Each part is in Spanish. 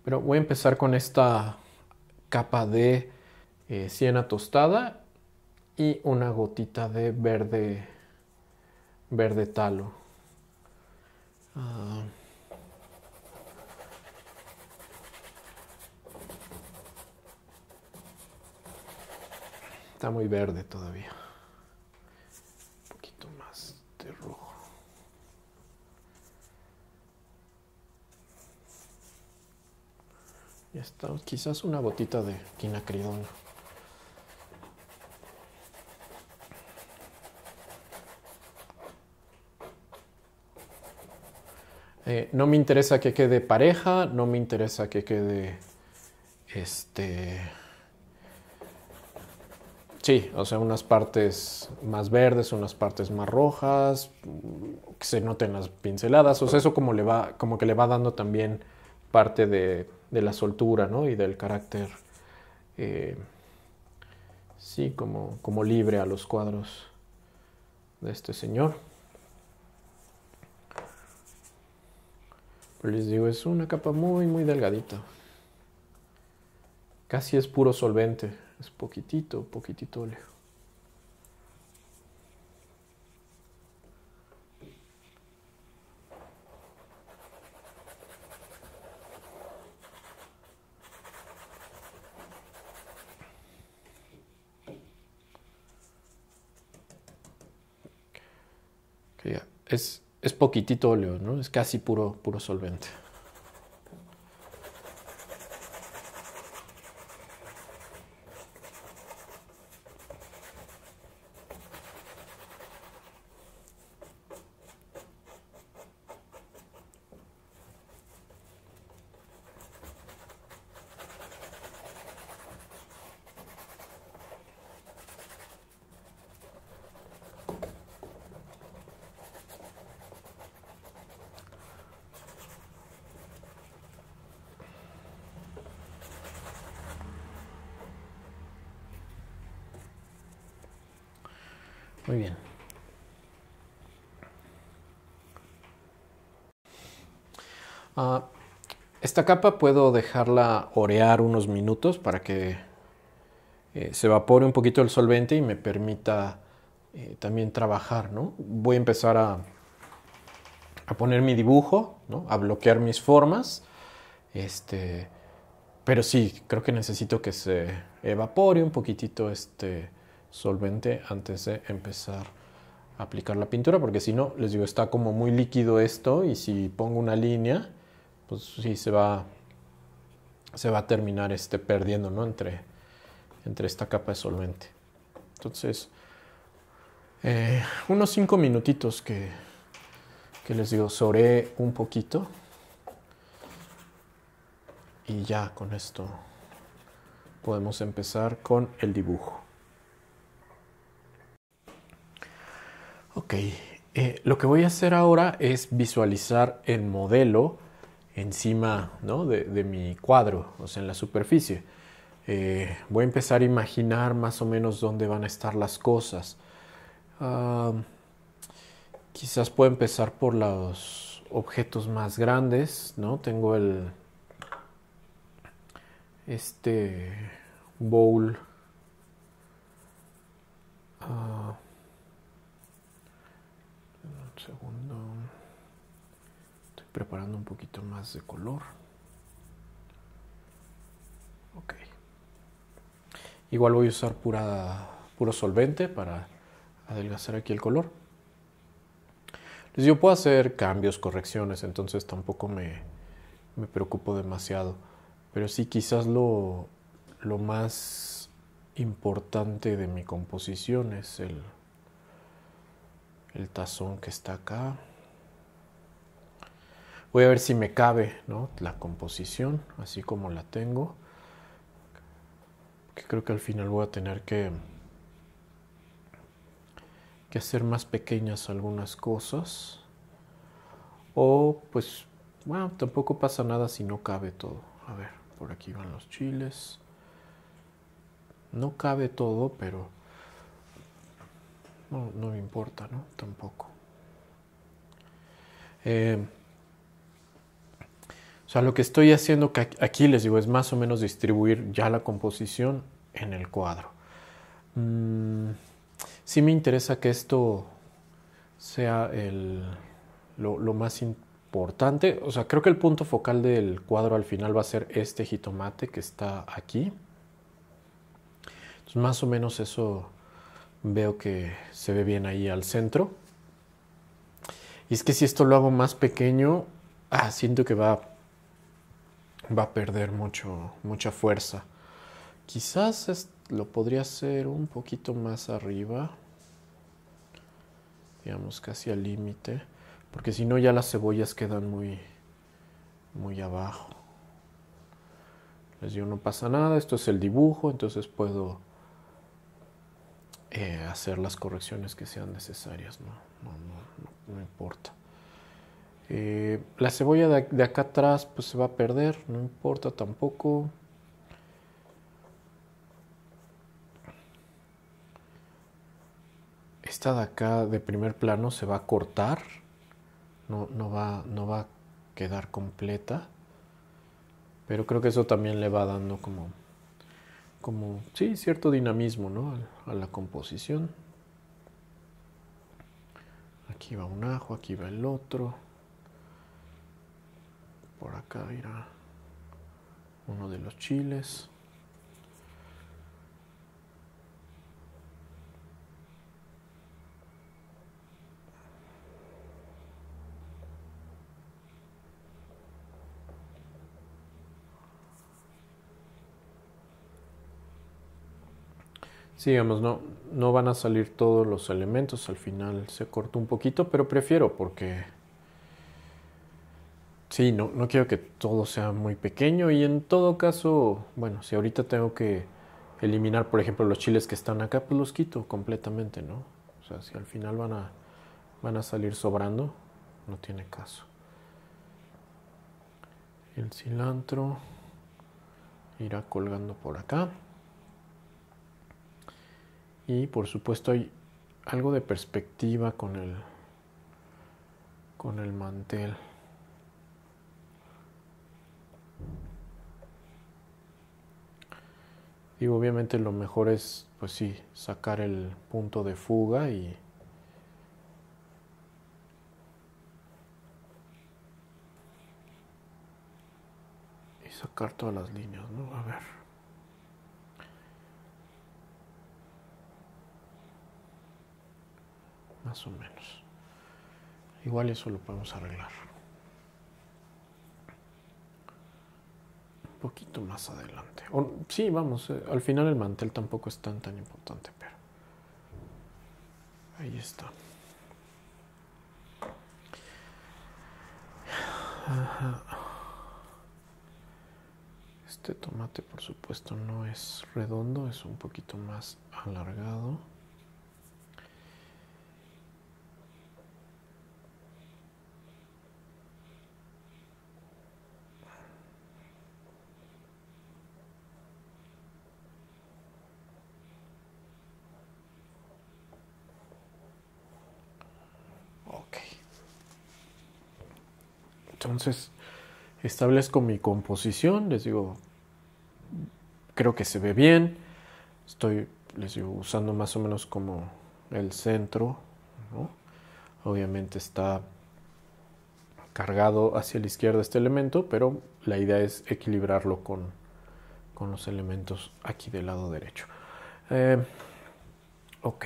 Pero voy a empezar con esta capa de siena tostada y una gotita de verde talo. Uh, Está muy verde todavía. Un poquito más de rojo. Ya está, quizás una gotita de quinacridona. No me interesa que quede pareja, no me interesa que quede sí, o sea, unas partes más verdes, unas partes más rojas, que se noten las pinceladas, o sea, eso como que le va dando también parte de la soltura, ¿no? Y del carácter, eh, sí, como libre a los cuadros de este señor. Pero les digo, es una capa muy, muy delgadita. Casi es puro solvente, es poquitito óleo. Que ya, es poquitito óleo, ¿no? Es casi puro solvente. Muy bien. Uh, esta capa puedo dejarla orear unos minutos para que se evapore un poquito el solvente y me permita también trabajar, ¿no? Voy a empezar a poner mi dibujo, ¿no? A bloquear mis formas. Pero sí, creo que necesito que se evapore un poquitito este solvente antes de empezar a aplicar la pintura, porque si no, les digo, está como muy líquido esto y si pongo una línea, pues sí se va a terminar perdiendo, ¿no? Entre esta capa de solvente. Entonces, unos 5 minutitos que les digo, soré un poquito y ya con esto podemos empezar con el dibujo. Ok, lo que voy a hacer ahora es visualizar el modelo encima, ¿no? de mi cuadro, o sea, en la superficie. Voy a empezar a imaginar más o menos dónde van a estar las cosas. Quizás puedo empezar por los objetos más grandes, ¿no? Tengo este bowl. Un segundo. Estoy preparando un poquito más de color. Ok. Igual voy a usar puro solvente para adelgazar aquí el color. Yo puedo hacer cambios, correcciones, entonces tampoco me preocupo demasiado. Pero sí, quizás lo más importante de mi composición es el tazón que está acá. Voy a ver si me cabe, ¿no? La composición, así como la tengo. Que creo que al final voy a tener que hacer más pequeñas algunas cosas. O pues, bueno, tampoco pasa nada si no cabe todo. A ver, por aquí van los chiles. No cabe todo, pero no me importa, ¿no? Tampoco. sea, lo que estoy haciendo aquí les digo es más o menos distribuir ya la composición en el cuadro. Sí me interesa que esto sea lo más importante. O sea, creo que el punto focal del cuadro al final va a ser este jitomate que está aquí. Entonces, más o menos eso veo que se ve bien ahí al centro. Y es que si esto lo hago más pequeño, siento que va a perder mucha fuerza. Quizás lo podría hacer un poquito más arriba, digamos casi al límite, porque si no ya las cebollas quedan muy abajo. Les digo, no pasa nada, esto es el dibujo, entonces puedo hacer las correcciones que sean necesarias, no importa. La cebolla de acá atrás pues se va a perder, no importa tampoco. Esta de acá de primer plano se va a cortar, no va a quedar completa, pero creo que eso también le va dando sí, cierto dinamismo, ¿no? a la composición. Aquí va un ajo, aquí va el otro. Por acá irá uno de los chiles. Sí, digamos, no van a salir todos los elementos, al final se corta un poquito, pero prefiero porque sí, no quiero que todo sea muy pequeño y en todo caso, bueno, si ahorita tengo que eliminar, por ejemplo, los chiles que están acá, pues los quito completamente, ¿no? O sea, si al final van a salir sobrando, no tiene caso. El cilantro irá colgando por acá. Y por supuesto hay algo de perspectiva con el mantel. Y obviamente lo mejor es, pues sí, sacar el punto de fuga y sacar todas las líneas, ¿no? A ver. Más o menos. Igual eso lo podemos arreglar. Un poquito más adelante. Sí, vamos, al final el mantel tampoco es tan importante, pero ahí está. Ajá. Este tomate, por supuesto, no es redondo, es un poquito más alargado. Ok. Entonces, establezco mi composición, les digo, creo que se ve bien. Estoy, les digo, usando más o menos como el centro, ¿no? Obviamente está cargado hacia la izquierda este elemento, pero la idea es equilibrarlo con los elementos aquí del lado derecho. Ok.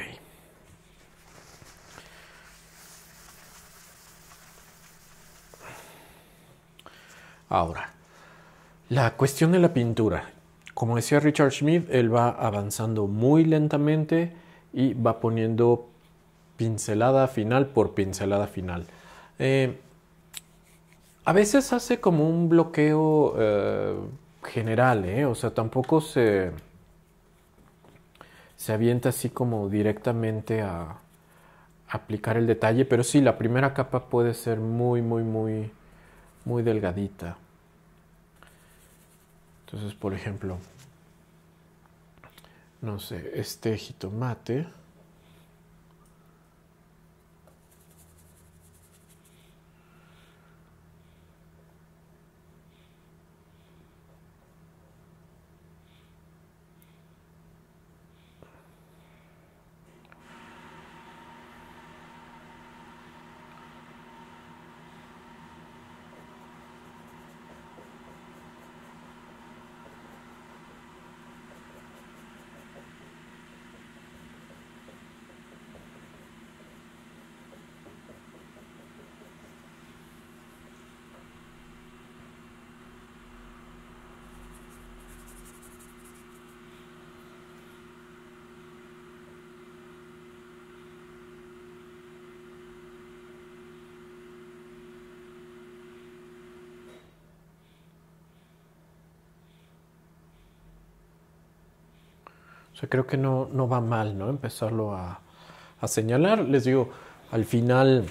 Ahora, la cuestión de la pintura. Como decía Richard Schmid, él va avanzando muy lentamente y va poniendo pincelada final por pincelada final. A veces hace como un bloqueo general, ¿eh? O sea, tampoco se avienta así como directamente a aplicar el detalle, pero sí, la primera capa puede ser muy delgadita. Entonces, por ejemplo, no sé, este jitomate O sea, creo que no va mal, ¿no? Empezarlo a señalar. Les digo, al final,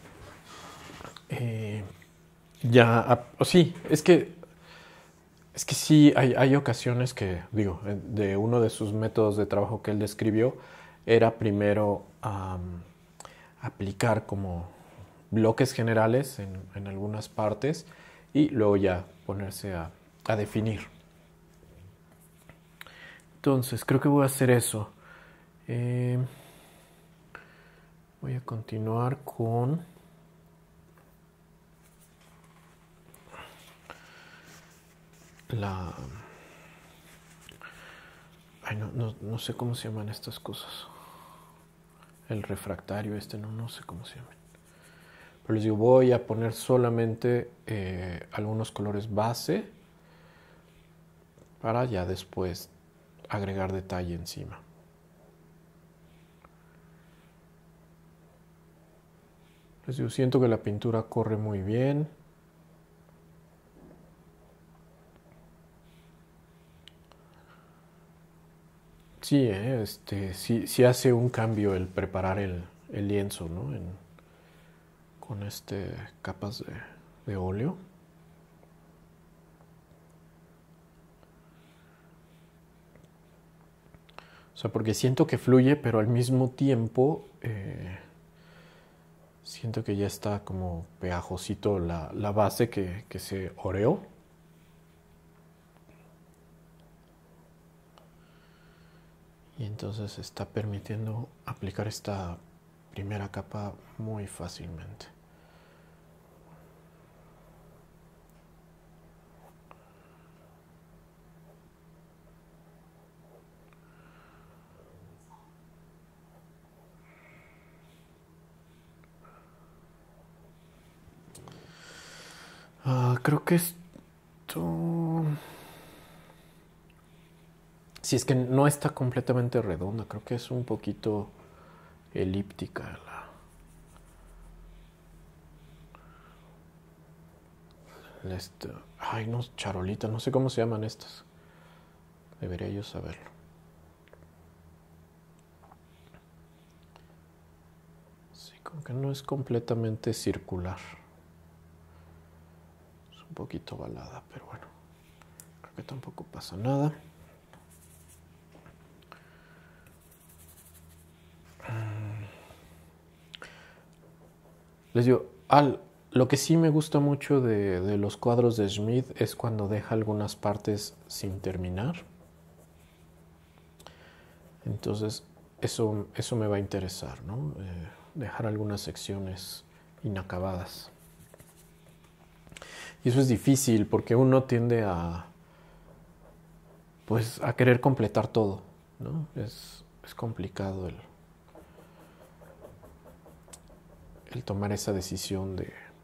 eh, ya, sí, es que sí, hay ocasiones que, digo, de uno de sus métodos de trabajo que él describió, era primero aplicar como bloques generales en algunas partes y luego ya ponerse a definir. Entonces, creo que voy a hacer eso. Eh, Voy a continuar con la... Ay, no sé cómo se llaman estas cosas. El refractario no sé cómo se llama. Pero les digo, voy a poner solamente algunos colores base para ya después agregar detalle encima. Les digo, siento que la pintura corre muy bien. Sí, sí hace un cambio el preparar el lienzo, ¿no? Con capas de óleo. O sea, porque siento que fluye, pero al mismo tiempo siento que ya está como pegajosito la base que se oreó. Y entonces está permitiendo aplicar esta primera capa muy fácilmente. Creo que esto... Si es que no está completamente redonda, creo que es un poquito elíptica ay, no, charolita, no sé cómo se llaman estas. Debería yo saberlo. Sí, como que no es completamente circular. Es un poquito ovalada, pero bueno, creo que tampoco pasa nada. Les digo, lo que sí me gusta mucho de los cuadros de Schmidt es cuando deja algunas partes sin terminar. Entonces, eso me va a interesar, ¿no? Dejar algunas secciones inacabadas. Y eso es difícil porque uno tiende pues, a querer completar todo, ¿no? Es complicado el tomar esa decisión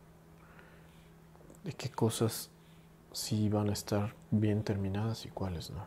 de qué cosas sí van a estar bien terminadas y cuáles no.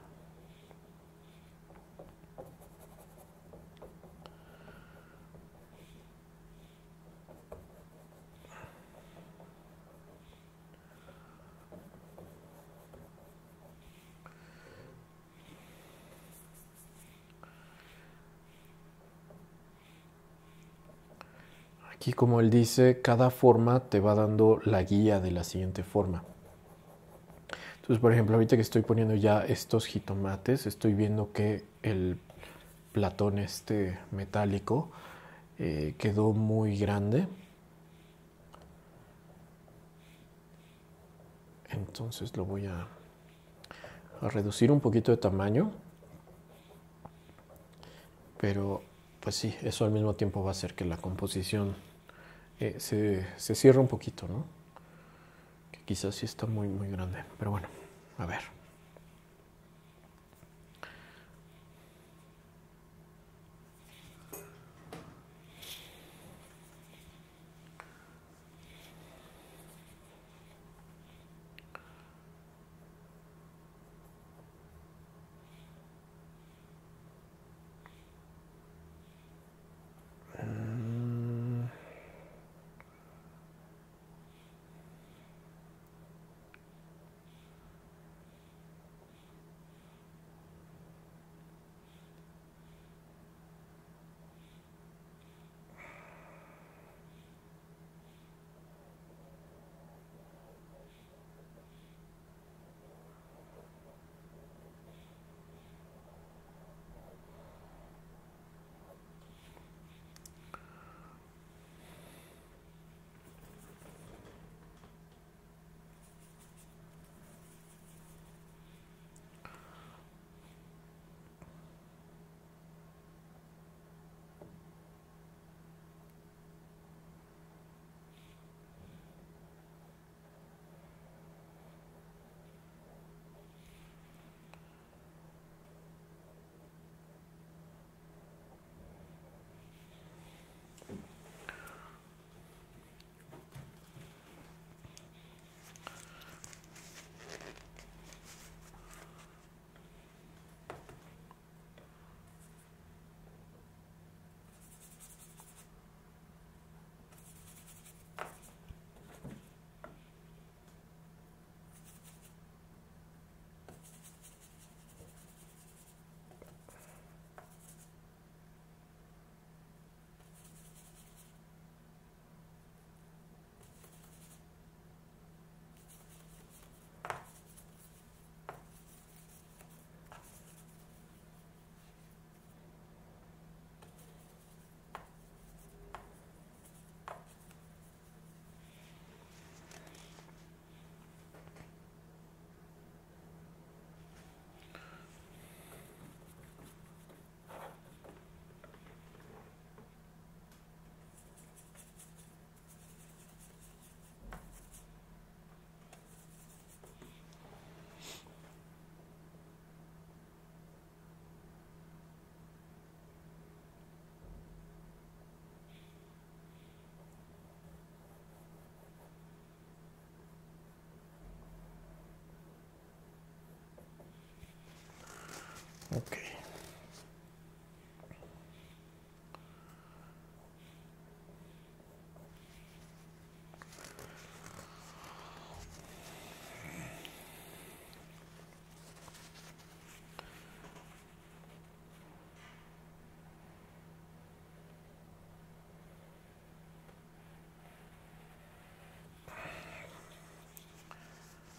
Aquí, como él dice, cada forma te va dando la guía de la siguiente forma. Entonces, por ejemplo, ahorita que estoy poniendo ya estos jitomates, estoy viendo que el platón metálico quedó muy grande. Entonces lo voy a reducir un poquito de tamaño. Pero, pues sí, eso al mismo tiempo va a hacer que la composición se cierre un poquito, ¿no? Que quizás sí está muy, muy grande. Pero bueno, a ver.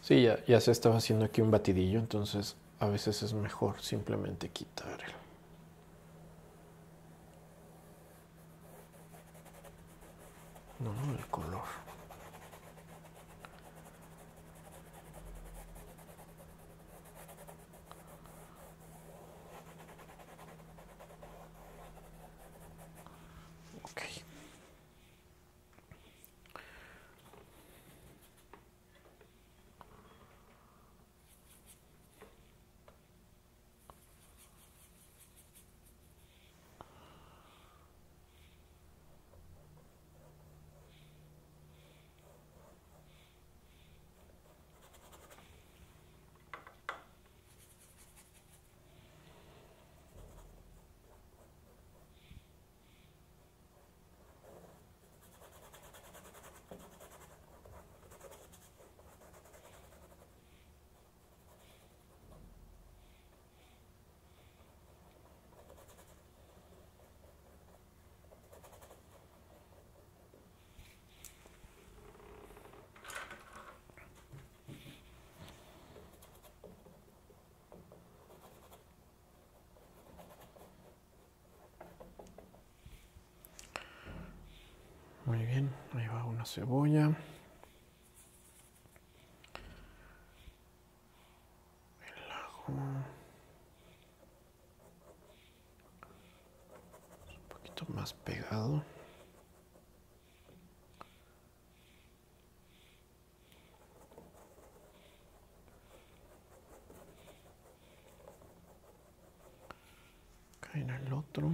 Sí, ya se estaba haciendo aquí un batidillo, entonces a veces es mejor simplemente quitar el color. Ok. Muy bien, ahí va una cebolla. El ajo. Un poquito más pegado. Acá en el otro.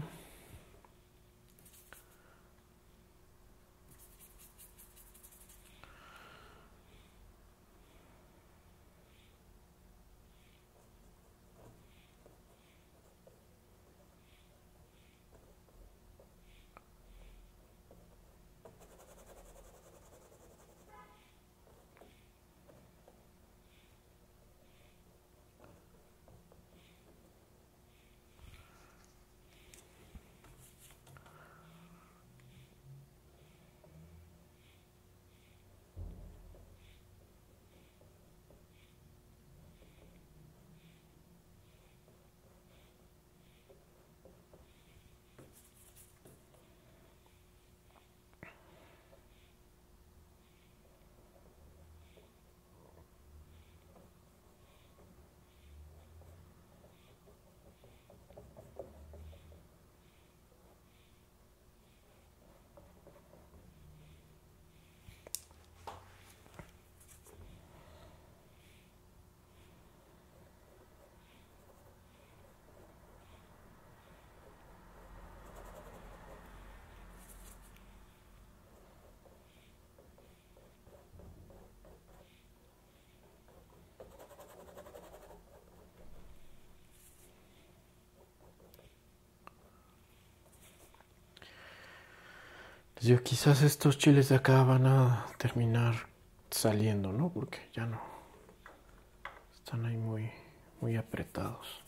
Yo quizás estos chiles de acá van a terminar saliendo, ¿no? Porque ya no. Están ahí muy apretados.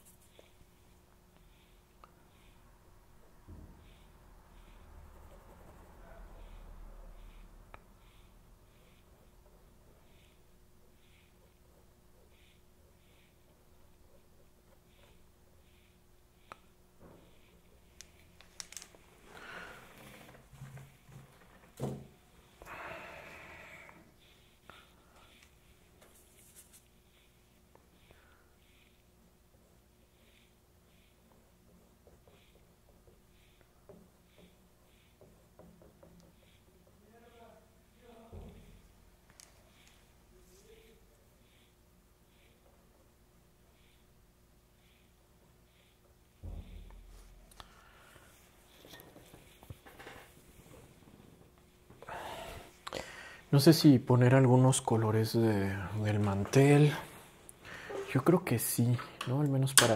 No sé si poner algunos colores del mantel. Yo creo que sí, ¿no? Al menos para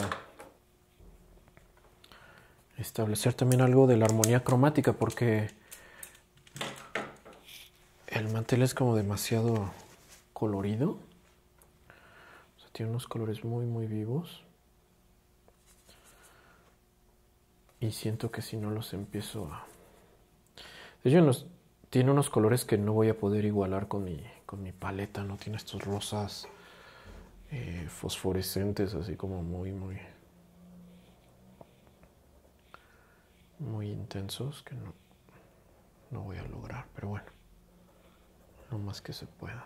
establecer también algo de la armonía cromática, porque el mantel es como demasiado colorido. O sea, tiene unos colores muy vivos. Y siento que si no los empiezo a... De hecho, tiene unos colores que no voy a poder igualar con mi paleta, ¿no? Tiene estos rosas fosforescentes, así como muy intensos, que no voy a lograr, pero bueno, lo más que se pueda.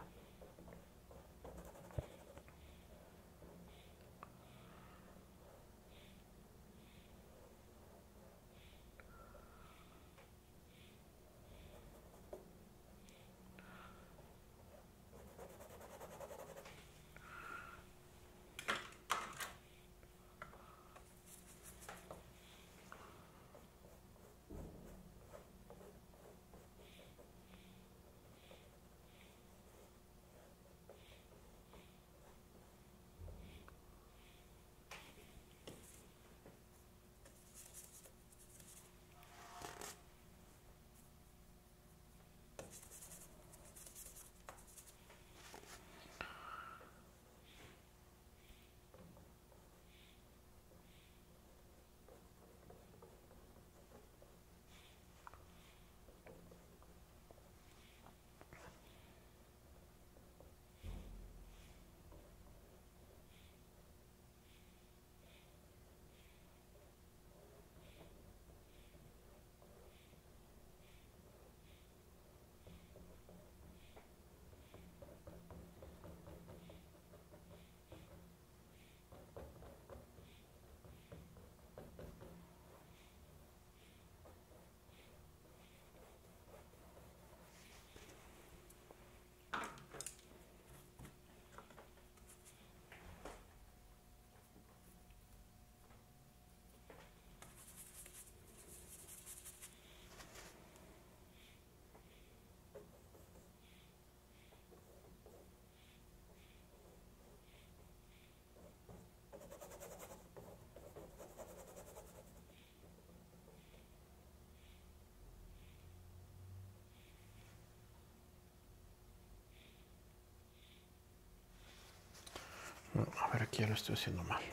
No, a ver, aquí ya lo estoy haciendo mal.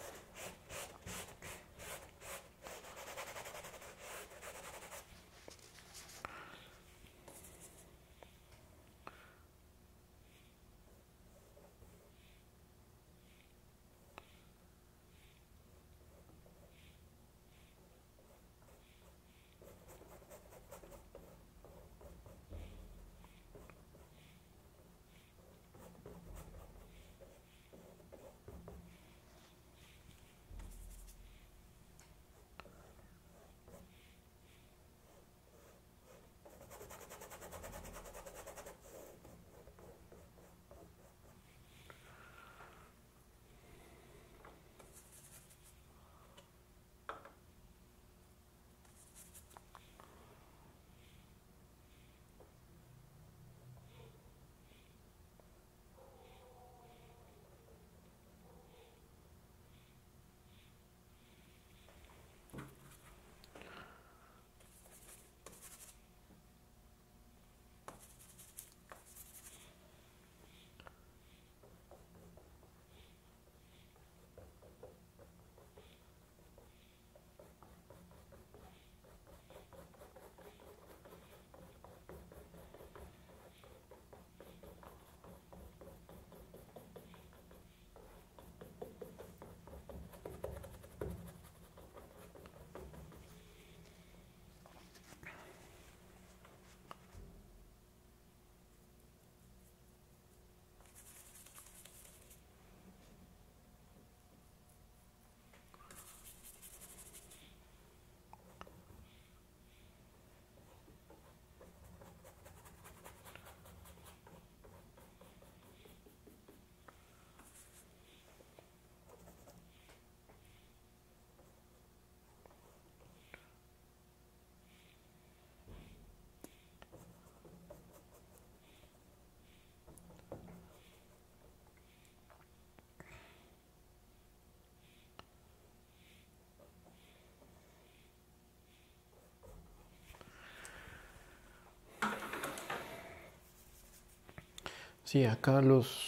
Sí, acá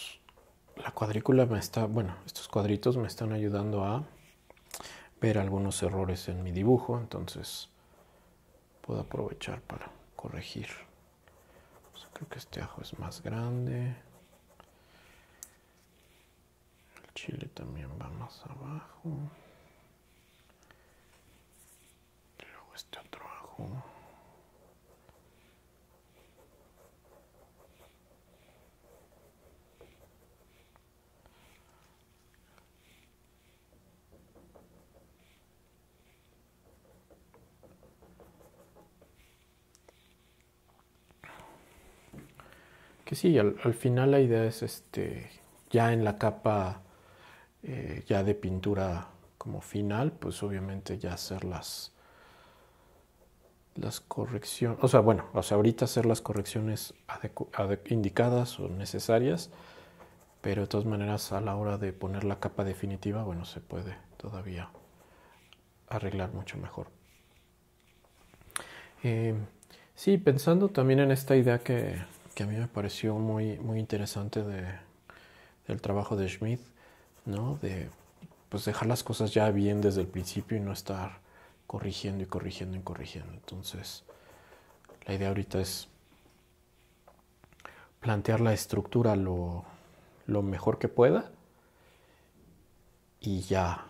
la cuadrícula me está, bueno, estos cuadritos me están ayudando a ver algunos errores en mi dibujo, entonces puedo aprovechar para corregir. Creo que este ajo es más grande. El chile también va más abajo. Y luego este otro ajo. Que sí, al final la idea es ya en la capa ya de pintura como final, pues obviamente ya hacer las correcciones, o sea, bueno, o sea, ahorita hacer las correcciones indicadas o necesarias, pero de todas maneras a la hora de poner la capa definitiva, bueno, se puede todavía arreglar mucho mejor. Sí, pensando también en esta idea que a mí me pareció muy, muy interesante del trabajo de Schmidt, ¿no? De pues dejar las cosas ya bien desde el principio y no estar corrigiendo y corrigiendo y corrigiendo. Entonces, la idea ahorita es plantear la estructura lo mejor que pueda y ya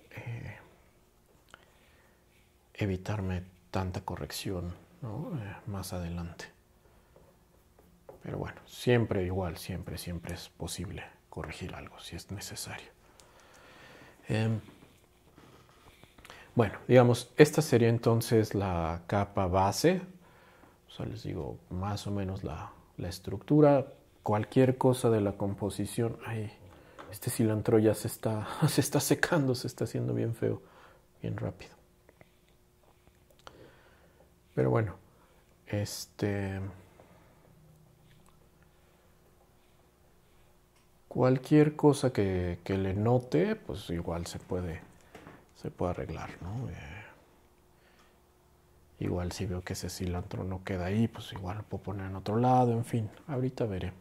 evitarme tanta corrección, ¿no? Más adelante. Pero bueno, siempre igual, siempre es posible corregir algo si es necesario. Bueno, digamos, esta sería entonces la capa base. O sea, les digo más o menos la estructura. Cualquier cosa de la composición. Ay, este cilantro ya se está secando, se está haciendo bien feo, bien rápido. Pero bueno, cualquier cosa que le note, pues igual se puede arreglar, ¿no? Igual si veo que ese cilantro no queda ahí, pues igual lo puedo poner en otro lado, en fin, ahorita veré.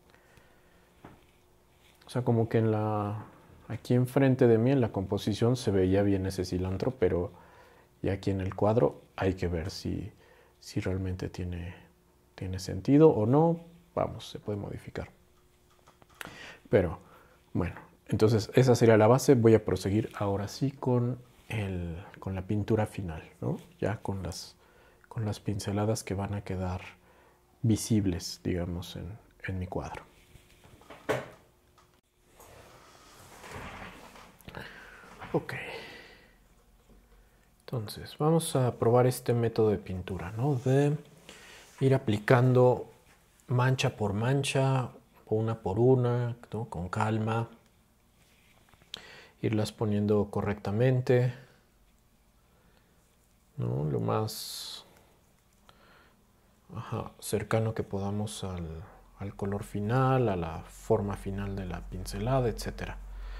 O sea, como que aquí enfrente de mí en la composición se veía bien ese cilantro, pero ya aquí en el cuadro hay que ver si realmente tiene sentido o no. Vamos, se puede modificar. Pero bueno, entonces esa sería la base. Voy a proseguir ahora sí con la pintura final, ¿no? Ya con las pinceladas que van a quedar visibles, digamos, en mi cuadro. Ok. Entonces, vamos a probar este método de pintura, ¿no? De ir aplicando mancha por mancha, una por una, ¿no? Con calma. Irlas poniendo correctamente, ¿no? Lo más cercano que podamos al color final, a la forma final de la pincelada, etc.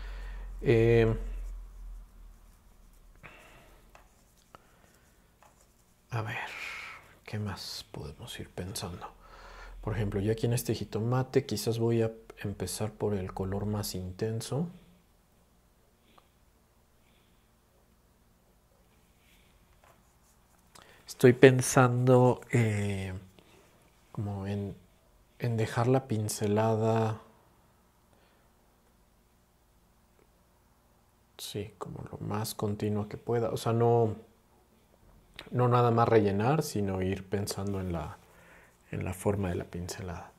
A ver, ¿qué más podemos ir pensando? Por ejemplo, yo aquí en este jitomate quizás voy a empezar por el color más intenso. Estoy pensando como en dejar la pincelada, sí, como lo más continua que pueda. O sea, no nada más rellenar, sino ir pensando en la forma de la pincelada.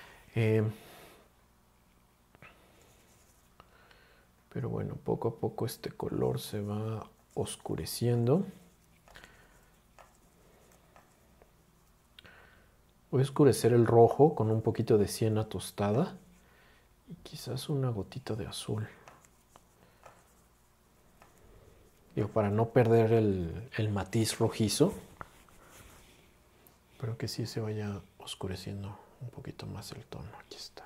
Pero bueno, poco a poco este color se va oscureciendo. Voy a oscurecer el rojo con un poquito de siena tostada y quizás una gotita de azul. Digo, para no perder el matiz rojizo, pero que sí se vaya oscureciendo un poquito más el tono. Aquí está.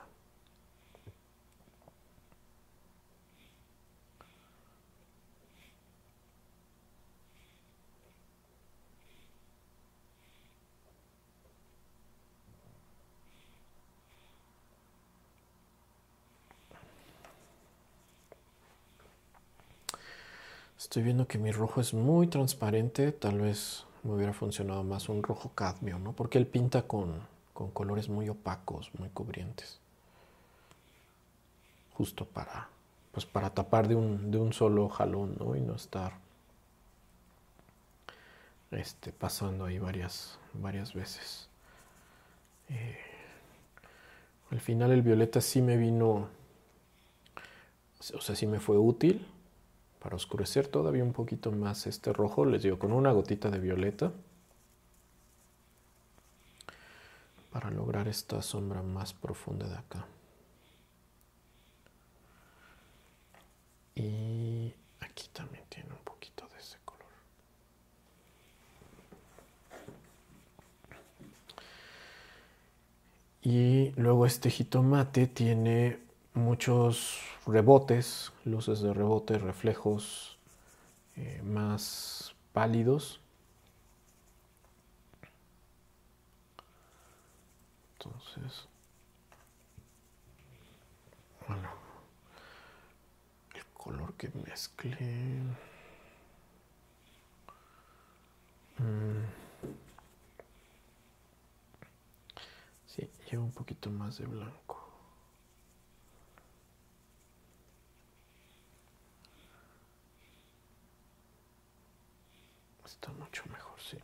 Estoy viendo que mi rojo es muy transparente, tal vez me hubiera funcionado más un rojo cadmio, ¿no? Porque él pinta con colores muy opacos, muy cubrientes. Justo para pues para tapar de un solo jalón, ¿no? Y no estar pasando ahí varias veces. Al final el violeta sí me vino, o sea, sí me fue útil para oscurecer todavía un poquito más este rojo. Les digo, con una gotita de violeta para lograr esta sombra más profunda de acá. Y aquí también tiene un poquito de ese color. Y luego este jitomate tiene muchos rebotes, luces de rebote, reflejos más pálidos. Entonces, bueno, el color que mezclé. Sí, lleva un poquito más de blanco. Está mucho mejor, sí.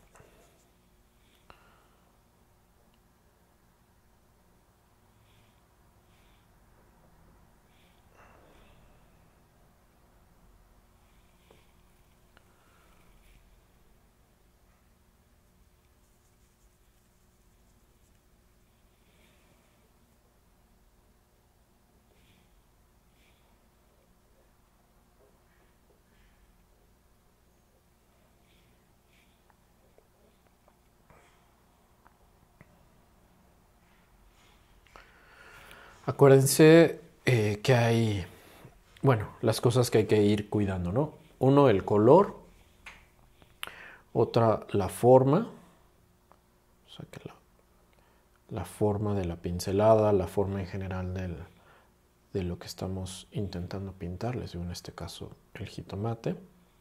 Acuérdense que hay, bueno, las cosas que hay que ir cuidando, ¿no? Uno, el color. Otra, la forma. O sea, que la forma de la pincelada, la forma en general de lo que estamos intentando pintar. Les digo en este caso el jitomate.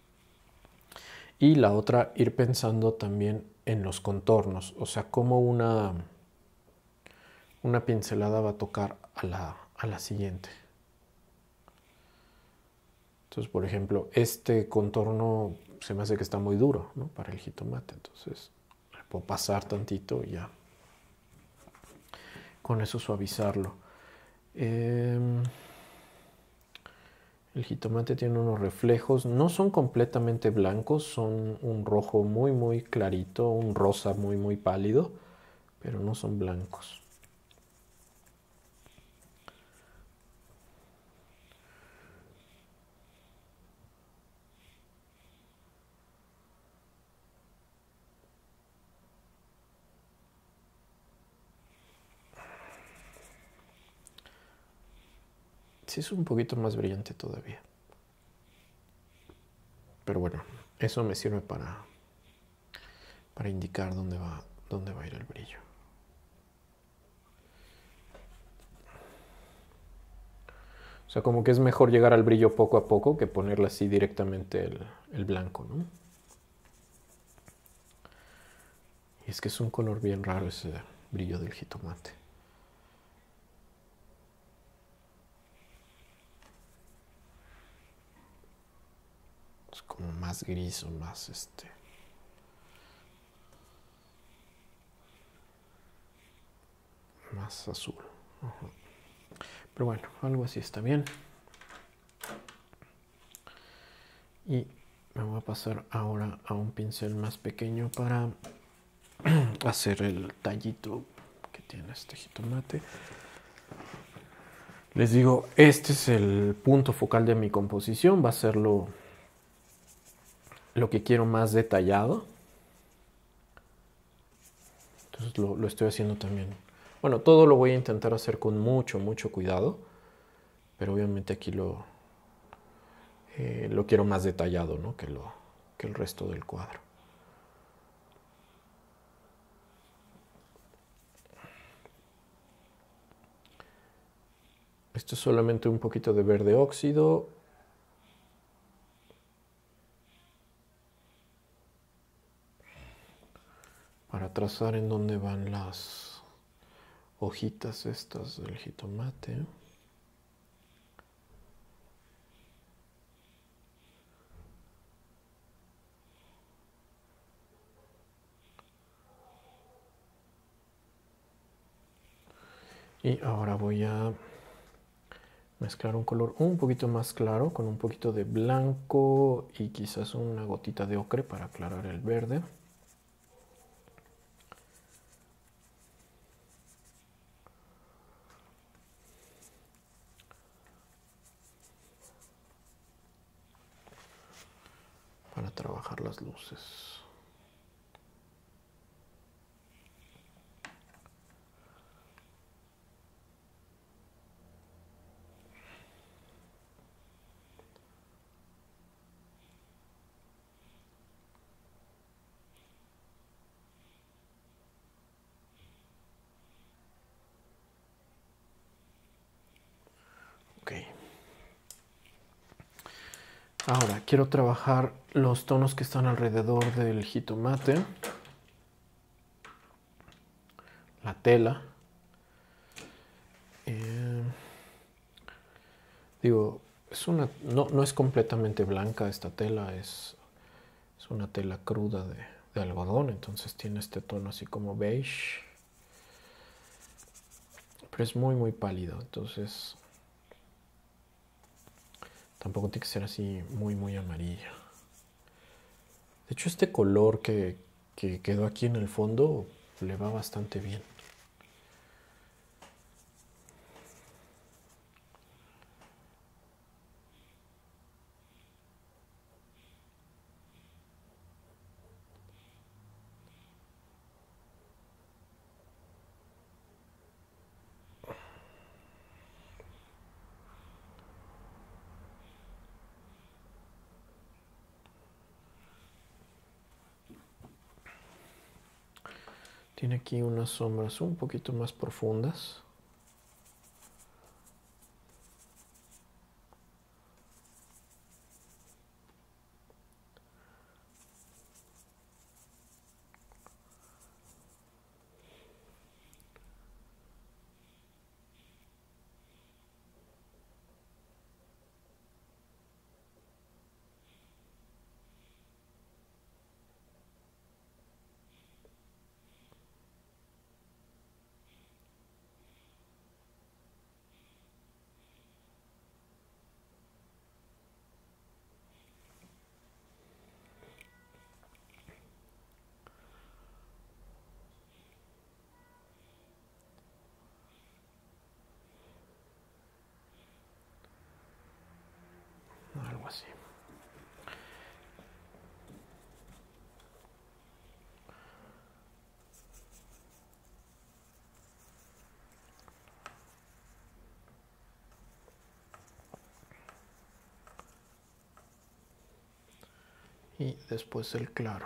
Y la otra, ir pensando también en los contornos. O sea, cómo una pincelada va a tocar a la siguiente. Entonces, por ejemplo, este contorno se me hace que está muy duro, ¿no? Para el jitomate. Entonces, le puedo pasar tantito y ya con eso suavizarlo. El jitomate tiene unos reflejos, no son completamente blancos, son un rojo muy muy clarito, un rosa muy muy pálido, pero no son blancos. Sí es un poquito más brillante todavía. Pero bueno, eso me sirve para indicar dónde va a ir el brillo. O sea, como que es mejor llegar al brillo poco a poco que ponerle así directamente el blanco, ¿no? Y es que es un color bien raro ese brillo del jitomate. Es como más gris o más más azul. Pero bueno, algo así está bien. Y me voy a pasar ahora a un pincel más pequeño para hacer el tallito que tiene este jitomate. Les digo, este es el punto focal de mi composición. Va a ser lo que quiero más detallado. Entonces lo estoy haciendo también. Bueno, todo lo voy a intentar hacer con mucho, mucho cuidado. Pero obviamente aquí lo quiero más detallado, ¿no? que el resto del cuadro. Esto es solamente un poquito de verde óxido. Para trazar en dónde van las hojitas estas del jitomate. Y ahora voy a mezclar un color un poquito más claro con un poquito de blanco y quizás una gotita de ocre para aclarar el verde. Para trabajar las luces. Ok. Ahora quiero trabajar los tonos que están alrededor del jitomate, la tela. Digo, no es completamente blanca esta tela, es una tela cruda de algodón, entonces tiene este tono así como beige, pero es muy muy pálido, entonces tampoco tiene que ser así muy muy amarilla. De hecho, este color que quedó aquí en el fondo le va bastante bien. Tiene aquí unas sombras un poquito más profundas. Algo así. Y después el claro.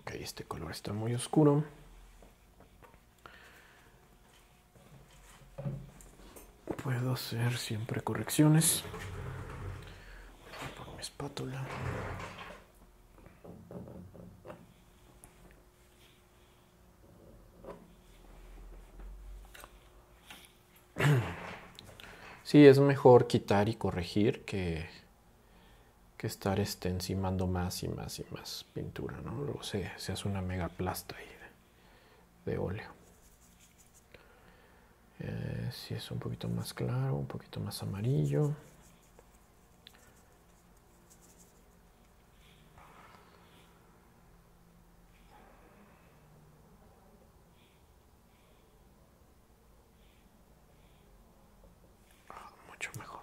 Ok, este color está muy oscuro. Puedo hacer siempre correcciones. Por mi espátula. Sí, es mejor quitar y corregir que estar encimando más y más y más pintura, ¿no? Luego se hace una mega plasta ahí de óleo. Si es un poquito más claro, un poquito más amarillo. Mucho mejor.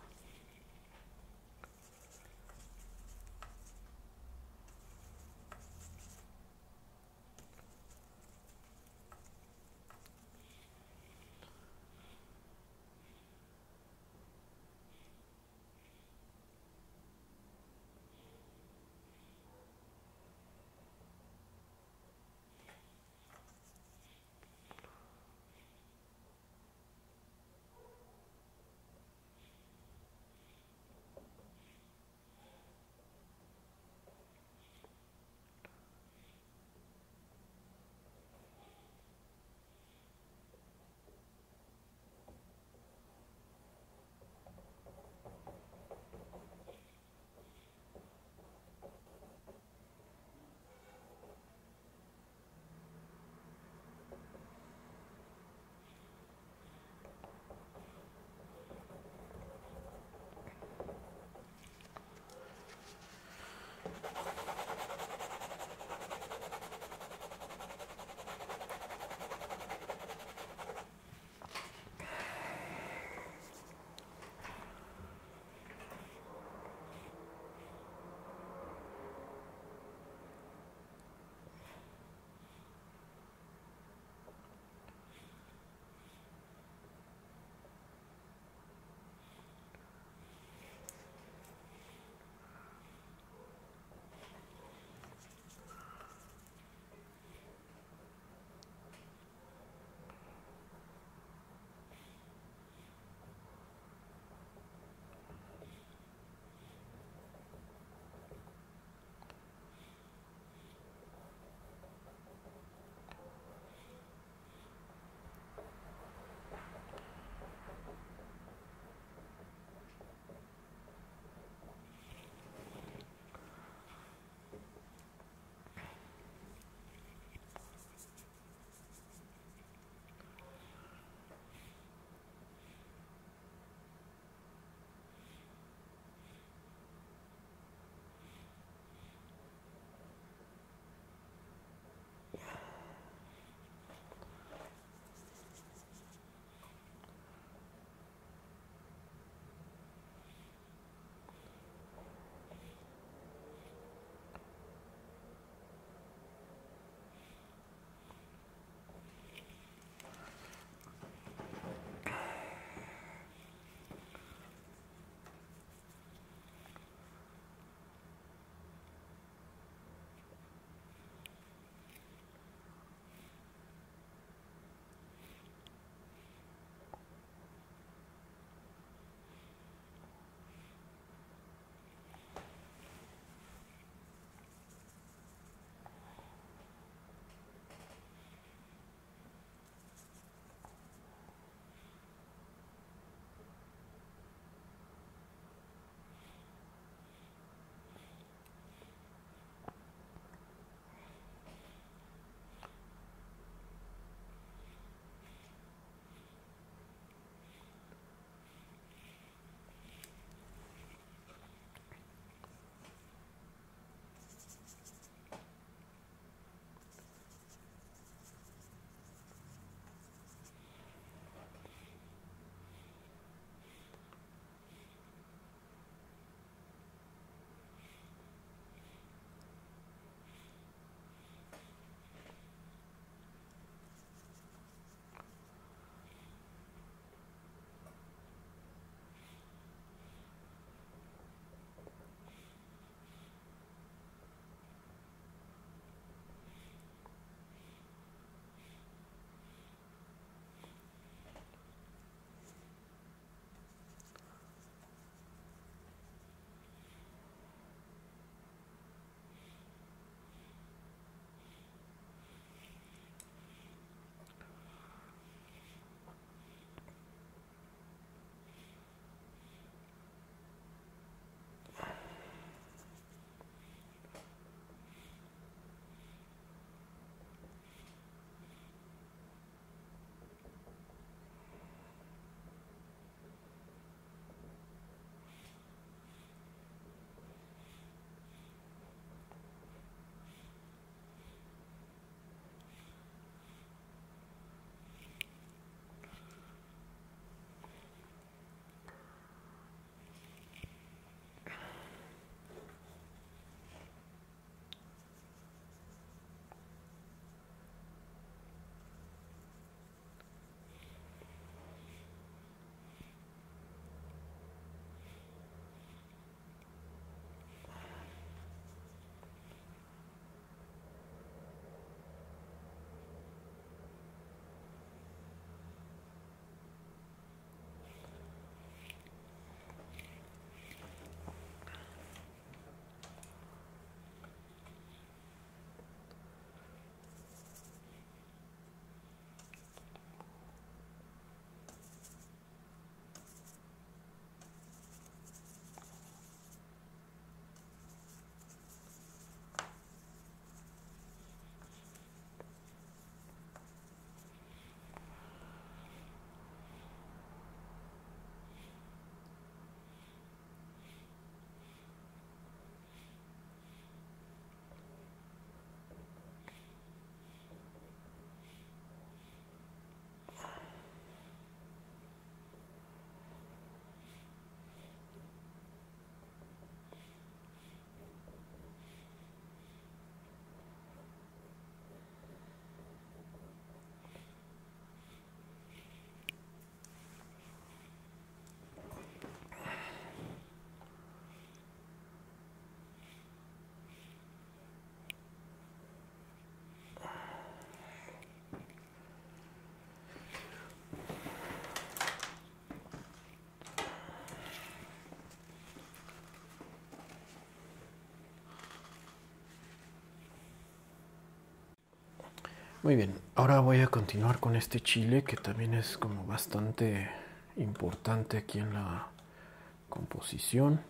Muy bien, ahora voy a continuar con este chile que también es como bastante importante aquí en la composición.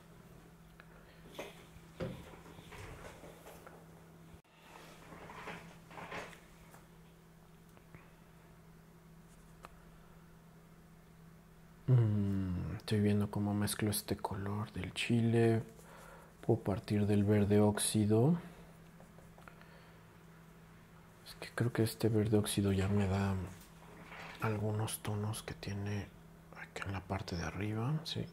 Estoy viendo cómo mezclo este color del chile. Puedo partir del verde óxido. Es que creo que este verde óxido ya me da algunos tonos que tiene aquí en la parte de arriba, sí.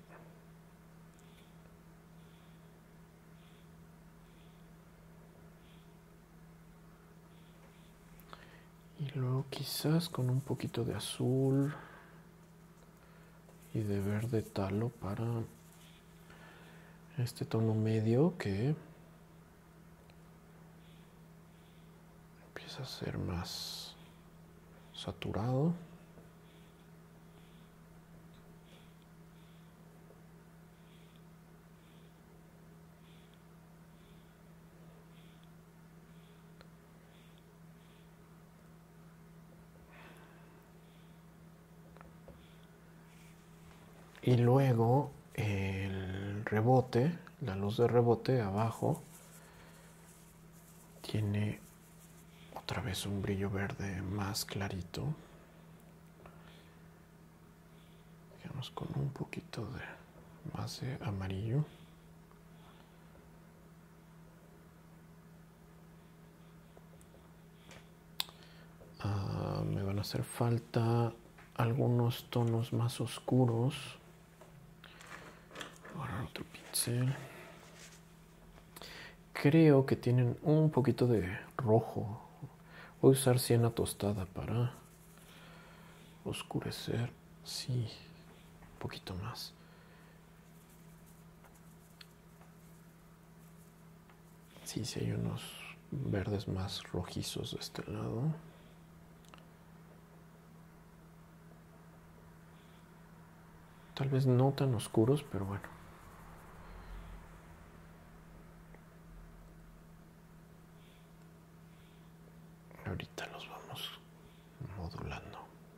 Y luego quizás con un poquito de azul y de verde talo para este tono medio que empieza a ser más saturado. Y luego el rebote, la luz de rebote abajo, tiene otra vez un brillo verde más clarito. Digamos con un poquito de más de amarillo. Me van a hacer falta algunos tonos más oscuros. Ahora otro pincel. Creo que tienen un poquito de rojo. Voy a usar siena tostada para oscurecer. Sí, un poquito más. Sí, sí hay unos verdes más rojizos de este lado. Tal vez no tan oscuros, pero bueno. Ahorita los vamos modulando.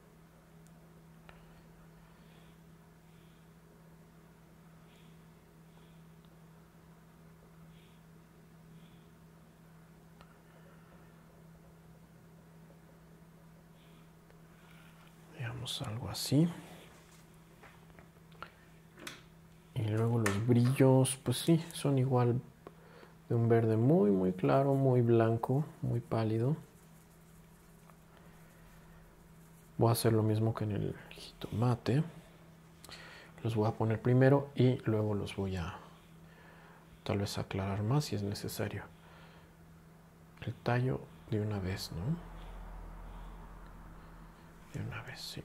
Veamos algo así. Y luego los brillos, pues sí, son igual de un verde muy, muy claro, muy blanco, muy pálido. Voy a hacer lo mismo que en el jitomate. Los voy a poner primero y luego los voy a tal vez aclarar más si es necesario. El tallo de una vez, ¿no? De una vez, sí.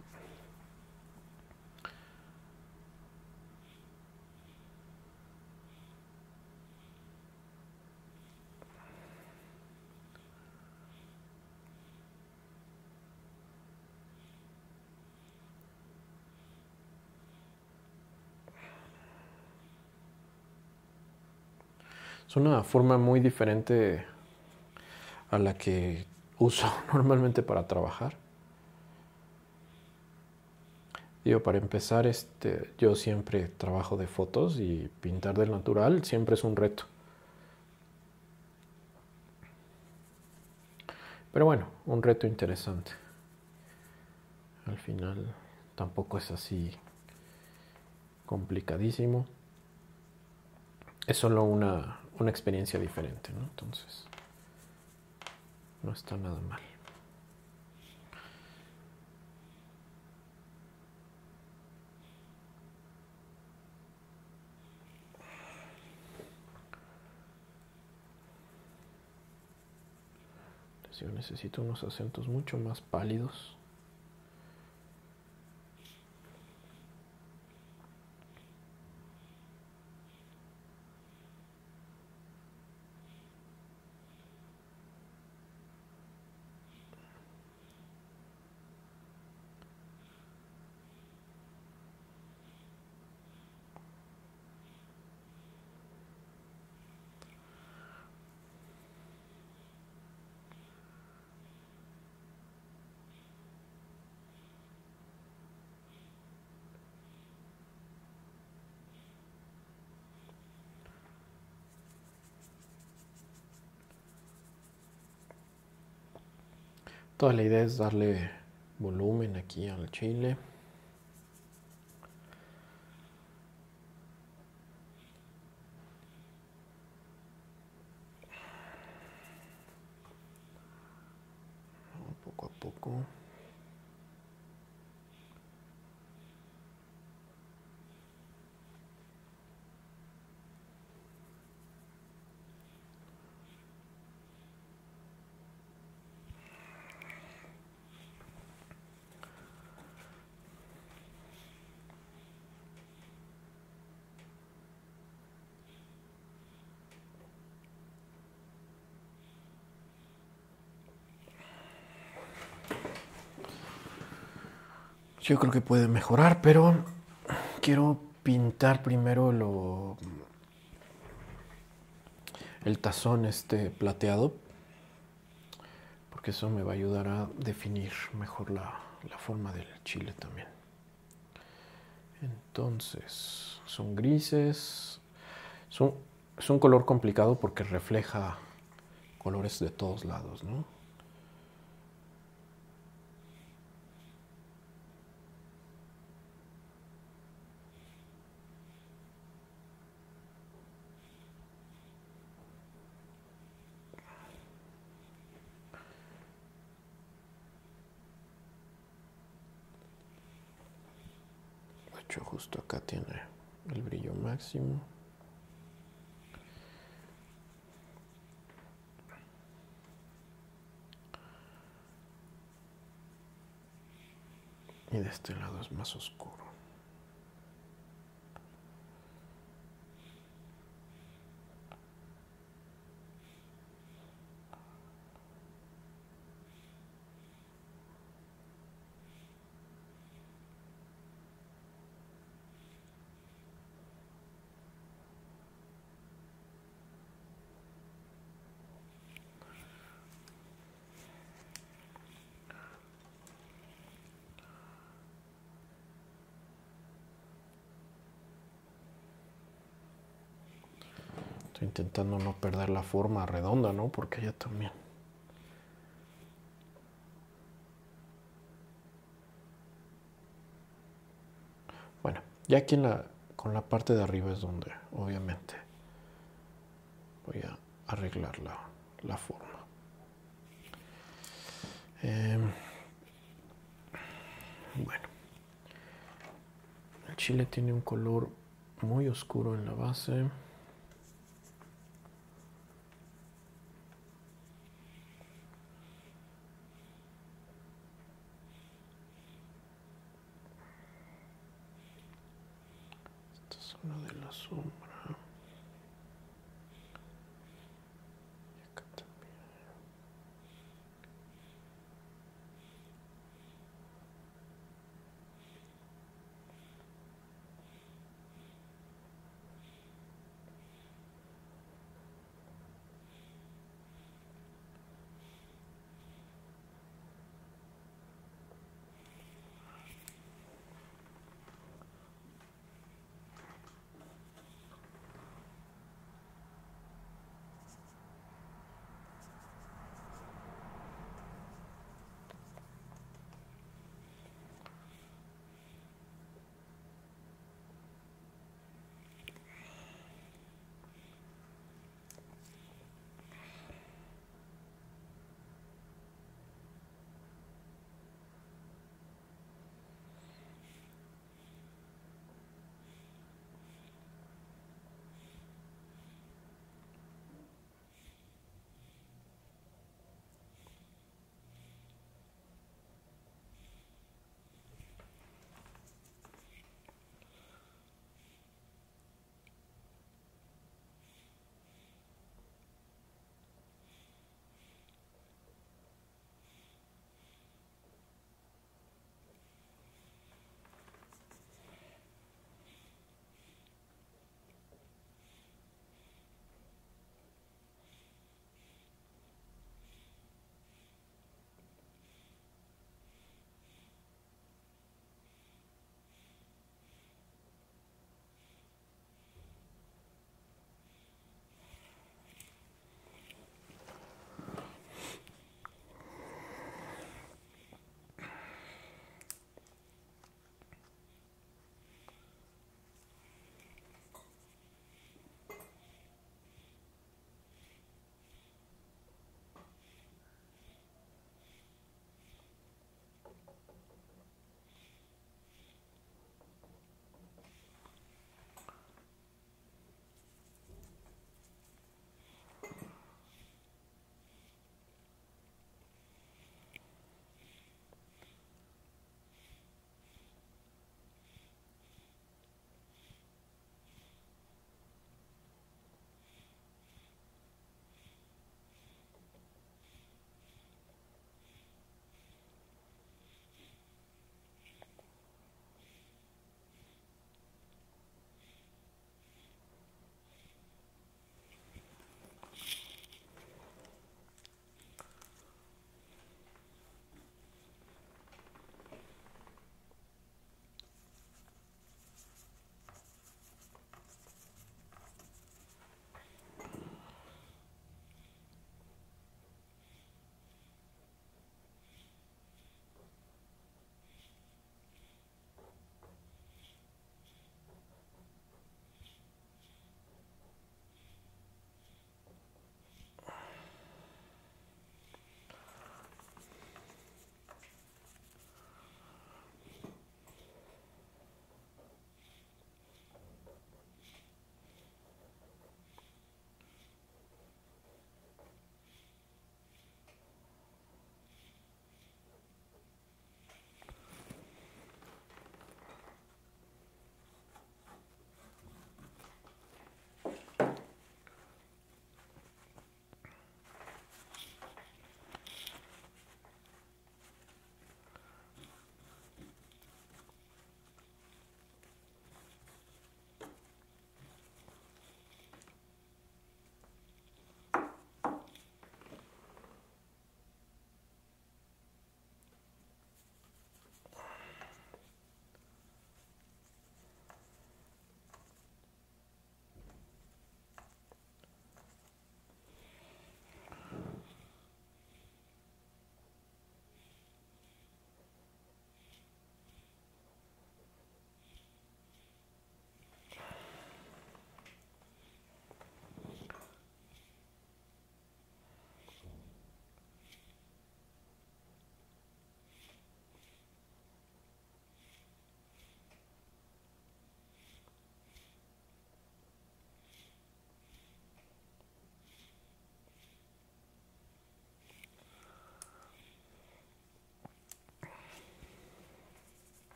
Es una forma muy diferente a la que uso normalmente para trabajar. Digo, para empezar, yo siempre trabajo de fotos y pintar del natural siempre es un reto. Pero bueno, un reto interesante. Al final tampoco es así complicadísimo. Es solo una experiencia diferente, ¿no? Entonces, no está nada mal. Yo necesito unos acentos mucho más pálidos. Toda la idea es darle volumen aquí al chile. Poco a poco. Yo creo que puede mejorar, pero quiero pintar primero el tazón este plateado, porque eso me va a ayudar a definir mejor la forma del chile también. Entonces, son grises. Es un color complicado porque refleja colores de todos lados, ¿no? De hecho, justo acá tiene el brillo máximo. Y de este lado es más oscuro. Estoy intentando no perder la forma redonda, ¿no? Porque ella también. Bueno, ya aquí con la parte de arriba es donde, obviamente, voy a arreglar la forma. Bueno, el chile tiene un color muy oscuro en la base. Esta zona de la sombra. Y acá también.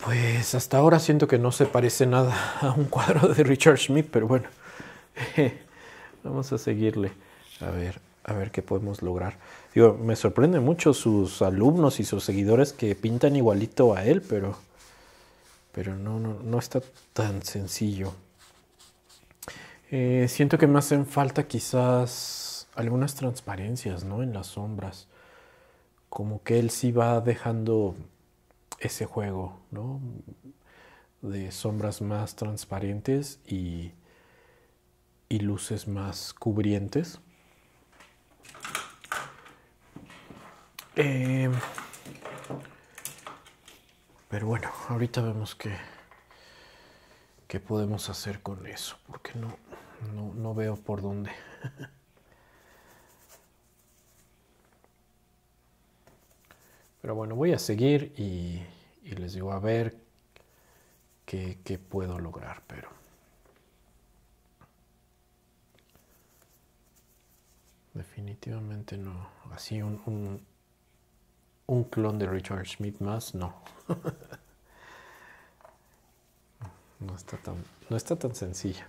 Pues hasta ahora siento que no se parece nada a un cuadro de Richard Schmid, pero bueno, vamos a seguirle. A ver qué podemos lograr. Digo, me sorprende mucho sus alumnos y sus seguidores que pintan igualito a él, pero no está tan sencillo. Siento que me hacen falta quizás algunas transparencias, ¿no? En las sombras. Como que él sí va dejando ese juego, ¿no? De sombras más transparentes y luces más cubrientes. Pero bueno, ahorita vemos qué podemos hacer con eso, porque no veo por dónde. Pero bueno, voy a seguir y les digo a ver qué puedo lograr, pero definitivamente no. Así un clon de Richard Schmid más, no. No está tan sencillo.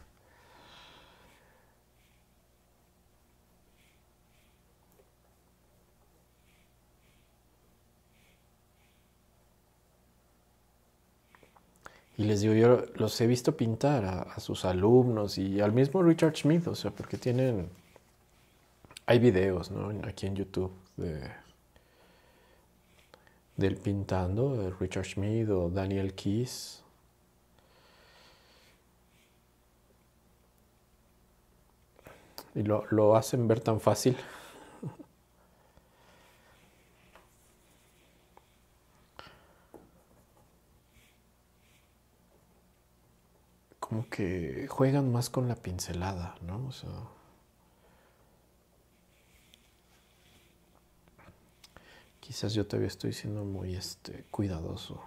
Y les digo, yo los he visto pintar a sus alumnos y al mismo Richard Schmid, o sea, porque hay videos, ¿no? Aquí en YouTube del pintando, de Richard Schmid o Daniel Keyes. Y lo hacen ver tan fácil. Como que juegan más con la pincelada, ¿no? O sea, quizás yo todavía estoy siendo muy cuidadoso.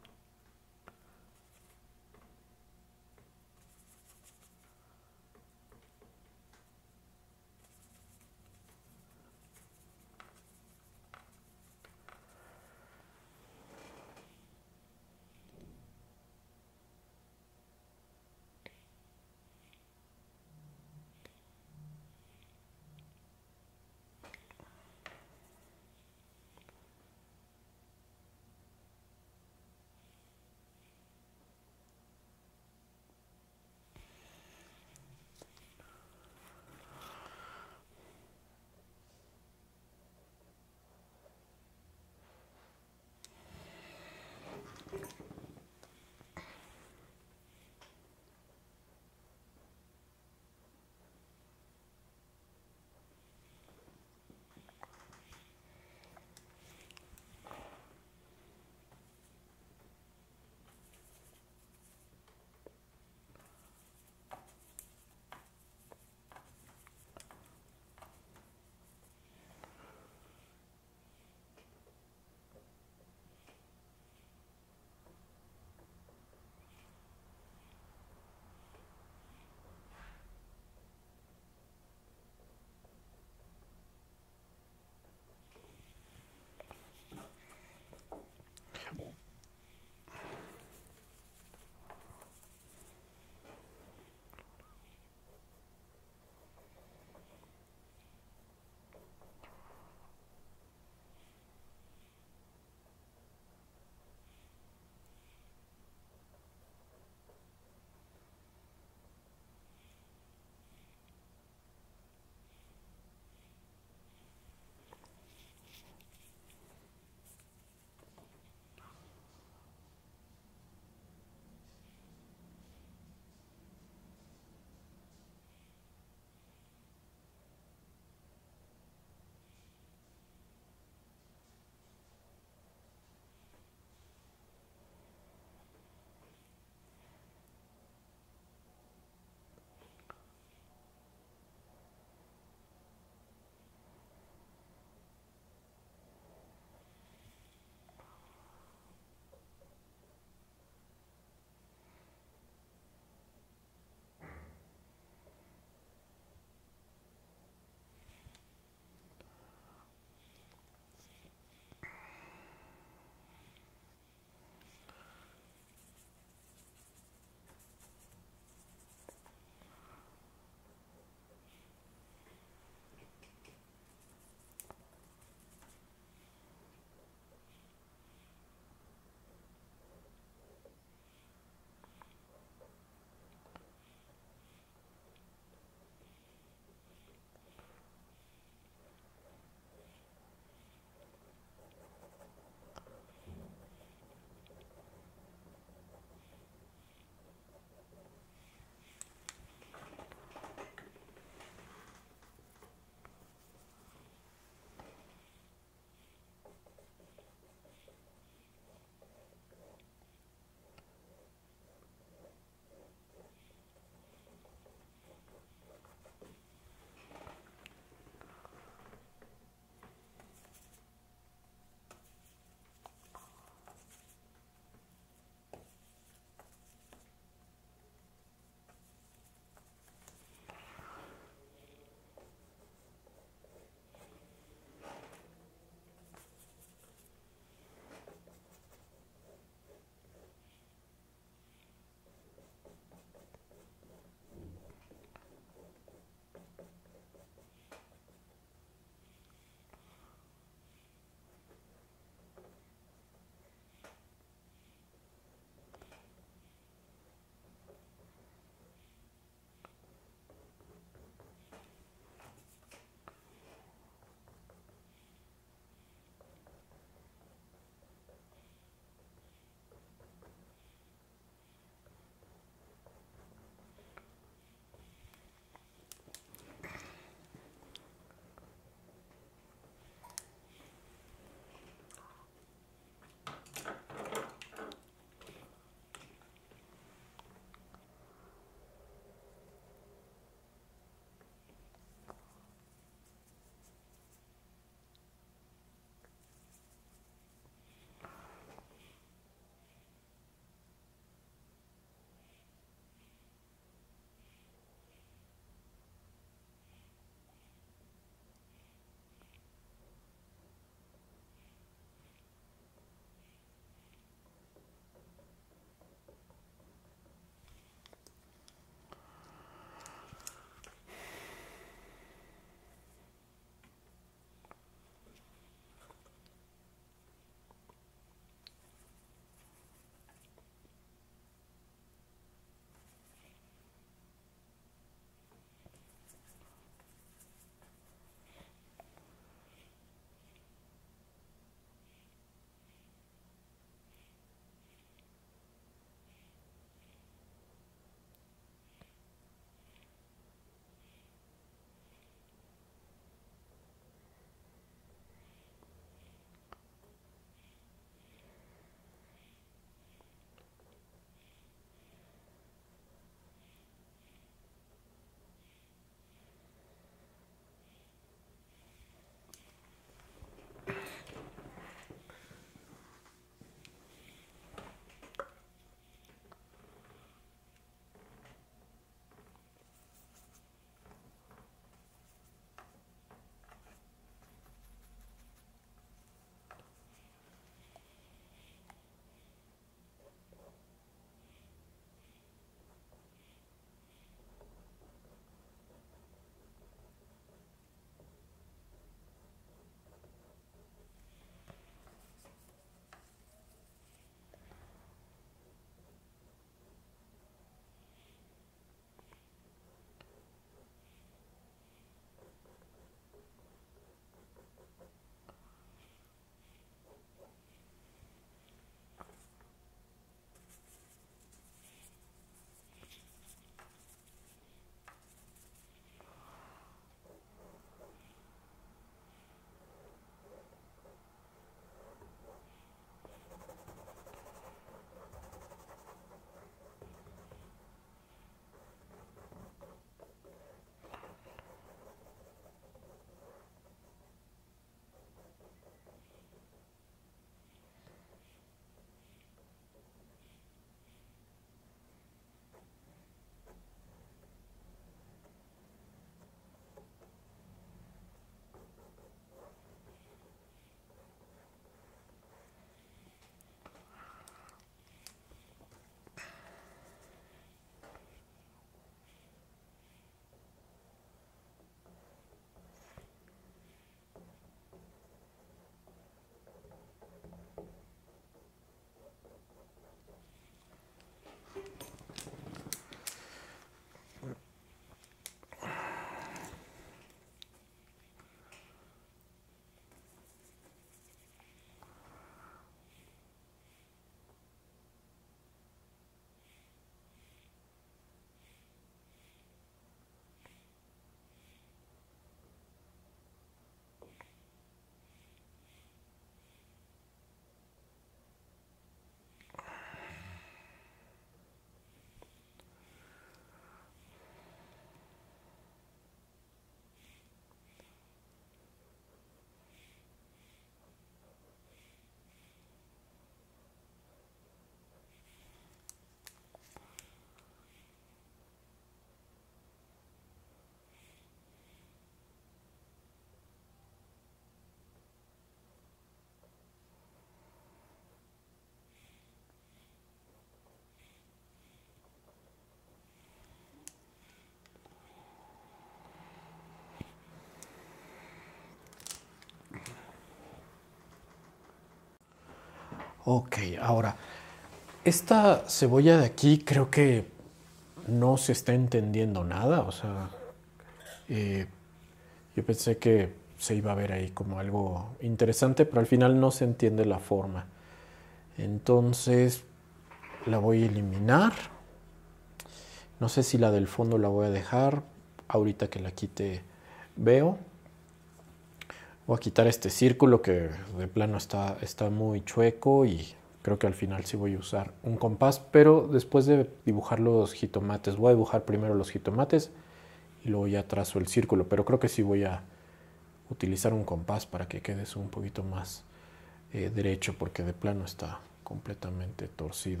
Ok, ahora, esta cebolla de aquí creo que no se está entendiendo nada, o sea, eh, yo pensé que se iba a ver ahí como algo interesante, pero al final no se entiende la forma. Entonces la voy a eliminar. No sé si la del fondo la voy a dejar. Ahorita que la quite veo. Voy a quitar este círculo que de plano está muy chueco y creo que al final sí voy a usar un compás, pero después de dibujar los jitomates, voy a dibujar primero los jitomates y luego ya trazo el círculo, pero creo que sí voy a utilizar un compás para que quede un poquito más derecho porque de plano está completamente torcido.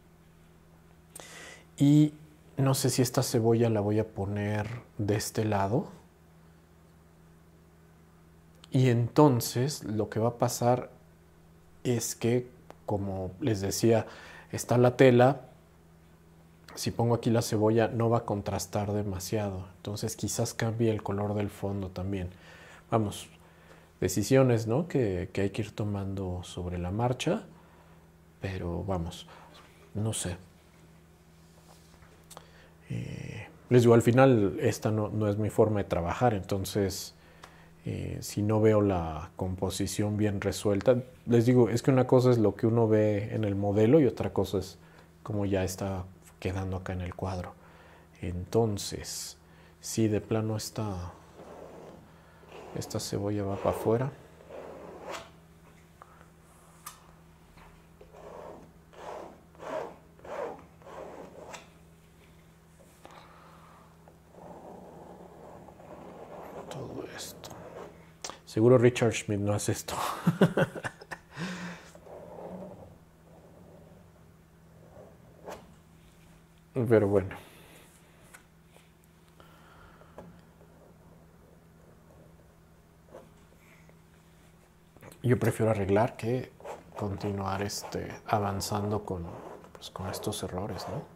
Y no sé si esta cebolla la voy a poner de este lado. Y entonces lo que va a pasar es que, como les decía, está la tela. Si pongo aquí la cebolla no va a contrastar demasiado. Entonces quizás cambie el color del fondo también. Vamos, decisiones, ¿no? que hay que ir tomando sobre la marcha. Pero vamos, no sé. Les digo, al final esta no es mi forma de trabajar, entonces si no veo la composición bien resuelta, les digo, es que una cosa es lo que uno ve en el modelo y otra cosa es como ya está quedando acá en el cuadro. Entonces, si de plano esta cebolla va para afuera. Todo esto. Seguro Richard Schmidt no hace esto. Pero bueno. Yo prefiero arreglar que continuar avanzando pues, con estos errores, ¿no?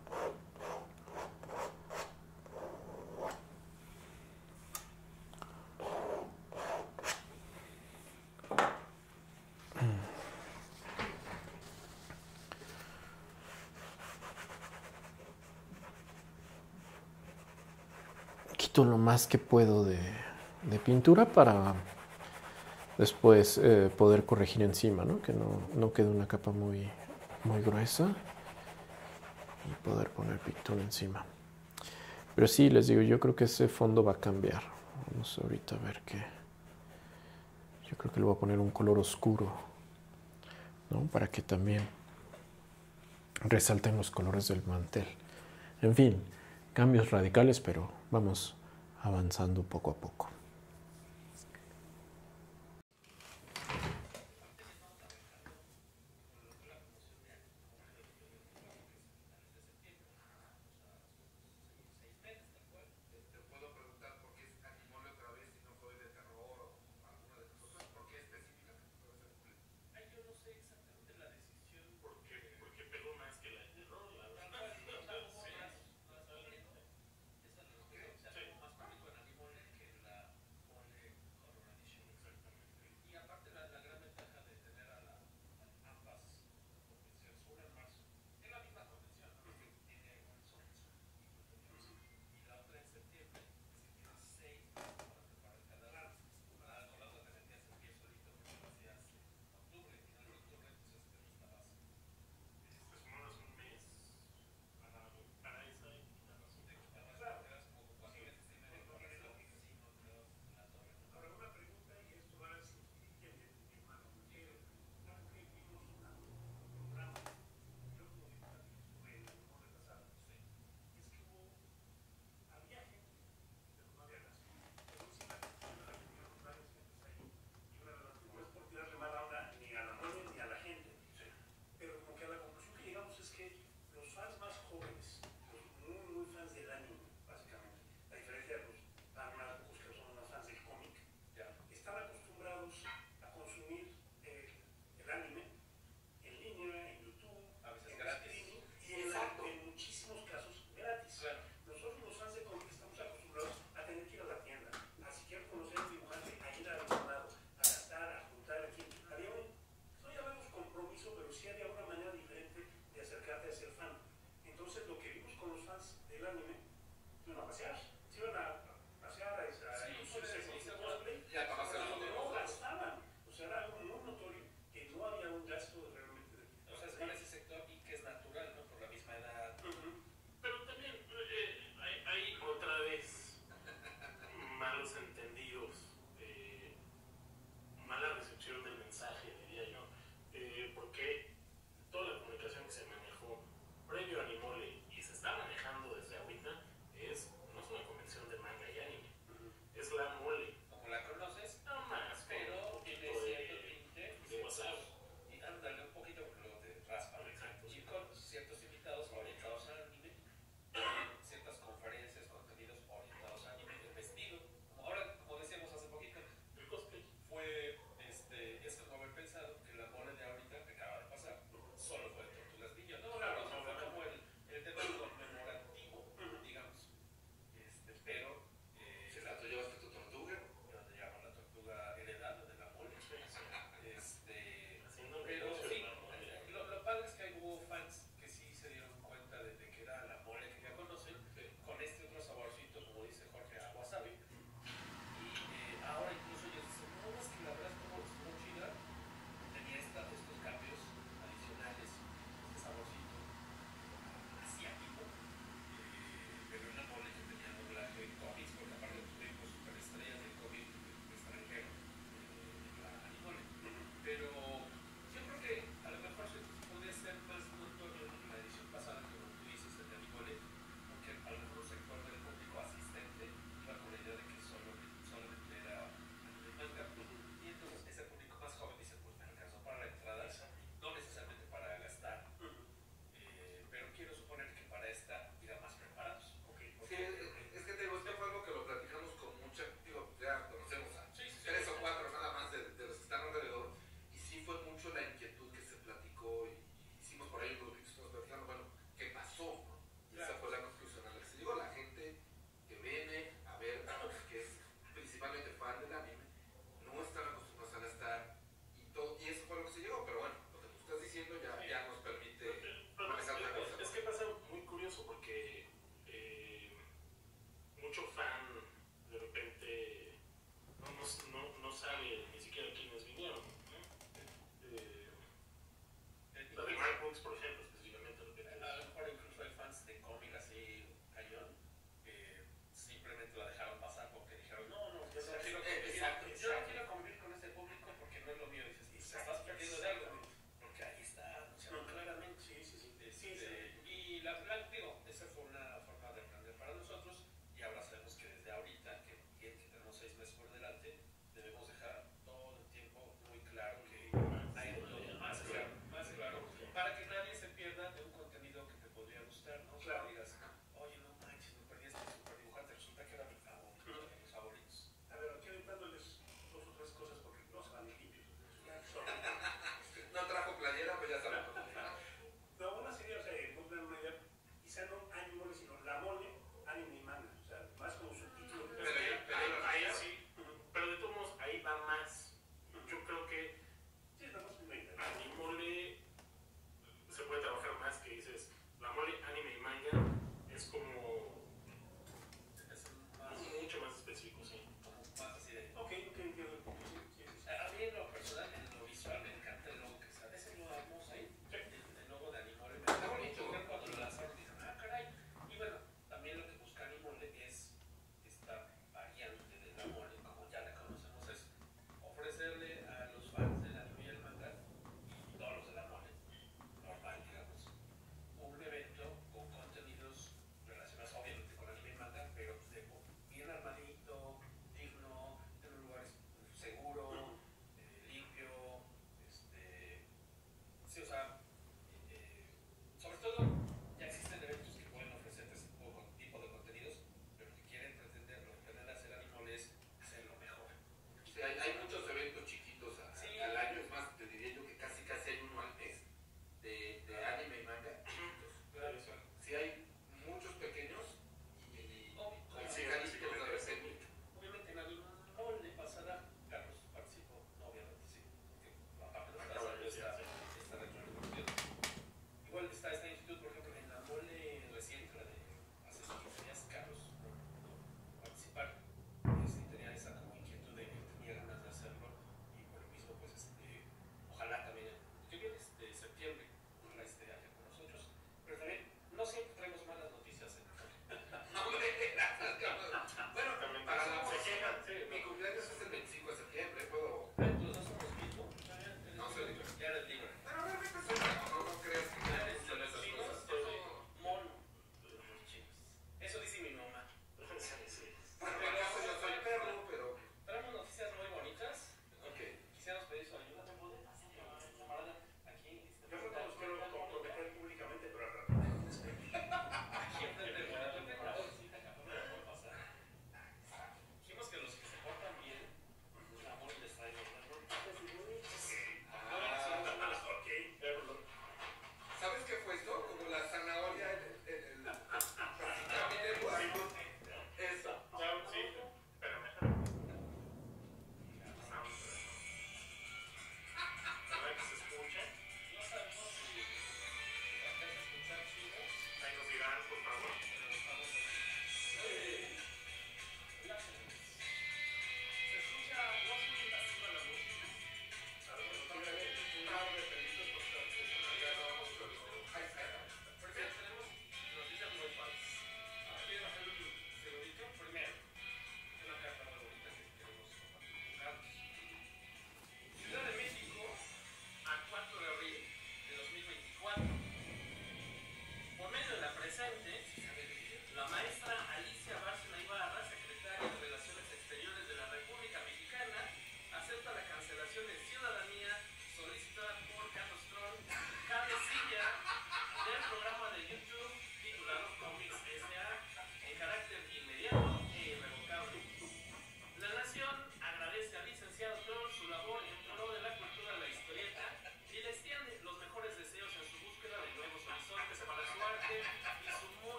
Quito lo más que puedo de pintura para después poder corregir encima, ¿no? Que no quede una capa muy gruesa y poder poner pintura encima. Pero sí, les digo, yo creo que ese fondo va a cambiar. Vamos ahorita a ver qué. Yo creo que le voy a poner un color oscuro, ¿no? Para que también resalten los colores del mantel. En fin, cambios radicales, pero vamos avanzando poco a poco.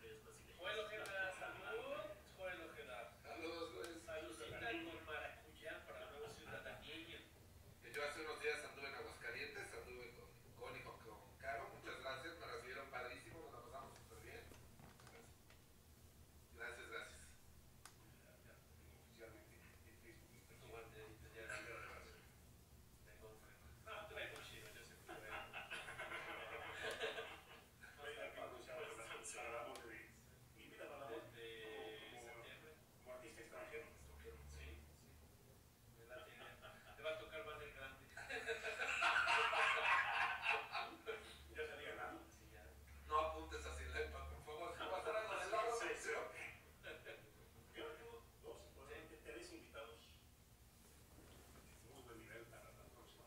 Joel Ojeda, salud. Joel Ojeda. Saludos, Luis. Saludcita con maracuyá para luego ciudadaneño. Yo hace unos días anduve en Aguascalientes, anduve con Connie y con Caro. Muchas gracias, me recibieron padrísimo, nos la pasamos súper bien. Gracias, gracias. Oficialmente en Facebook. Tu banderita ya. No, tú eres muy chido, yo sé que tú eres. Invítame a la voz De septiembre. como artista extranjero. Sí, sí. Te va a tocar más el grande. Ya salí ganando. Sí, ya. No apuntes así, Lepa, por favor. ¿Cómo estará lo del lado? Sí, sí. Yo tengo dos, probablemente tres invitados de muy buen nivel para la próxima.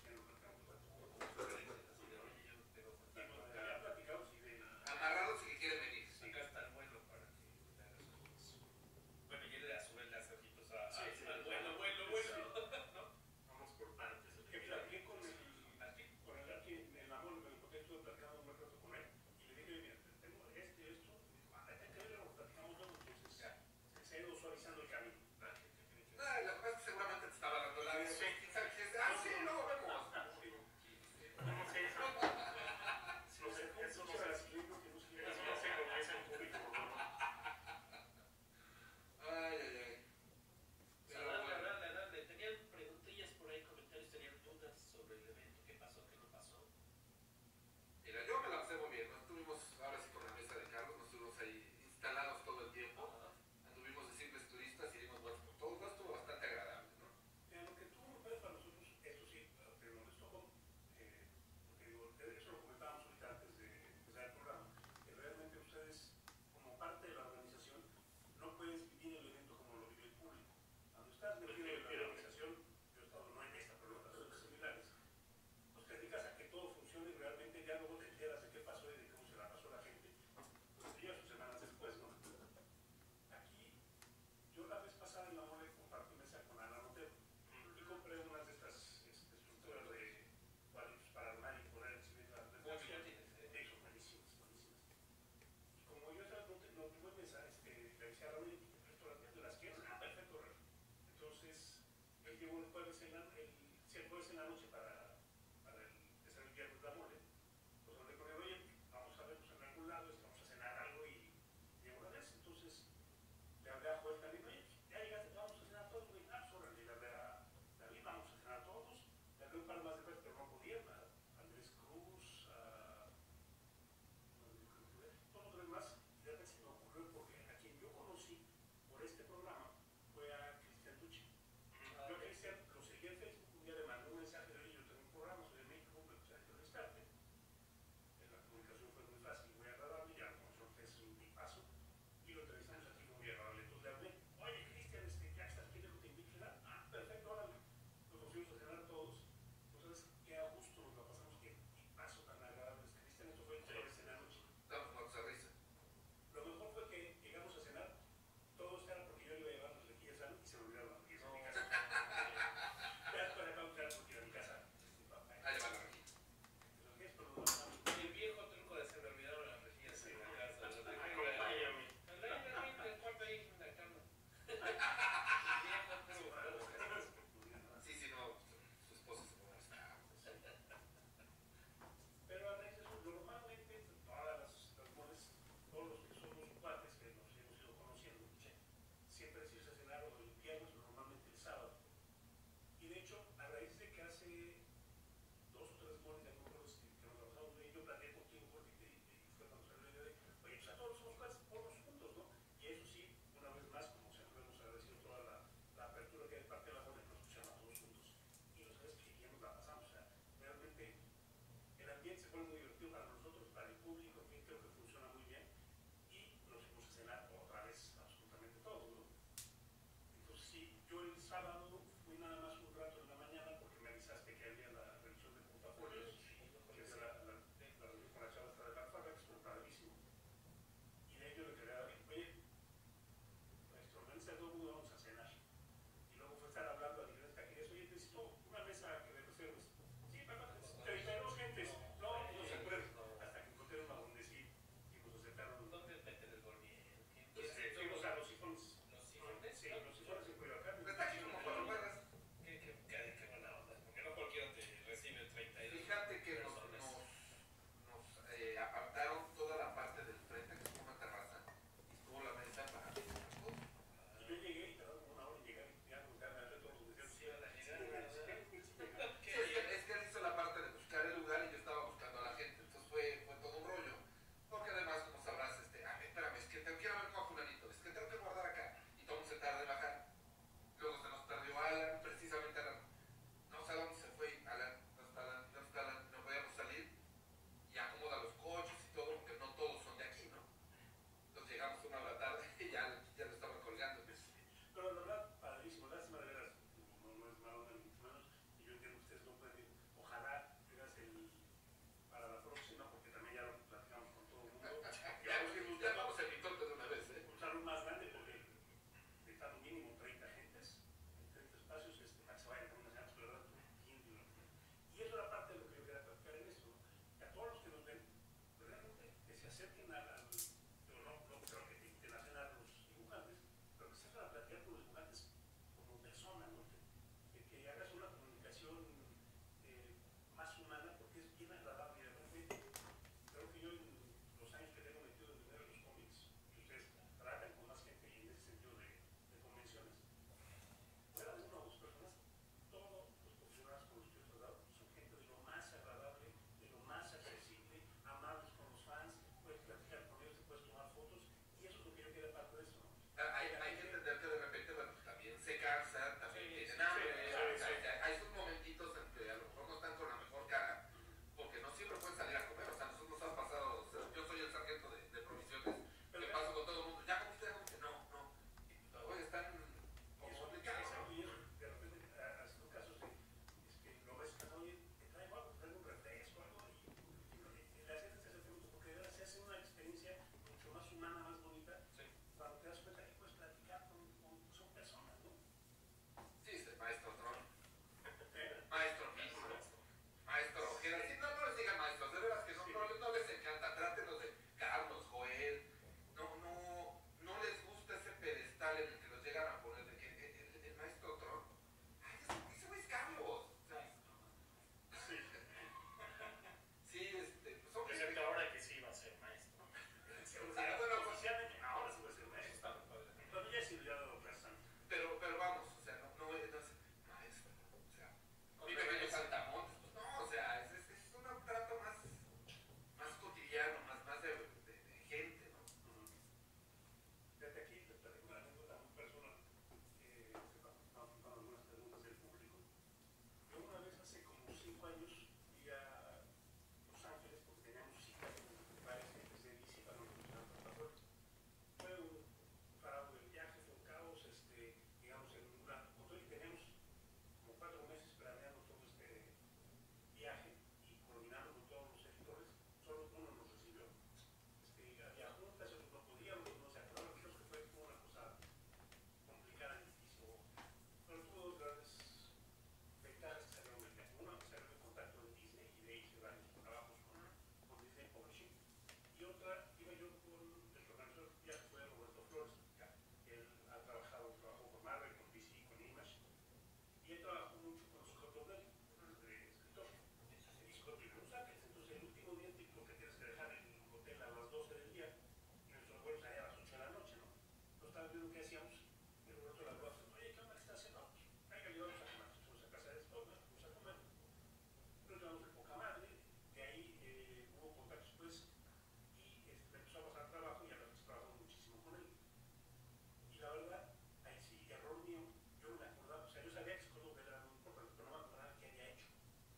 Ya platicamos y de Amarrados y que quieren venir. Acá está el vuelo para que te hagas fotos. Bueno, y él a su vez le hace ojitos al vuelo. ¿No? vamos por partes. Que platiqué con el Arqui en la mole, me encontré, estuve platicando un rato con él y le dije, mira, tengo esto, y dijo, hay que verlo, platicamos luego, entonces se ha ido suavizando el camino. La cosa es que seguramente te estaba dando la vida. Sí. Sí, luego vemos. No sé eso. No sé, eso no será cilindro, que no sé, eso no sé cómo es en público. Ay. Pero bueno. Dale. Tenían preguntillas por ahí, comentarios, tenían dudas sobre el evento, qué pasó, qué no pasó. Mira, yo me la pasé muy bien. Nos estuvimos ahora sí con la mesa de Carlos, nos estuvimos ahí instalados todo el tiempo. Anduvimos de simples turistas y dimos vueltas por todo. Estuvo bastante agradable, ¿no? Lo que tuvo lugar para nosotros, eso sí, pero nos tocó, porque digo, eso lo comentábamos ahorita antes de empezar el programa, que realmente ustedes, como parte de la organización, no puedes vivir el evento como lo vive el público. Cuando estás metido en la organización, yo he estado no en esta, pero en otras similares, pues te dedicas a que todo funcione y realmente ya luego te enteras de qué pasó y de cómo se la pasó a la gente, pues días o semanas después, ¿no? Aquí, yo la vez pasada en la mole compartí mesa con Ana Montero y compré unas de estas estructuras de cuadritos para armar y poner encima de las son buenísimas. Y como yo no tuve mesa, le decía a Raúl, ¿de las quieres? Perfecto, Raúl. Entonces, él llegó el jueves en la noche para empezar el viernes de la mole. Pues hablé con él, oye, vamos a vernos en algún lado, vamos a cenar algo y llegó una vez. Entonces, le hablé a Joel también, oye, ya llegaste, vamos a cenar todos, güey. Le hablé a David, vamos a cenar todos. Le hablé un par más de veces, pero no podía. Andrés Cruz, todos los demás. Y de repente se me ocurrió, porque a quien yo conocí por este programa fue a Cristian Tucci. Yo a Cristian lo seguí en Facebook, un día le mandé un mensaje de oye, yo tengo un programa, soy de México, me gustaría entrevistarte. La comunicación fue muy fácil y muy agradable, ya como son es un tipazo. Y lo entrevistamos aquí muy agradable. Entonces le hablé, oye Cristian, ya estás, ¿quieres que te invite a cenar? Perfecto, órale. Nos pusimos a cenar todos. Entonces, qué a gusto nos la pasamos, qué tipazo tan agradable. Cristian, esto fue el jueves en la noche. Estamos muertos de risa. Lo mejor fue que llegamos a cenar, todos eran porque yo le iba a llevar las rejillas a y se me olvidaron las rejillas en mi casa. Ya después de pautar porque era mi casa. Ahí va la rejilla. El viejo truco de se me olvidaron las rejillas en la casa. Acompáñame. El cuarto ahí en la cama. El viejo truco. Sí, no, su esposa se puede estar. Pero a raíz de eso, normalmente todas las moles, todos los que somos cuates que nos hemos ido conociendo, siempre es irse a cenar o el viernes, normalmente el sábado. Y de hecho, a raíz de que hace 2 o 3 moles de números que nos trabajamos de ello, platicé contigo porque fue cuando salió la idea de, oye, pues a todos somos cuates, ponnos juntos, ¿no? Y eso sí, una vez más, como siempre hemos agradecido toda la apertura que hay de parte de la mole, nos pusieron a todos juntos. Y lo sabes que ya nos la pasamos, o sea, realmente el ambiente se pone muy divertido para nosotros, para el público, en fin, creo que funciona muy bien. Y nos fuimos a cenar otra vez absolutamente todos, ¿no? Entonces sí, yo el sábado fui nada más un rato en la mañana porque me avisaste que había la revisión de portafolios, que es la reunión con la chava esta de la Farra, que estuvo padrísimo. Y de ello le quería decir, oye, nuestro organiza todo el mundo, vamos a cenar. Y luego fue estar hablando a diferentes cajerías, oye, necesito una mesa que me reserves. Sí, papá, 32 gentes. No se puede. Hasta que encontré una donde sí, y nos aceptaron. ¿Dónde te acerquen yo no creo que te inviten a cenar los dibujantes, pero que se van a platicar con los dibujantes como personas, ¿no? Que hagas una comunicación más humana, porque es bien agradable. Y realmente creo que yo en los años que tengo metido en los cómics, y ustedes tratan con más gente y en ese sentido de convenciones, fuera de una o dos personas, todos los profesionales con los que yo he tratado son gente de lo más agradable, de lo más accesible, amables con los fans, puedes platicar con ellos, te puedes tomar fotos, y eso es lo que yo quiero parte de esto, ¿no? Hay que entender que de repente, bueno, también se cansan, también tienen hambre, hay sus momentitos en que a lo mejor no están con la mejor cara, porque no siempre pueden salir a comer. O sea, nosotros nos han pasado, o sea, yo soy el sargento de provisiones, que paso con todo el mundo, ya comiste, no, hoy están como complicados, ¿no? Y eso, de repente, ha sido casos de, lo ves que oye, te trae algo, te trae un refresco, algo, y la gente se hace preguntas, porque de verdad se hace una experiencia mucho más humana, más bonita, cuando te das cuenta que puedes platicar son personas, ¿no? Sí, maestro Tron, maestro Piso, maestro Ojeda, sí, no les digan maestros, de veras que no les encanta, trátenos de Carlos, Joel, no les gusta ese pedestal en el que los llegan a poner de que el maestro Tron, ay, ese güey es Carlos, o sea, sí, pues hombre, Excepto ahora que sí va a ser maestro. Oficialmente, ahora sí va a ser maestro. Todavía sí lo he dado bastante. pero vamos, o sea, no es maestro, o sea, vive Bello Saltamontes, pues no, o sea, es un trato más cotidiano, más de gente, ¿no? Desde aquí te platico una anécdota muy personal, vamos con algunas preguntas del público. Yo una vez hace como 5 años fui a Los Ángeles porque teníamos cita con varias gentes de bici para no funcionar por pasaporte. Fue un parado del viaje, fue un caos, digamos, en una hotel, y teníamos como 4 meses planeando todo este viaje y coordinando con todos los editores. Solo uno nos recibió. Había juntas, otros no podíamos, no se acordaron, creo que fue una cosa complicada, difícil. Pero tuvo dos grandes ventajas que salieron del viaje. Una, salió en contacto de Disney y de ahí hice varios trabajos con Disney Publishing. Y otra, iba yo con el organizador del viaje, fue Roberto Flores. Él trabajó con Marvel, con DC, con Image. Y él trabajó mucho con Scott O'Dell, escritor. Y Scott vive en Los Ángeles. Entonces, el último día típico que tienes que dejar el hotel a las 12 del día, y nuestros vuelos salían a las 8 de la noche, ¿no? Entonces, estábamos viendo qué hacíamos. Y Roberto la habló, oye, ¿qué onda que estás haciendo? Venga, ayudamos a comer. Fuimos a casa de Scott, fuimos a comer. Nos llevamos de poca madre. De ahí hubo contactos, pues, y me empezó a pasar trabajo y a la vez trabajamos muchísimo con él. Y la verdad, ahí sí, error mío, yo no me acordaba, o sea, yo sabía que Scott O'Dell era muy importante, pero no me acordaba qué había hecho.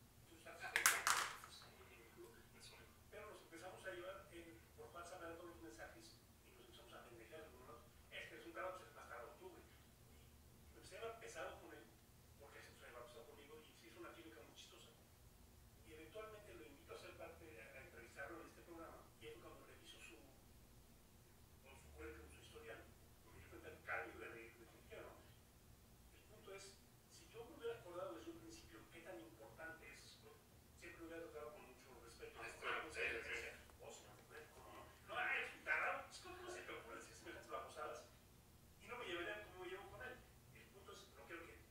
Pero nos empezamos a llevar por WhatsApp a todos los mensajes y nos empezamos a pendejear algunos. Es un trabajo, se va a estar a octubre. Y me empecé a llevar pesado con él, porque se lleva pesado conmigo y se hizo una química muy chistosa. Y eventualmente lo invito a ser parte, a entrevistarlo en este programa, y él cuando reviso su currículum, su historial, me di cuenta del cambio de función, ¿no? El punto es, si yo me hubiera acordado desde un principio qué tan importante es Scott, siempre lo hubiera tratado con mucho respeto. No, eres un tarado, Scott, no se te ocurre decir semejantes babosadas. Y no me llevaría como me llevo con él. El punto es, no quiero que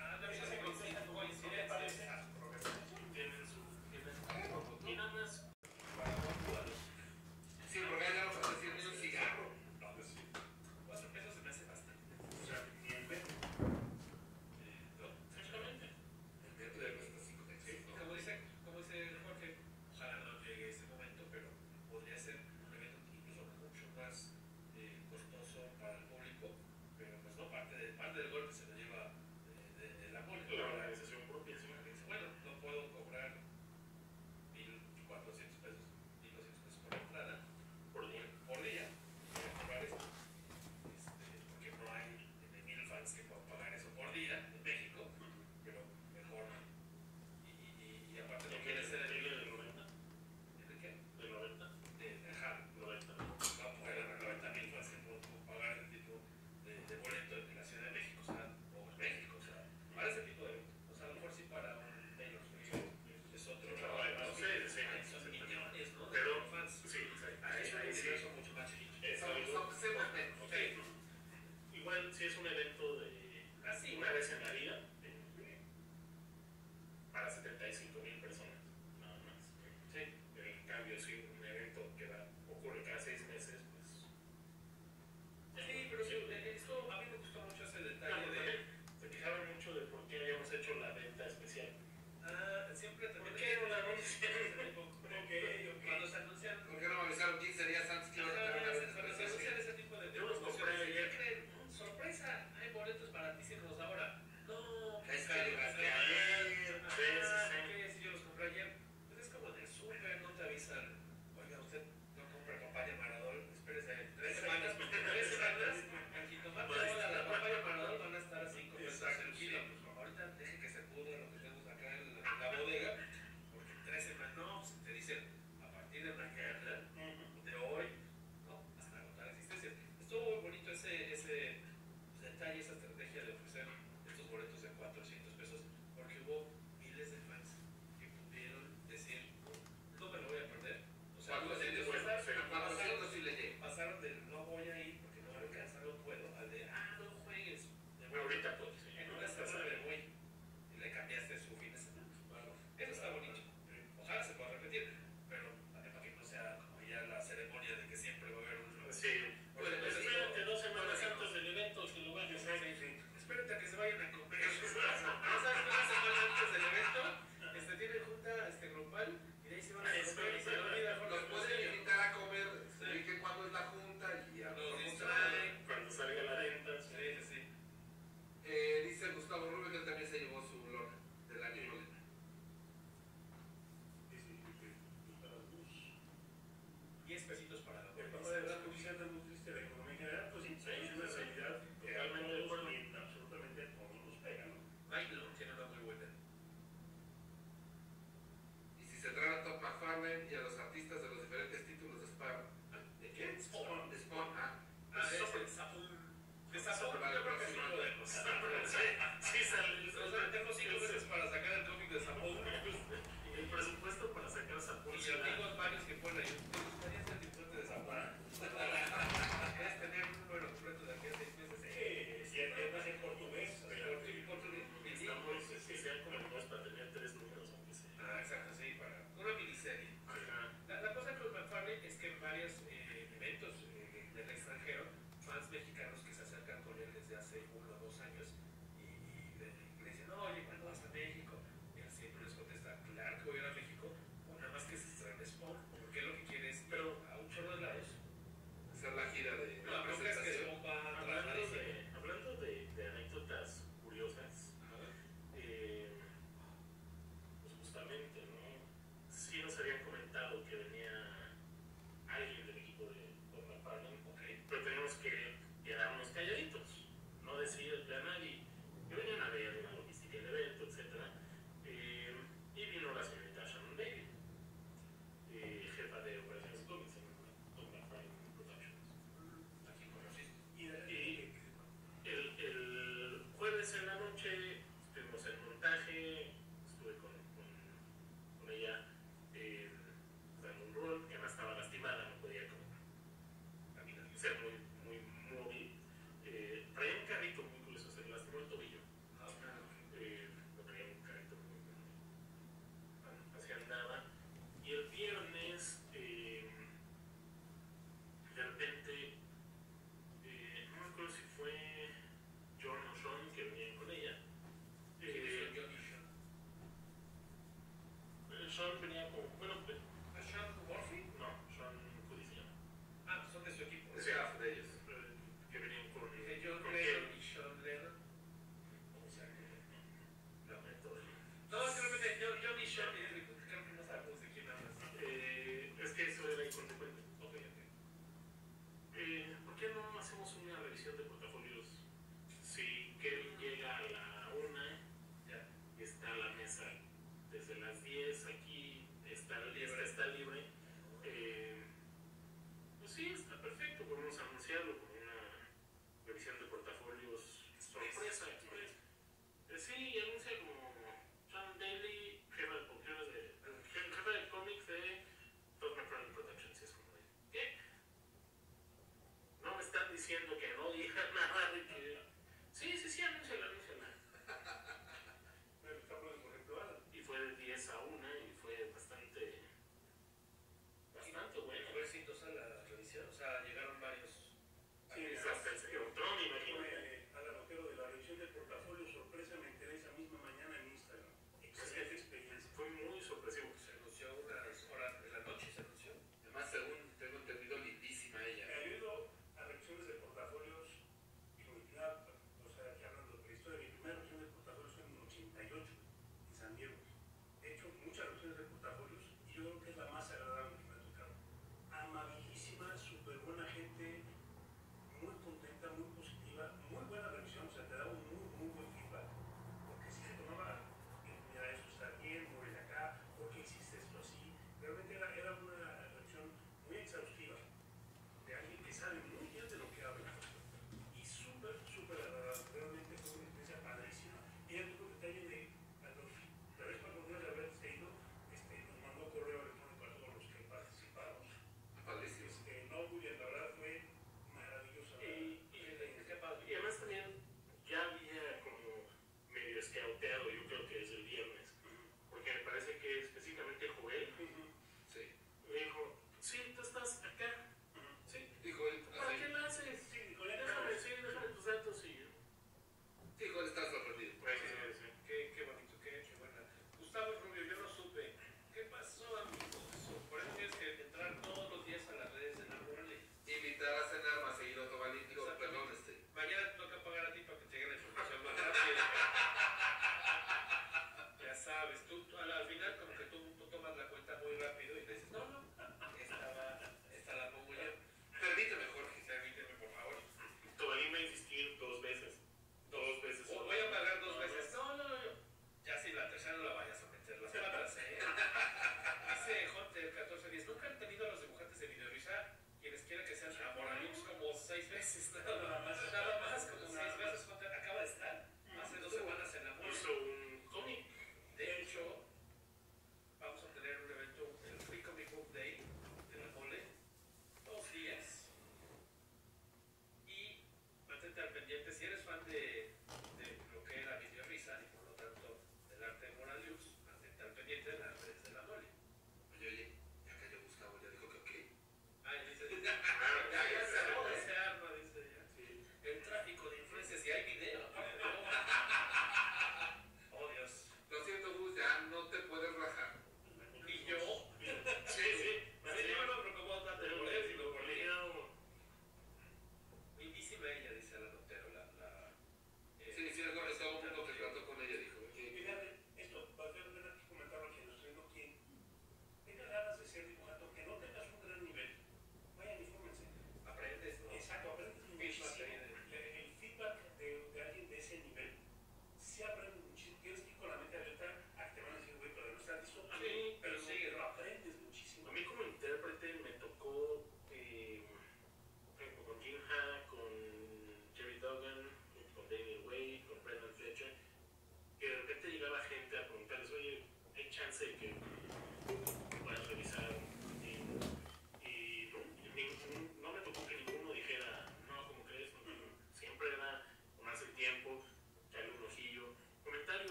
no sé si coincidencias. Tienen su y nada más para jugadores. Sí, porque hay algo para decir, un cigarro. No, pues sí. 4 pesos se me hace bastante. O sea, ni el metro. ¿No? Exactamente. El metro de cuesta 5 pesos. Sí, y como dice Jorge, ojalá no llegue ese momento, pero podría ser un evento incluso mucho más costoso para el público, pero pues no, parte del golpe se lo lleva de la mole. La organización propia, sí. Dice, bueno, no puedo cobrar 1,400 pesos, 1,200 pesos por entrada, Por día. voy a cobrar eso, porque no hay 1,000 fans que puedan pagar eso por día en México, pero mejor. Y aparte no quiere ser el del 90. ¿de qué? Del 90. Ajá, 90. no puede haber 90,000 fans que puedan pagar ese tipo de boleto en la Ciudad de México, o sea, o en México, o sea, para ese tipo de eventos. O sea, a lo mejor sí para un Taylor Swift es otro. No sé, Son millones, ¿no? Pero, De fans. sí, Ahí es un universo mucho más chiquito. es algo. Somos menos. Ok. Igual si es un evento de Así. una vez en la vida, para 75,000 personas, nada más. Sí. En cambio, si un evento que ocurre cada 6 meses, pues. Sí, pero sí, esto a mí me gustó mucho ese detalle Claro, de. se quejaban mucho de por qué habíamos hecho la venta especial. Siempre también. ¿Por qué no la anunciaron? Cuando se anuncian. ¿Por qué no me avisaron 15 días antes que iba a tener una venta Cuando se especial? anuncian ese tipo de Yo los compré promociones, ayer. ¿qué creen? Sorpresa, hay boletos baratísimos ahora. No, Es que llegaste ayer. ¿qué? Si yo los compré ayer. Pues es como en el súper, no te avisan. Oiga, usted no compra papaya Maradol, espérese 3 semanas. 3 semanas, el jitomate o la papaya Maradol van a estar a 5 pesos el kilo. Ahorita deje que se pudra lo que tenemos acá en la bodega, porque 3 semanas, no, pues te dicen a partir de mañana, de hoy, no, hasta agotar existencias. Estuvo muy bonito ese detalle, esa estrategia de ofrecer estos boletos de 400 pesos, porque hubo miles de fans que pudieron decir, no me lo voy a perder. O sea, Cuando se pasaron del no voy a ir porque no me alcanza, no puedo, al de no juegues. Ahorita pues. En una semana me voy y le cambiaste su fin de semana. Eso está bonito. Ojalá se pueda repetir, pero también para que no sea como ya la ceremonia de que siempre va a haber un. Sí. Pues espérate 2 semanas antes del evento que lo vayas a hacer. Espérate a que se vayan a comer. ¿No sabes qué hace mal antes del evento? Tienen junta grupal y de ahí se van a comer y se olvida. Los pueden invitar a comer, ubiquen cuándo es la junta y a lo Los mejor distraen. Cuando salga la venta. Sí. dice Gustavo Rubio que él también se llevó su lona del año. Sí, para los bus. 10 pesitos para la El tema de la publicidad de luz de la economía en general, pues sí, es una realidad totalmente de acuerdo y absolutamente a todos nos pega, ¿no? Ay, no, tiene una muy buena. Y si se trae a Todd McFarlane y a los artistas de los diferentes títulos de Spawn. ¿De qué? Spawn. De Spawn, es el Zapun. De Zapun, Para yo el creo que sí próximo. podemos. Sí, sale. O sea, tengo 5 veces para sacar el cómic de Zapun. El presupuesto para sacar esa Y porción. amigos varios que ponen ahí. ¿Te gustaría ser dibujante de Zapun? ¿Quieres tener un número completo de aquí a 6 meses? Sí, además en portugués. Estamos, Que sean como dos para tener 3 números, aunque sea. exacto, sí, para una miniserie. Ajá. La cosa con McFarlane es que en varios eventos del extranjero, fans mexicanos que se acercan con él desde hace 1 o 2 años y le dicen, oye, ¿cuándo vas a México? Y él siempre les contesta, claro que voy a ir a México, o nada más que se estrene Spawn, porque él lo que quiere es ir a un chorro de lados. Hacer la gira de La bronca es que Spawn va Hablando de anécdotas curiosas, pues justamente, ¿no? Sí nos habían comentado que venía alguien del equipo de Todd McFarlane, pero tenemos que quedarnos calladitos, no decirle a nadie. Que venían a ver la logística del evento, etc. Y vino la señorita Shannon David, jefa de operaciones cómics en Todd McFarlane Productions. aquí conociste. Y el jueves en la noche estuvimos en montaje, estuve con ella dando un rol, que además estaba lastimada, no podía como caminar, ser muy móvil. Traía un carrito muy curioso, se le lastimó el tobillo.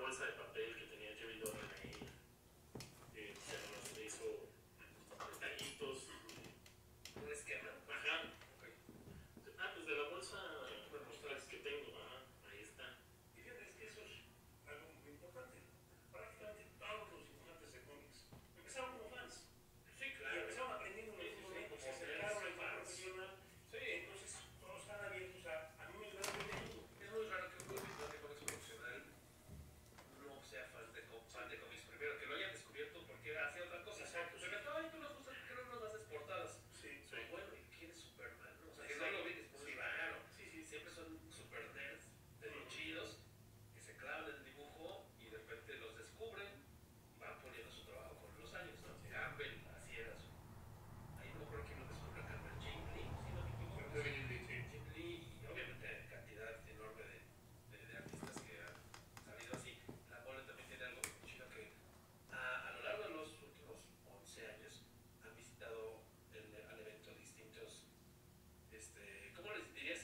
bolsa de papel que tenía Jerry Dornan ahí, ya nomás le hizo detallitos. Un esquema. Ajá. Ok. Pues de la bolsa que tengo, ahí está. Y fíjate, es que eso es algo muy importante. Prácticamente todos los dibujantes de cómics empezaron como fans. Sí, Y claro. empezaron aprendiendo en los momentos, se acercaron al fan profesional. Sí. Entonces, todos están abiertos a números grandes de mundo. Es muy raro que un dibujante de cómics profesional no sea fan de cómics. Primero, que lo hayan descubierto porque hacía otra cosa. Exacto, sí. Pero todo ahí tú nos gusta porque no nos das portadas. Sí, Sí. Bueno, ¿y quién es Superman? ¿No? O sea, que no lo ven, es muy raro. Sí, sí, Siempre son super nerds de los chidos que se clavan en el dibujo y de repente los descubren y van poniendo su trabajo con los años, ¿no? Campbell, así era su. Ahí no me acuerdo quién lo descubre, Campbell, Jim Lee, si no me equivoco. Jim Lee y obviamente cantidad enorme de artistas que han salido así. La Mole también tiene algo muy chido que a lo largo de los últimos 11 años han visitado al evento distintos, ¿cómo les dirías?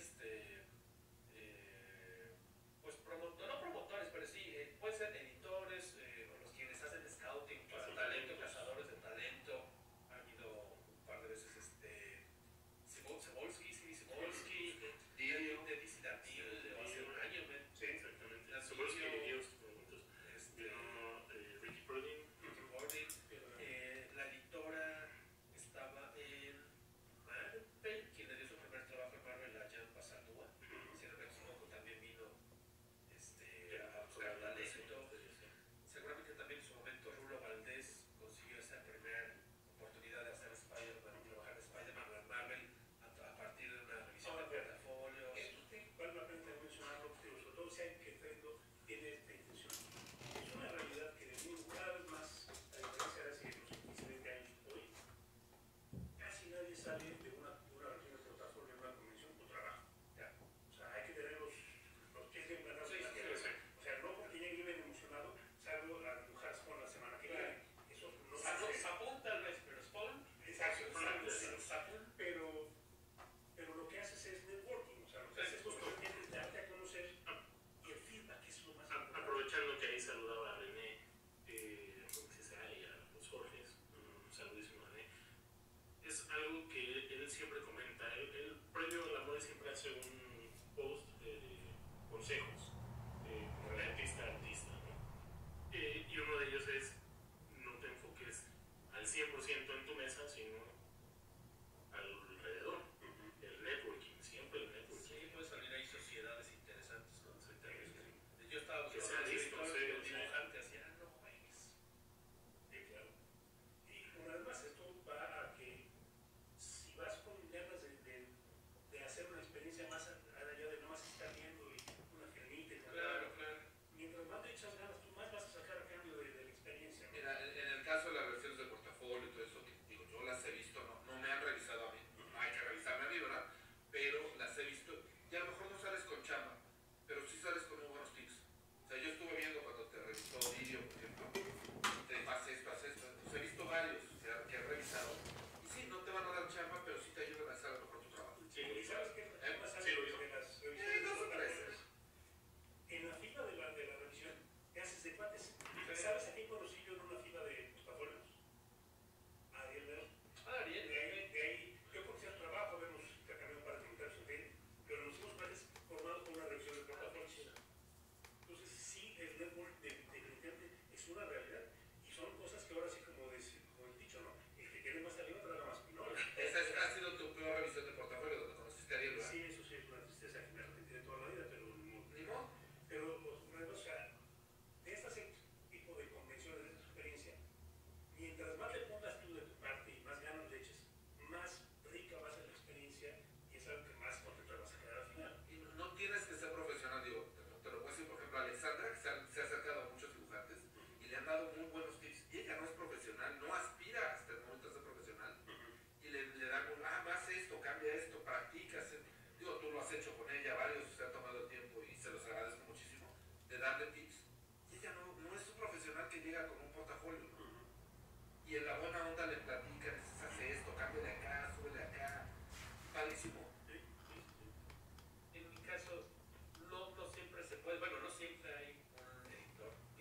Pues no promotores, pero sí, pueden ser editores, o los quienes hacen scouting para talento, cazadores de talento. Han ido un par de veces, Cebulski, de DC Datil, de hace un año, ¿ven? Sí, exactamente. Datil, Sobolski y Dios, juntos. Ricky Brodin. Ricky Brodin, la editora estaba en Marvel, quien le dio su primer trabajo en Marvel, a Jan Pasadua, si no me equivoco, también vino a buscar talento. Seguramente también en su momento Rulo Valdés consiguió esa primera oportunidad de hacer Spider-Man y trabajar en Spider-Man en Marvel a partir de una revisión de portafolios. Esto vale la pena mencionarlo, pero sobre todo si hay que Fendo tiene esta intención. Es una realidad que de cada vez más, a diferencia de hace unos 15, 20 años hoy, casi nadie sale de una revisión de portafolio en una convención por trabajo. Ya. O sea, hay que tener los pies bien plantados. Sí, sí, sí. O sea, no porque llegue bien emocionado, salgo a dibujar Spawn la semana que viene. Eso no Sapón tal vez, pero Spawn. Exacto, Sapón. pero lo que haces es networking, o sea, lo que haces es justamente darte a conocer y el feedback, que es lo más importante. Aprovechando que ahí saludaba a René, y a los Jorges, un saludísimo a René. Es algo que él siempre comenta. Él previo al amor siempre hace un post de consejos de artista a artista, ¿no? Y uno de ellos es: no te enfoques al 100% en tu mesa, sino alrededor. El networking, siempre el networking. Sí, puede salir ahí sociedades interesantes, ¿no? Yo estaba Que buscando sea listo, un sí. dibujante así, no juegues. Sí, claro. Y una vez más, esto va a que si vas con ganas de hacer una experiencia más allá de no más estar viendo y una firmita y Claro. mientras más le echas ganas, tú más vas a sacar a cambio de la experiencia, ¿no? Mira, en el caso de las revisiones de portafolio y todo eso, que digo, yo las he visto, no me han revisado a mí, no hay que revisarme a mí, ¿verdad? Pero las he visto, y a lo mejor no sales con chamba, pero sí sales con muy buenos tips. O sea, yo estuve viendo cuando te revisó Didio, por ejemplo, te hace esto, pues he visto varios que han revisado, y sí, no te van a dar chamba, pero sí te ayudan a hacer a lo mejor tu trabajo. Sí, Y sabes que más sí, lo de las revisiones Dos o tres. en la fila de la revisión te haces de cuates. ¿Sabes a quién conocí yo en una fila de portafolios? A Ariel León. Bien. De ahí, yo conocí su trabajo, hemos intercambiado un par de comentarios en fin, pero nos hicimos cuates formados por una revisión de portafolios. Entonces, sí, el network definitivamente es una realidad y son cosas que ahora sí, como el dicho, ¿no? El que tiene más arriba traga más pinola. Esa ha sido tu peor revisión de portafolio donde conociste a Ariel, ¿verdad? Sí, eso sí es una tristeza que me arrepentí de toda la vida, pero no. Ni modo. Pero, o sea, de este tipo de convenciones, de esta experiencia, mientras más le pongas tú de tu parte y más ganas le eches, más rica va a ser la experiencia y es algo que más contento vas a quedar al final. Y no tienes que ser profesional, digo, te lo puedo decir, por ejemplo, Alexandra, que se ha acercado a muchos dibujantes y le han dado muy buenos tips. Y ella no es profesional, no aspira hasta el momento a ser profesional. Y le dan, haz esto, cambia esto, practicas. Digo, tú lo has hecho con ella, varios se han tomado el tiempo y se los agradezco muchísimo, de darle tips. Y ella no es un profesional que llega con un portafolio, ¿no? Y en la buena onda le platican, hace esto, cambia de acá, sube de acá. Padrísimo. En mi caso, no siempre se puede, bueno, no siempre hay un editor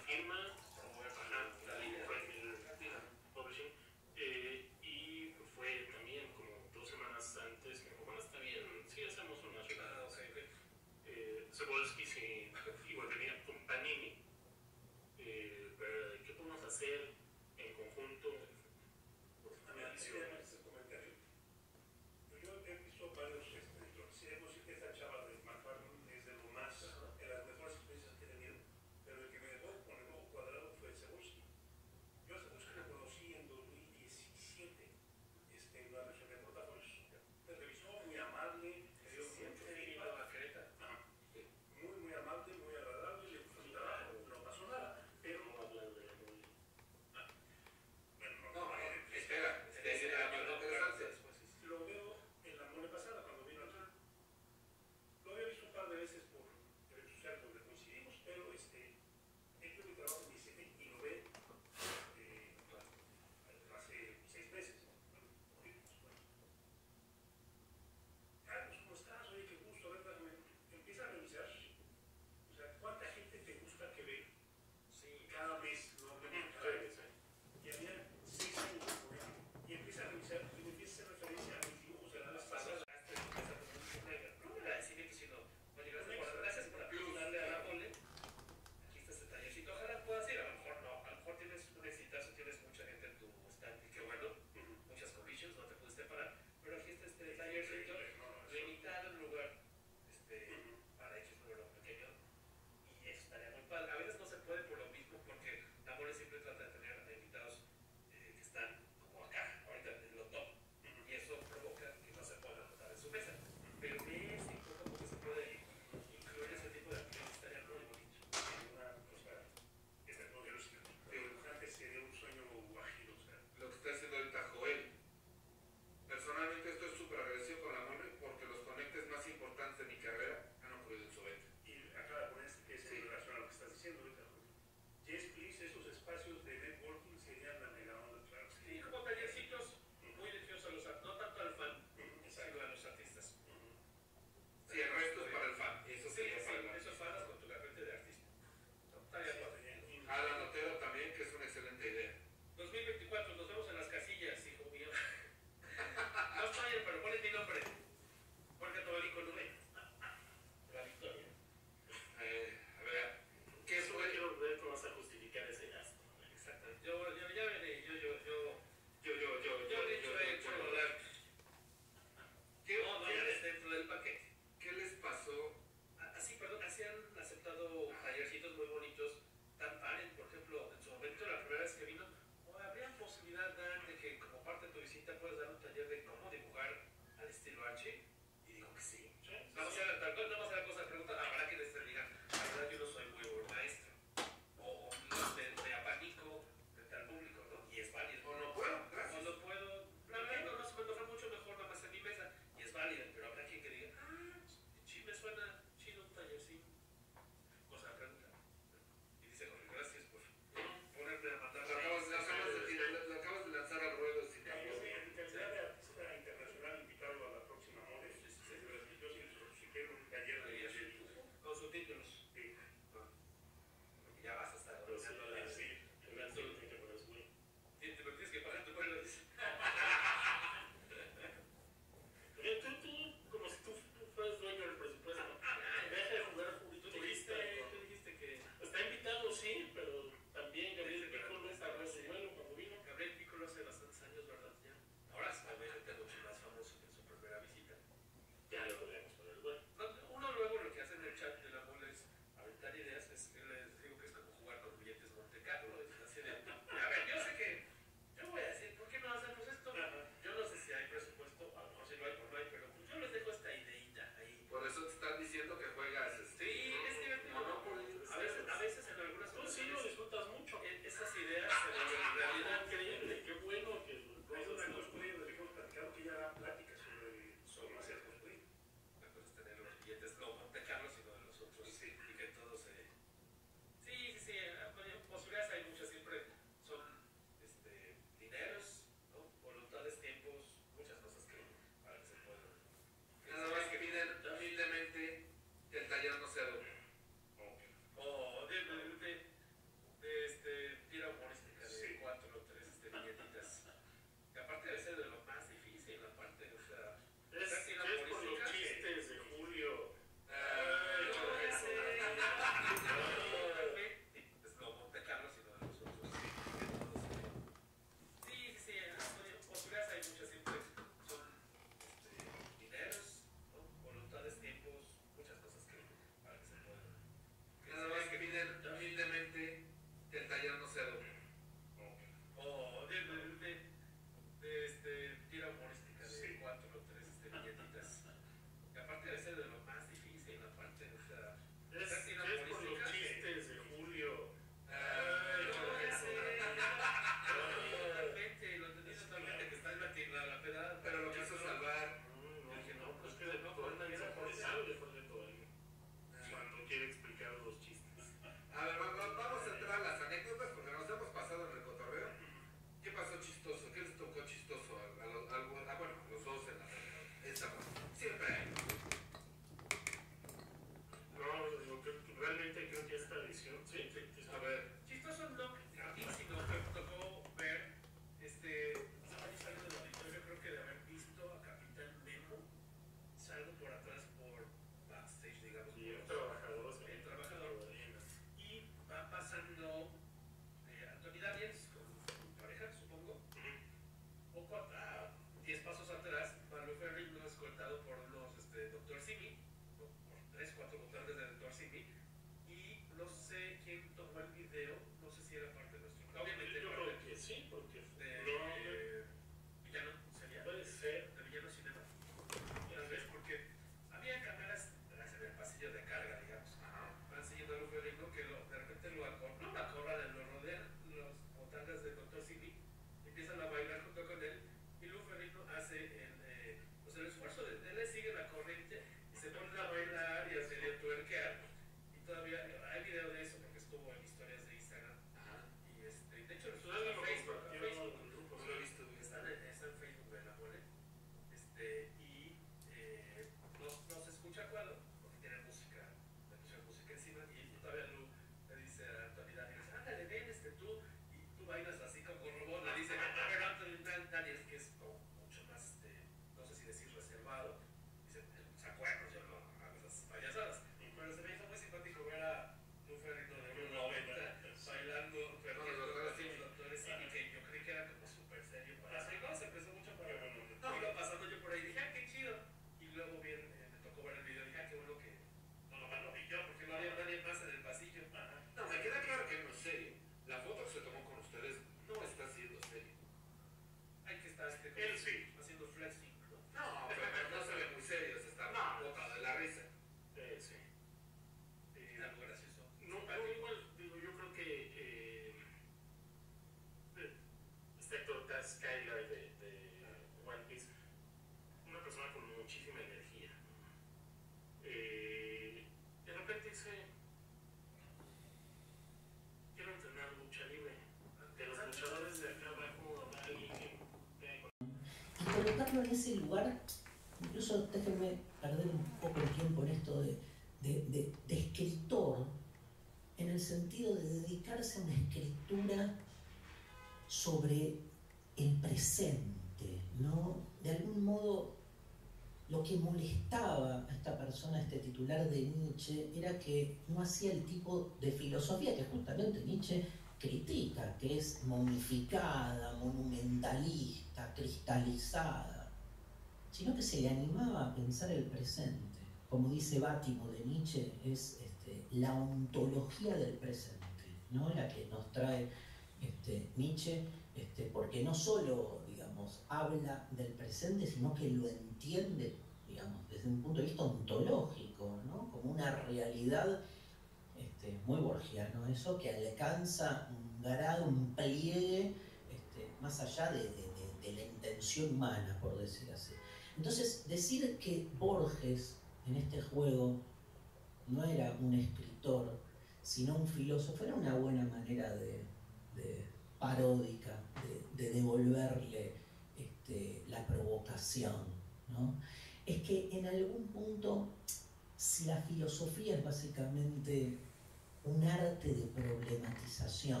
colocarlo en ese lugar, incluso déjenme perder un poco el tiempo en esto de escritor, en el sentido de dedicarse a una escritura sobre el presente, ¿no? De algún modo, lo que molestaba a esta persona, a este titular de Nietzsche, era que no hacía el tipo de filosofía que justamente Nietzsche critica, que es momificada, monumentalista, cristalizada, sino que se le animaba a pensar el presente. Como dice Bátimo de Nietzsche, es la ontología del presente, ¿no? La que nos trae Nietzsche, porque no solo, digamos, habla del presente, sino que lo entiende, digamos, desde un punto de vista ontológico, ¿no? Como una realidad muy borgiano, eso que alcanza un grado, un pliegue más allá de la intención humana, por decir así. Entonces, decir que Borges en este juego no era un escritor, sino un filósofo, era una buena manera de paródica, de devolverle la provocación, ¿no? Es que en algún punto, si la filosofía es básicamente un arte de problematización,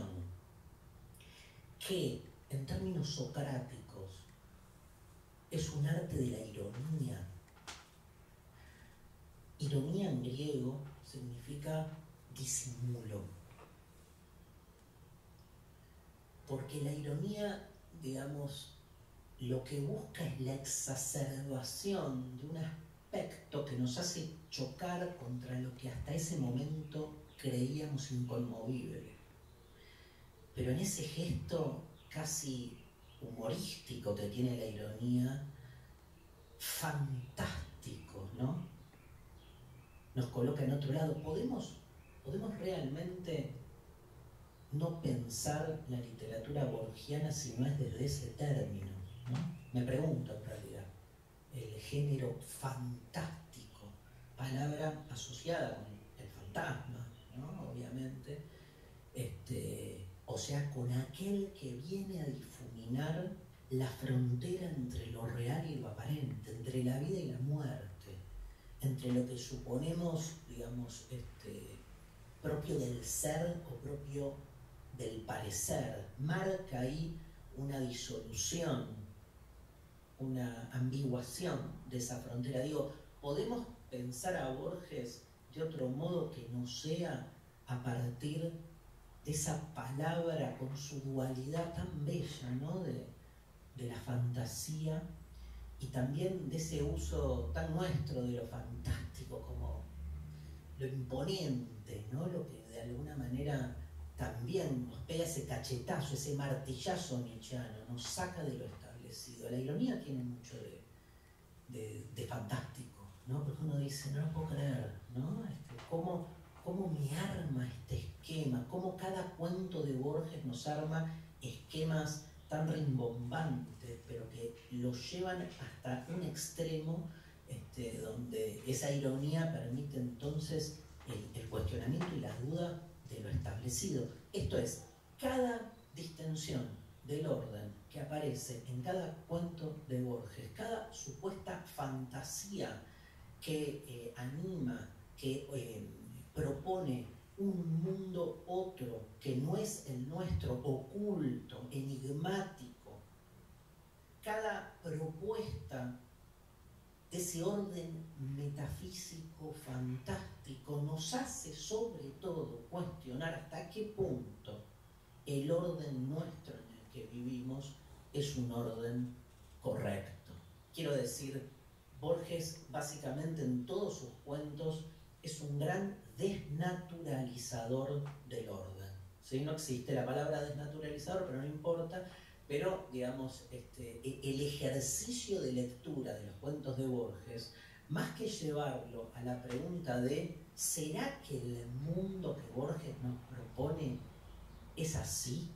que en términos socráticos es un arte de la ironía. Ironía en griego significa disimulo, porque la ironía, digamos, lo que busca es la exacerbación de un aspecto que nos hace chocar contra lo que hasta ese momento creíamos inconmovible. Pero en ese gesto casi humorístico que tiene la ironía, fantástico, ¿no? Nos coloca en otro lado. ¿Podemos realmente no pensar la literatura borgiana si no es desde ese término, ¿no? Me pregunto en realidad, el género fantástico, palabra asociada con el fantasma, ¿no? Obviamente, o sea, con aquel que viene a difuminar la frontera entre lo real y lo aparente, entre la vida y la muerte, entre lo que suponemos, digamos, propio del ser o propio del parecer. Marca ahí una disolución, una ambiguación de esa frontera. Digo, ¿podemos pensar a Borges de otro modo que no sea a partir de esa palabra con su dualidad tan bella, ¿no? de la fantasía y también de ese uso tan nuestro de lo fantástico como lo imponente, ¿no? Lo que de alguna manera también nos pega ese cachetazo, ese martillazo nietzscheano, nos saca de lo establecido. La ironía tiene mucho de fantástico, ¿no? Porque uno dice, no lo puedo creer, ¿no? ¿Cómo me arma este esquema? ¿Cómo cada cuento de Borges nos arma esquemas tan rimbombantes, pero que los llevan hasta un extremo donde esa ironía permite entonces el cuestionamiento y la duda de lo establecido? Esto es, cada distensión del orden que aparece en cada cuento de Borges, cada supuesta fantasía que anima, que propone un mundo otro que no es el nuestro, oculto, enigmático, cada propuesta de ese orden metafísico fantástico nos hace sobre todo cuestionar hasta qué punto el orden nuestro en el que vivimos es un orden correcto. Quiero decir, Borges básicamente en todos sus cuentos es un gran desnaturalizador del orden. ¿Sí? No existe la palabra desnaturalizador, pero no importa. Pero, digamos, el ejercicio de lectura de los cuentos de Borges, más que llevarlo a la pregunta de ¿será que el mundo que Borges nos propone es así?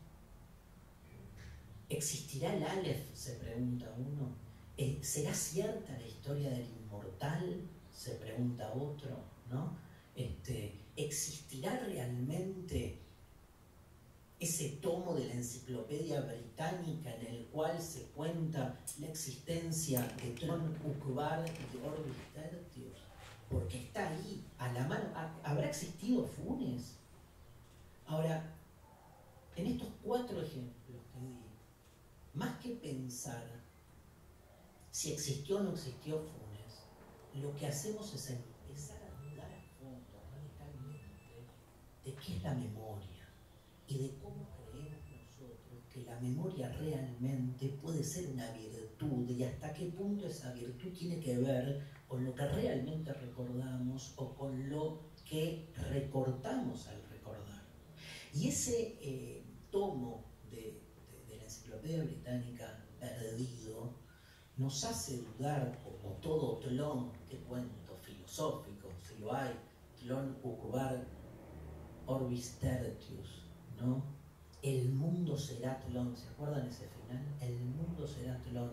¿Existirá el Aleph?, se pregunta uno. ¿Será cierta la historia del inmortal?, se pregunta otro, ¿no? ¿Existirá realmente ese tomo de la Enciclopedia Británica en el cual se cuenta la existencia de Tron Ukvar y de Orbis Tertius, porque está ahí, a la mano. ¿Habrá existido Funes? Ahora, en estos 4 ejemplos que di, más que pensar si existió o no existió Funes, lo que hacemos es empezar a dudar a fondo, radicalmente, de qué es la memoria y de cómo creemos nosotros que la memoria realmente puede ser una virtud y hasta qué punto esa virtud tiene que ver con lo que realmente recordamos o con lo que recortamos al recordar. Y ese tomo de la Enciclopedia Británica perdido nos hace dudar, como todo tlón, que cuento filosófico, si lo hay, tlón Ukvar Orbis Tertius, ¿no? El mundo será tlón, ¿se acuerdan ese final? El mundo será tlón,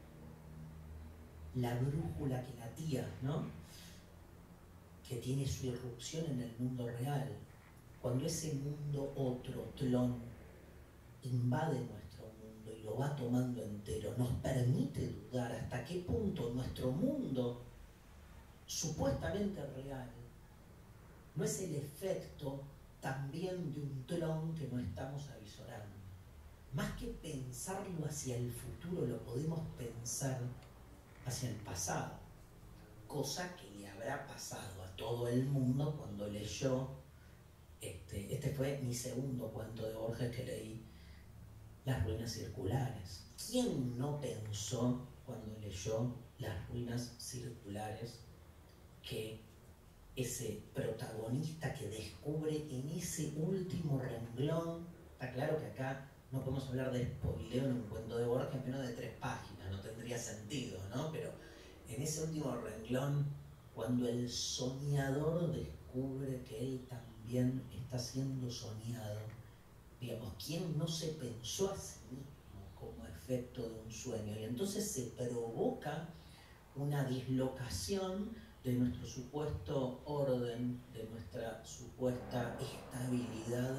la brújula que latía, ¿no? Que tiene su irrupción en el mundo real. Cuando ese mundo otro, tlón, invade nuestro mundo y lo va tomando entero, nos permite dudar hasta qué punto nuestro mundo supuestamente real no es el efecto también de un tlón que no estamos avisorando. Más que pensarlo hacia el futuro, lo podemos pensar hacia el pasado, cosa que le habrá pasado a todo el mundo cuando leyó, este fue mi segundo cuento de Borges que leí, Las ruinas circulares. ¿Quién no pensó cuando leyó Las ruinas circulares que ese protagonista que descubre en ese último renglón, está claro que acá no podemos hablar de spoileo en un cuento de Borges menos de 3 páginas, no tendría sentido, ¿no? Pero en ese último renglón, cuando el soñador descubre que él también está siendo soñado, digamos, ¿quién no se pensó a sí mismo como efecto de un sueño? Y entonces se provoca una dislocación de nuestro supuesto orden, de nuestra supuesta estabilidad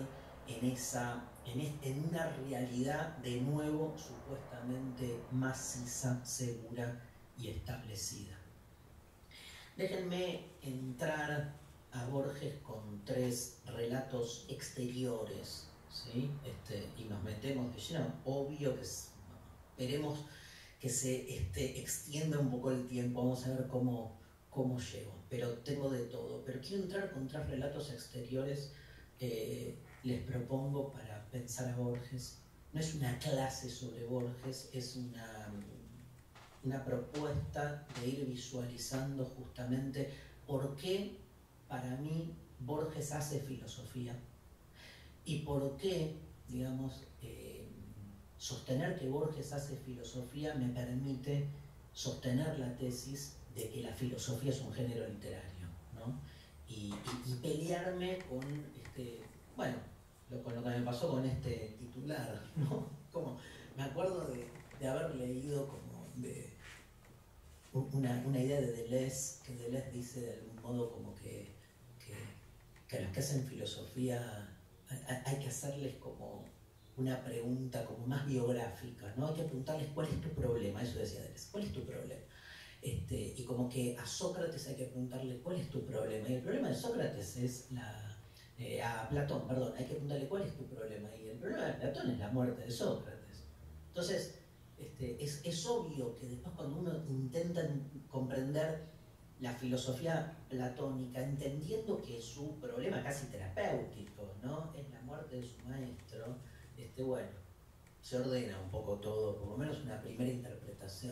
en una realidad de nuevo supuestamente maciza, segura y establecida. Déjenme entrar a Borges con 3 relatos exteriores, ¿sí? Y nos metemos de lleno. Obvio que esperemos que se extienda un poco el tiempo, vamos a ver cómo llego, pero tengo de todo. Pero quiero entrar con 3 relatos exteriores, les propongo para pensar a Borges. No es una clase sobre Borges, es una propuesta de ir visualizando justamente por qué para mí Borges hace filosofía y por qué, digamos, sostener que Borges hace filosofía me permite sostener la tesis de que la filosofía es un género literario, ¿no? Y pelearme con con lo que me pasó con este titular, ¿no? Como me acuerdo de haber leído como de una idea de Deleuze, que Deleuze dice de algún modo como que a los que hacen filosofía hay que hacerles como una pregunta como más biográfica, ¿no? Hay que preguntarles cuál es tu problema, eso decía Deleuze, ¿cuál es tu problema? Y como que a Sócrates hay que preguntarle cuál es tu problema, y el problema de Sócrates es a Platón, perdón, hay que preguntarle cuál es tu problema, y el problema de Platón es la muerte de Sócrates. Entonces, es obvio que después cuando uno intenta comprender la filosofía platónica, entendiendo que su problema casi terapéutico, ¿no?, es la muerte de su maestro, bueno, se ordena un poco todo, por lo menos una primera interpretación.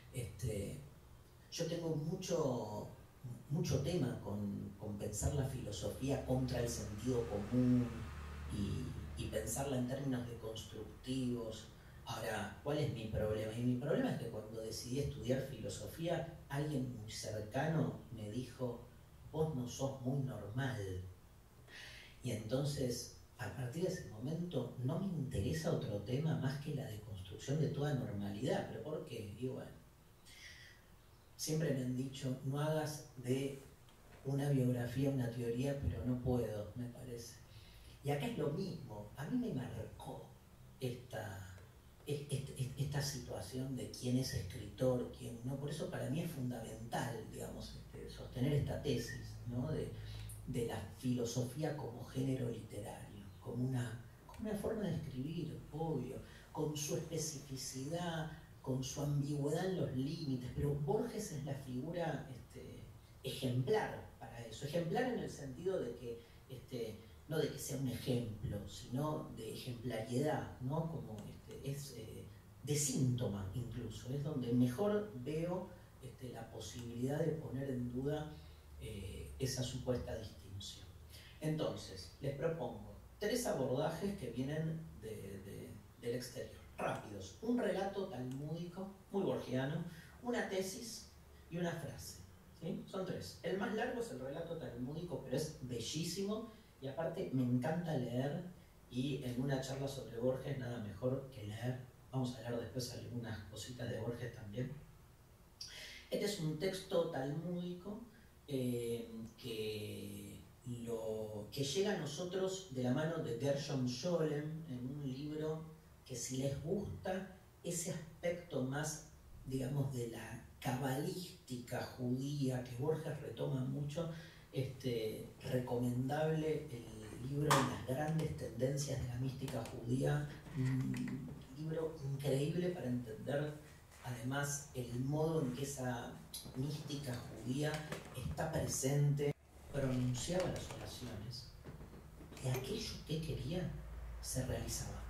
Yo tengo mucho tema con pensar la filosofía contra el sentido común y pensarla en términos deconstructivos. Ahora, ¿cuál es mi problema? Y mi problema es que cuando decidí estudiar filosofía, alguien muy cercano me dijo: vos no sos muy normal. Y entonces, a partir de ese momento, no me interesa otro tema más que la deconstrucción de toda normalidad. ¿Pero por qué? Y bueno, siempre me han dicho, no hagas de una biografía una teoría, pero no puedo, me parece. Y acá es lo mismo, a mí me marcó esta situación de quién es escritor, quién no. Por eso para mí es fundamental, digamos, sostener esta tesis, ¿no? de la filosofía como género literario, como una forma de escribir, obvio, con su especificidad, con su ambigüedad en los límites, pero Borges es la figura ejemplar para eso, ejemplar en el sentido de que no de que sea un ejemplo, sino de ejemplariedad, ¿no? Como es de síntoma incluso, es donde mejor veo la posibilidad de poner en duda esa supuesta distinción. Entonces, les propongo 3 abordajes que vienen del exterior, rápidos. Un relato talmúdico, muy borgiano, una tesis y una frase. ¿Sí? Son 3. El más largo es el relato talmúdico, pero es bellísimo y aparte me encanta leer, y en una charla sobre Borges nada mejor que leer. Vamos a leer después algunas cositas de Borges también. Este es un texto talmúdico que llega a nosotros de la mano de Gershom Scholem en un libro que, si les gusta ese aspecto más, digamos, de la cabalística judía que Borges retoma mucho, recomendable el libro Las grandes tendencias de la mística judía, un libro increíble para entender además el modo en que esa mística judía está presente, pronunciaba las oraciones y aquello que quería se realizaba.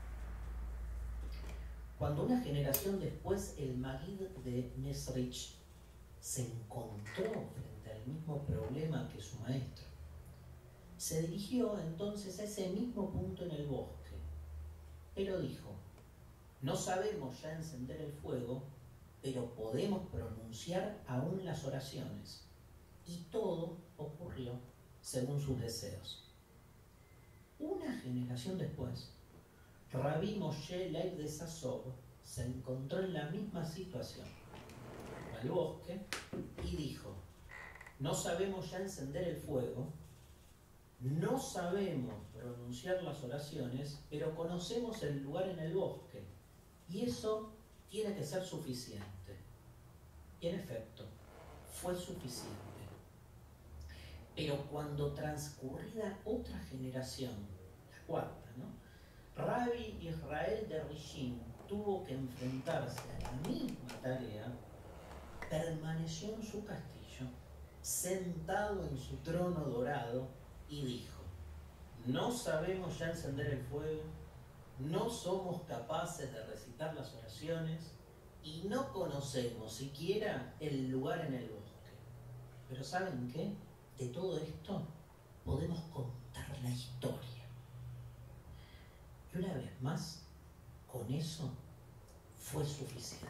Cuando una generación después el Maguid de Mesrich se encontró frente al mismo problema que su maestro, se dirigió entonces a ese mismo punto en el bosque, pero dijo: no sabemos ya encender el fuego, pero podemos pronunciar aún las oraciones. Y todo ocurrió según sus deseos. Una generación después, Rabbi Moshe Leib de Sasov se encontró en la misma situación, al bosque, y dijo: no sabemos ya encender el fuego, no sabemos pronunciar las oraciones, pero conocemos el lugar en el bosque, y eso tiene que ser suficiente. Y en efecto, fue suficiente. Pero cuando transcurrida otra generación, la cuarta, ¿no? Rabbi Israel de Rishim tuvo que enfrentarse a la misma tarea, permaneció en su castillo, sentado en su trono dorado, y dijo: no sabemos ya encender el fuego, no somos capaces de recitar las oraciones y no conocemos siquiera el lugar en el bosque. Pero ¿saben qué? De todo esto podemos contar la historia. Y una vez más, con eso fue suficiente.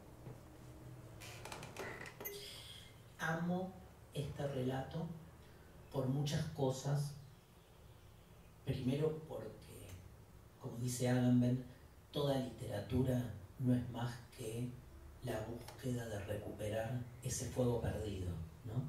Amo este relato por muchas cosas. Primero porque, como dice Agamben, toda literatura no es más que la búsqueda de recuperar ese fuego perdido, ¿no?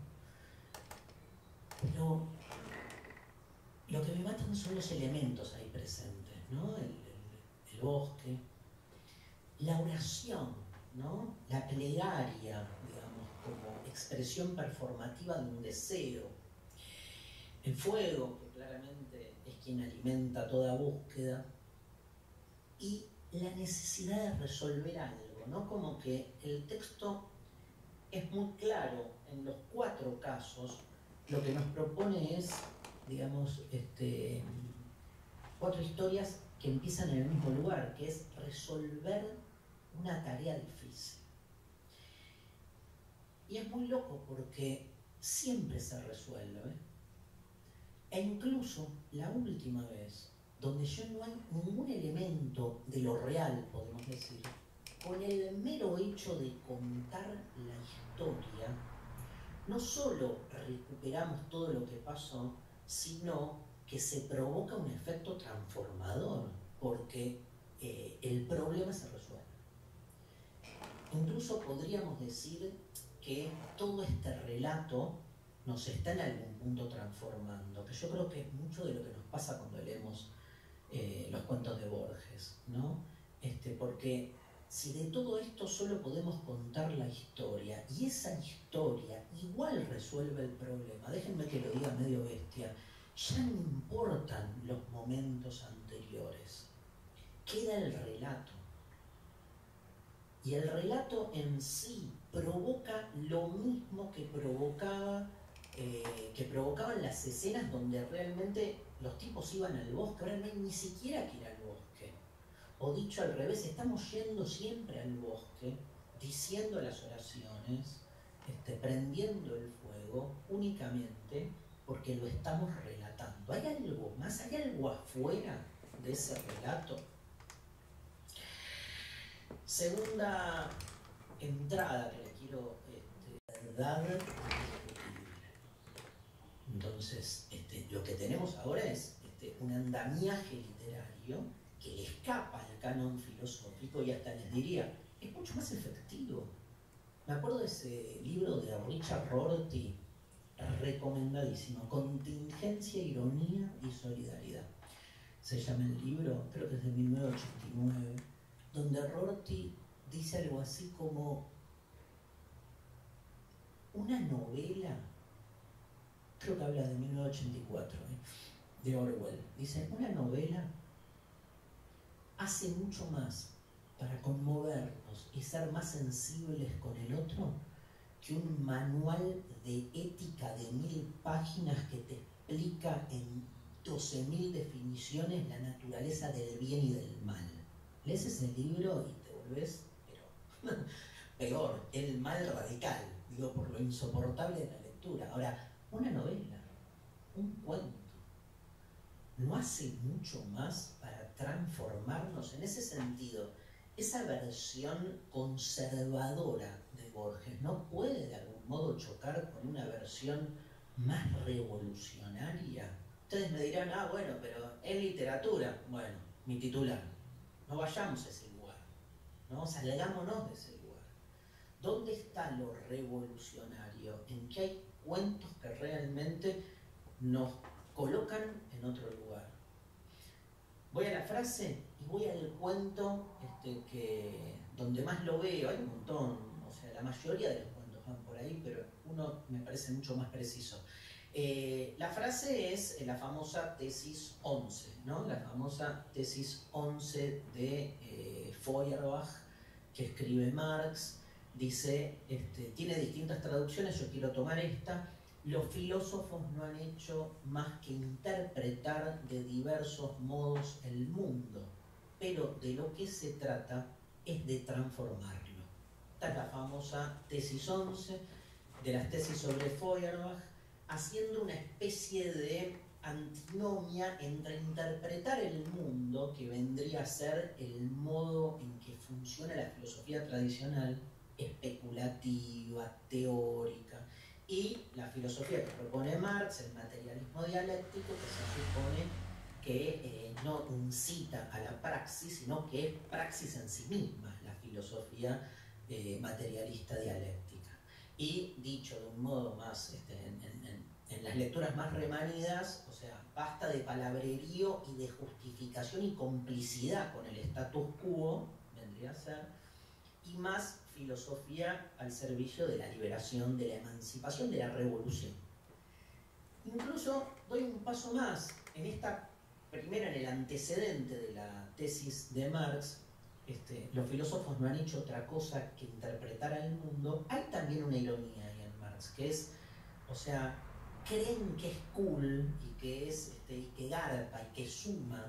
Pero lo que me matan son los elementos ahí presentes, ¿no? El bosque, la oración, ¿no? La plegaria, digamos, como expresión performativa de un deseo. El fuego, que claramente es quien alimenta toda búsqueda, y la necesidad de resolver algo, ¿no? Como que el texto es muy claro en los 4 casos. Lo que nos propone es, digamos, 4 historias que empiezan en el mismo lugar, que es resolver una tarea difícil. Y es muy loco porque siempre se resuelve, e incluso la última vez, donde ya no hay ningún elemento de lo real, podemos decir, con el mero hecho de contar la historia, no solo recuperamos todo lo que pasó, sino que se provoca un efecto transformador, porque el problema se resuelve. Incluso podríamos decir que todo este relato nos está en algún punto transformando, que yo creo que es mucho de lo que nos pasa cuando leemos los cuentos de Borges, ¿no? Porque si de todo esto solo podemos contar la historia, y esa historia igual resuelve el problema, déjenme que lo diga medio bestia, ya no importan los momentos anteriores, queda el relato. Y el relato en sí provoca lo mismo que provocaban las escenas donde realmente los tipos iban al bosque. Ahora no hay ni siquiera que ir al bosque. O dicho al revés, estamos yendo siempre al bosque, diciendo las oraciones, prendiendo el fuego únicamente porque lo estamos relatando. ¿Hay algo más? ¿Hay algo afuera de ese relato? Segunda entrada que le quiero dar. Entonces, lo que tenemos ahora es un andamiaje literario que le escapa al canon filosófico y hasta les diría, es mucho más efectivo. Me acuerdo de ese libro de Richard Rorty, recomendadísimo, Contingencia, Ironía y Solidaridad. Se llama el libro, creo que es de 1989, donde Rorty dice algo así como una novela, creo que habla de 1984, de Orwell, dice, una novela hace mucho más para conmovernos y ser más sensibles con el otro que un manual de ética de 1000 páginas que te explica en 12.000 definiciones la naturaleza del bien y del mal. Lees ese libro y te volvés, pero peor, el mal radical, digo, por lo insoportable de la lectura. Ahora, una novela, un cuento, no hace mucho más para transformarnos en ese sentido. Esa versión conservadora de Borges no puede de algún modo chocar con una versión más revolucionaria. Ustedes me dirán, ah, bueno, pero es literatura. Bueno, mi titular, no vayamos a ese lugar, ¿no? Salgámonos de ese lugar. ¿Dónde está lo revolucionario? En que hay cuentos que realmente nos colocan en otro lugar. Voy a la frase y voy al cuento donde más lo veo. Hay un montón, o sea, la mayoría de los cuentos van por ahí, pero uno me parece mucho más preciso. La frase es la famosa tesis 11, ¿no? La famosa tesis 11 de Feuerbach, que escribe Marx. Dice, tiene distintas traducciones, yo quiero tomar esta. Los filósofos no han hecho más que interpretar de diversos modos el mundo, pero de lo que se trata es de transformarlo. Esta es la famosa tesis 11 de las tesis sobre Feuerbach, haciendo una especie de antinomia entre interpretar el mundo, que vendría a ser el modo en que funciona la filosofía tradicional, especulativa, teórica, y la filosofía que propone Marx, el materialismo dialéctico, que se supone que no incita a la praxis, sino que es praxis en sí misma, la filosofía materialista dialéctica. Y dicho de un modo más, en las lecturas más remanidas, o sea, basta de palabrerío y de justificación y complicidad con el status quo, vendría a ser, y más filosofía al servicio de la liberación, de la emancipación, de la revolución. Incluso doy un paso más. En esta primera, en el antecedente de la tesis de Marx, los filósofos no han hecho otra cosa que interpretar al mundo. Hay también una ironía ahí en Marx, que es, o sea, creen que es cool y que es y que garpa y que suma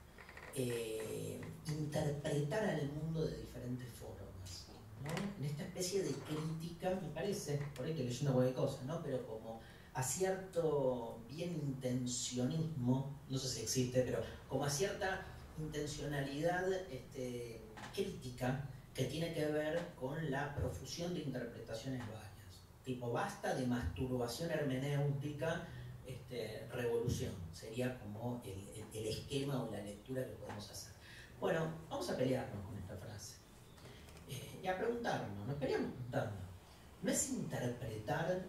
interpretar al mundo de diferentes formas, ¿no? En esta especie de crítica, me parece, por ahí estoy leyendo cualquier cosa, ¿no? Pero como a cierto bien intencionismo, no sé si existe, pero como a cierta intencionalidad crítica que tiene que ver con la profusión de interpretaciones varias. Tipo, basta de masturbación hermenéutica, revolución. Sería como el esquema o la lectura que podemos hacer. Bueno, vamos a pelearnos con esta frase. Y a preguntarnos, nos peleamos preguntando. ¿No es interpretar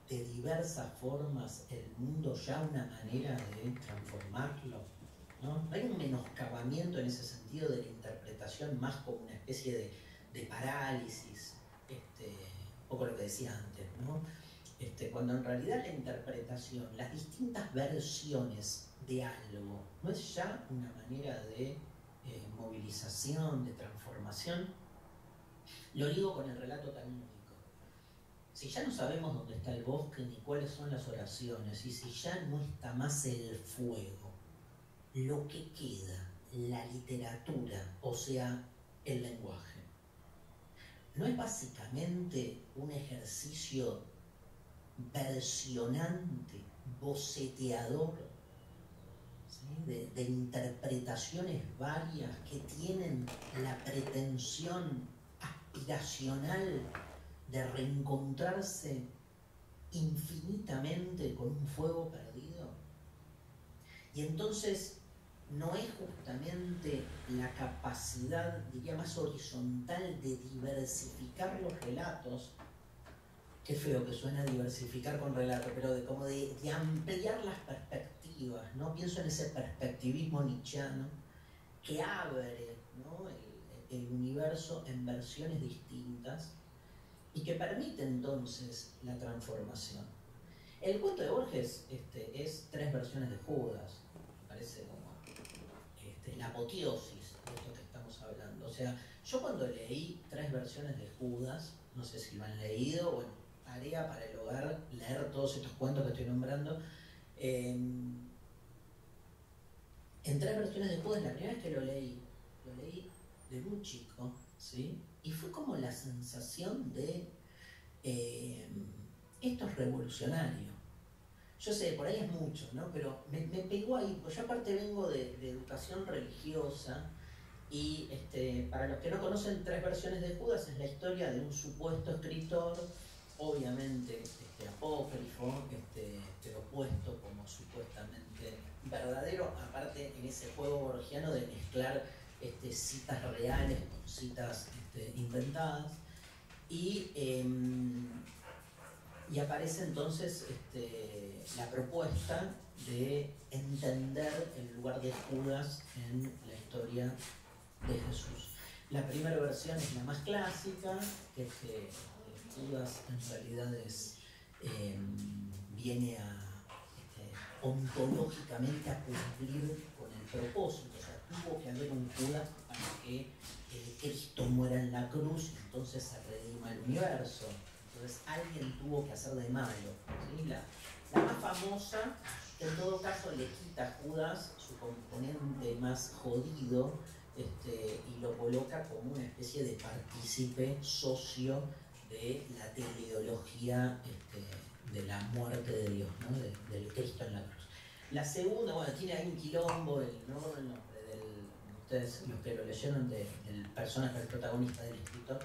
de diversas formas el mundo ya una manera de transformarlo, ¿no? Hay un menoscabamiento en ese sentido de la interpretación más como una especie de parálisis, un poco lo que decía antes, ¿no? Cuando en realidad la interpretación, las distintas versiones de algo, no es ya una manera de movilización, de transformación. Lo digo con el relato canónico. Si ya no sabemos dónde está el bosque ni cuáles son las oraciones, y si ya no está más el fuego, lo que queda, la literatura, o sea, el lenguaje, ¿no es básicamente un ejercicio versionante, boceteador, ¿sí? de interpretaciones varias que tienen la pretensión aspiracional de reencontrarse infinitamente con un fuego perdido? Y entonces no es justamente la capacidad, diría, más horizontal de diversificar los relatos. Qué feo que suena diversificar con relato, pero de ampliar las perspectivas, ¿no? Pienso en ese perspectivismo nietzscheano que abre, ¿no? el universo en versiones distintas y que permite entonces la transformación. El cuento de Borges es 3 versiones de Judas, me parece como la apoteosis de esto que estamos hablando. O sea, yo cuando leí 3 versiones de Judas, no sé si lo han leído, bueno, tarea para el hogar, leer todos estos cuentos que estoy nombrando. En 3 versiones de Judas, la primera vez que lo leí de muy chico, ¿sí? Y fue como la sensación de esto es revolucionario. Yo sé, por ahí es mucho, ¿no? Pero me pegó ahí, pues yo aparte vengo de educación religiosa. Y para los que no conocen 3 versiones de Judas, es la historia de un supuesto escritor, obviamente apócrifo, pero puesto como supuestamente verdadero, aparte en ese juego borgiano de mezclar citas reales con citas inventadas. Y aparece entonces la propuesta de entender el lugar de Judas en la historia de Jesús. La primera versión es la más clásica, que es que Judas en realidad viene a ontológicamente a cumplir con el propósito. O sea, tuvo que haber un Judas para que Cristo muera en la cruz y entonces se redima el universo. Entonces alguien tuvo que hacer de malo, ¿sí? La más famosa, que en todo caso le quita a Judas su componente más jodido, y lo coloca como una especie de partícipe socio de la teleología de la muerte de Dios, ¿no? del Cristo en la cruz. La segunda, bueno, tiene ahí un quilombo, el nombre ustedes los que lo leyeron, del personaje, del protagonista del escritor,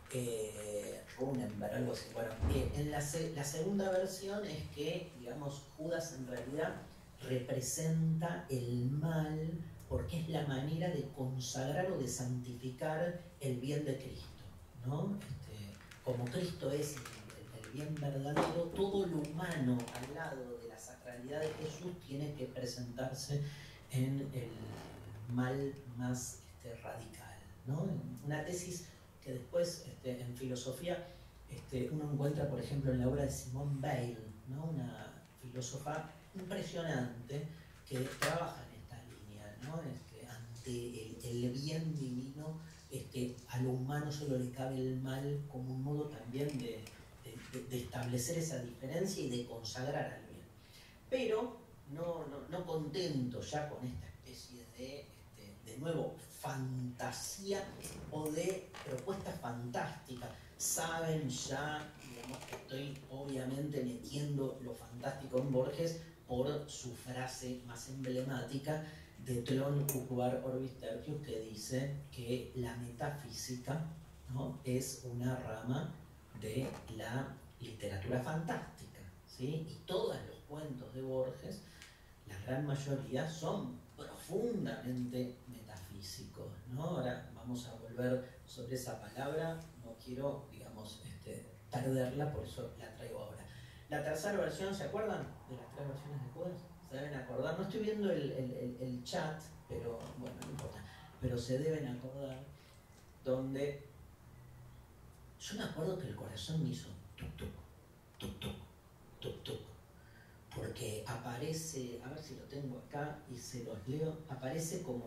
Runenberg, algo así. Bueno, la segunda versión es que, digamos, Judas en realidad representa el mal porque es la manera de consagrar o de santificar el bien de Cristo, ¿no? Como Cristo es el bien verdadero, todo lo humano al lado de la sacralidad de Jesús tiene que presentarse en el mal más radical, ¿no? Una tesis que después en filosofía uno encuentra, por ejemplo, en la obra de Simone Weil, ¿no? Una filósofa impresionante que trabaja en esta línea, ¿no? Ante el bien divino, a lo humano solo le cabe el mal como un modo también de establecer esa diferencia y de consagrar al bien. Pero no contento ya con esta especie de nuevo, fantasía o de propuesta fantástica. Saben ya, digamos, que estoy obviamente metiendo lo fantástico en Borges por su frase más emblemática de Tron Cucubar Orbis Tertius, que dice que la metafísica, ¿no? es una rama de la literatura fantástica, ¿sí? Y todos los cuentos de Borges, la gran mayoría, son profundamente metafísicos, ¿no? Ahora vamos a volver sobre esa palabra, no quiero, digamos, perderla, por eso la traigo ahora. La tercera versión, ¿se acuerdan de las 3 versiones de Judas? Se deben acordar, no estoy viendo el chat, pero bueno, no importa, pero se deben acordar, donde yo me acuerdo que el corazón me hizo tuc tuc, tuc tuc, tuc tuc, porque aparece, a ver si lo tengo acá y se los leo, aparece como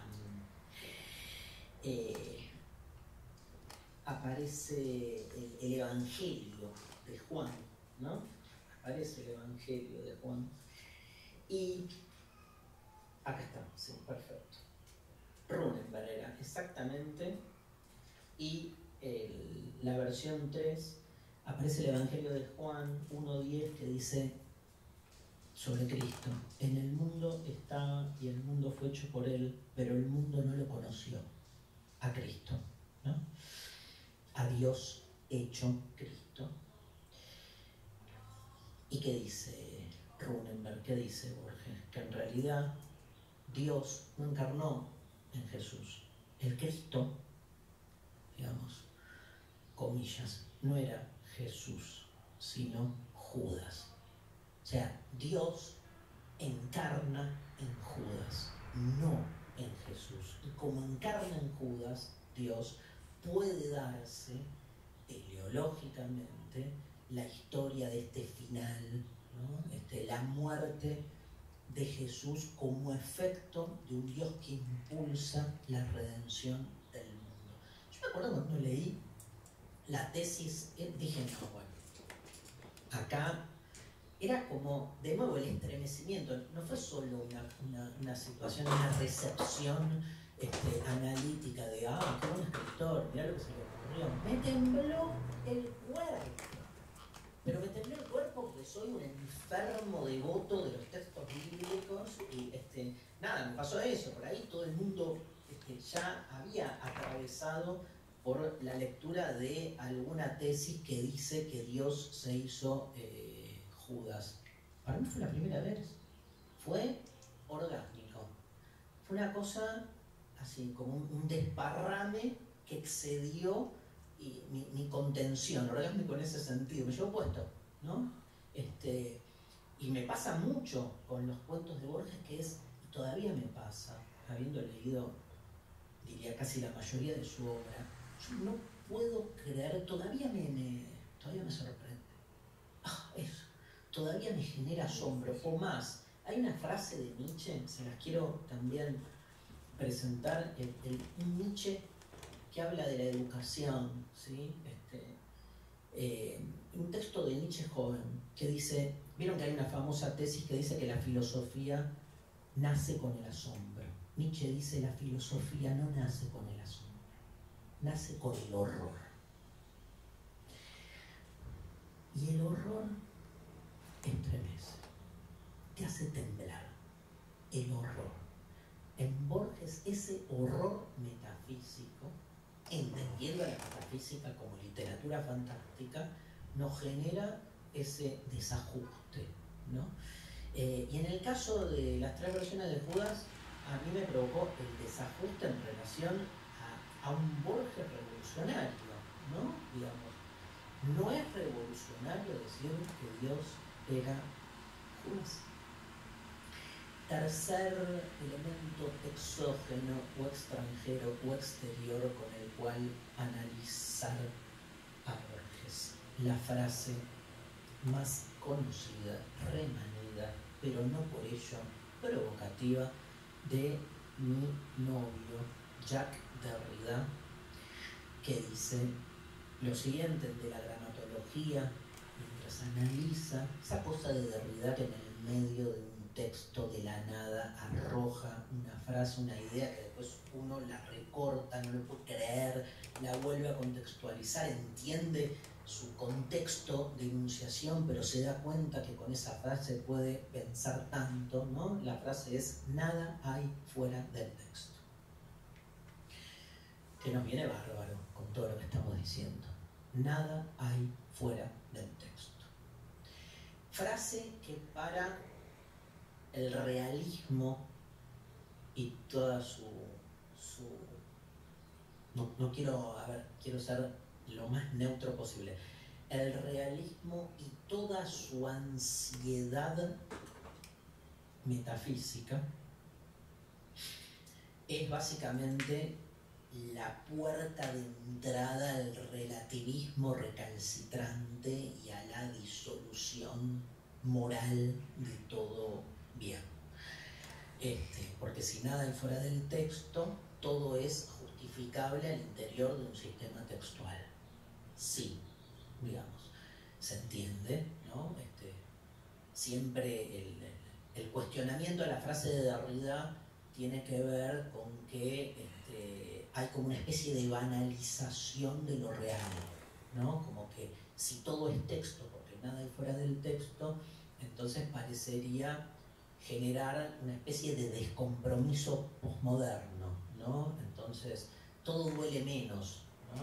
aparece el Evangelio de Juan, ¿no? Aparece el Evangelio de Juan. Y acá está, sí, perfecto. Runenberg era exactamente. Y la versión 3 aparece el Evangelio de Juan 1:10 que dice sobre Cristo: en el mundo estaba y el mundo fue hecho por él, pero el mundo no lo conoció. A Cristo, ¿no? A Dios hecho Cristo. ¿Y qué dice Runenberg? ¿Qué dice Borges? Que en realidad Dios no encarnó en Jesús. El Cristo, digamos, comillas, no era Jesús, sino Judas. O sea, Dios encarna en Judas, no en Jesús. Y como encarna en Judas, Dios puede darse teleológicamente la historia de este final, ¿no? La muerte de Jesús como efecto de un Dios que impulsa la redención del mundo. Yo me acuerdo cuando leí la tesis, dije, no, bueno, acá era como, de nuevo, el estremecimiento. No fue solo una situación, una recepción analítica de, qué buen escritor, mirá lo que se le ocurrió. Me tembló el cuerpo. Pero me tembló el cuerpo porque soy un enfermo devoto de los textos bíblicos y nada, me pasó eso. Por ahí todo el mundo ya había atravesado por la lectura de alguna tesis que dice que Dios se hizo Judas. Para mí fue la primera vez. Fue orgánico. Fue una cosa así como un desparrame que excedió mi contención, orgánico en ese sentido. Me llevó puesto, ¿no? Y me pasa mucho con los cuentos de Borges, que es, y todavía me pasa, habiendo leído, diría, casi la mayoría de su obra, yo no puedo creer, todavía me sorprende. Eso, todavía me genera asombro, o más. Hay una frase de Nietzsche, se las quiero también presentar, un Nietzsche que habla de la educación, ¿sí? Un texto de Nietzsche joven, que dice, vieron que hay una famosa tesis que dice que la filosofía nace con el asombro. Nietzsche dice, la filosofía no nace con el asombro, nace con el horror. Y el horror estremece, te hace temblar, el horror. En Borges, ese horror metafísico, entendiendo la metafísica como literatura fantástica, nos genera ese desajuste, ¿no? Y en el caso de las 3 versiones de Judas, a mí me provocó el desajuste en relación a un Borges revolucionario, ¿no? Digamos, no es revolucionario decir que Dios era Judas. Tercer elemento exógeno o extranjero o exterior con el cual analizar a Borges. La frase más conocida, remanida, pero no por ello provocativa, de mi novio Jacques Derrida, que dice lo siguiente de la gramatología, mientras analiza esa cosa de Derrida que en el medio de un texto de la nada arroja una frase, una idea que después uno la recorta, no lo puede creer, la vuelve a contextualizar, entiende su contexto de enunciación, pero se da cuenta que con esa frase puede pensar tanto, ¿no? La frase es, nada hay fuera del texto. Que nos viene bárbaro con todo lo que estamos diciendo. Nada hay fuera del texto. Frase que para el realismo y toda no quiero, quiero ser lo más neutro posible. el realismo y toda su ansiedad metafísica es básicamente la puerta de entrada al relativismo recalcitrante y a la disolución moral de todo bien. Porque si nada hay fuera del texto, todo es justificable al interior de un sistema textual. Sí, digamos, se entiende, ¿no? Siempre el cuestionamiento de la frase de Derrida tiene que ver con que hay como una especie de banalización de lo real, ¿no? Como que si todo es texto, porque nada hay fuera del texto, entonces parecería generar una especie de descompromiso posmoderno, ¿no? Entonces todo duele menos, ¿no?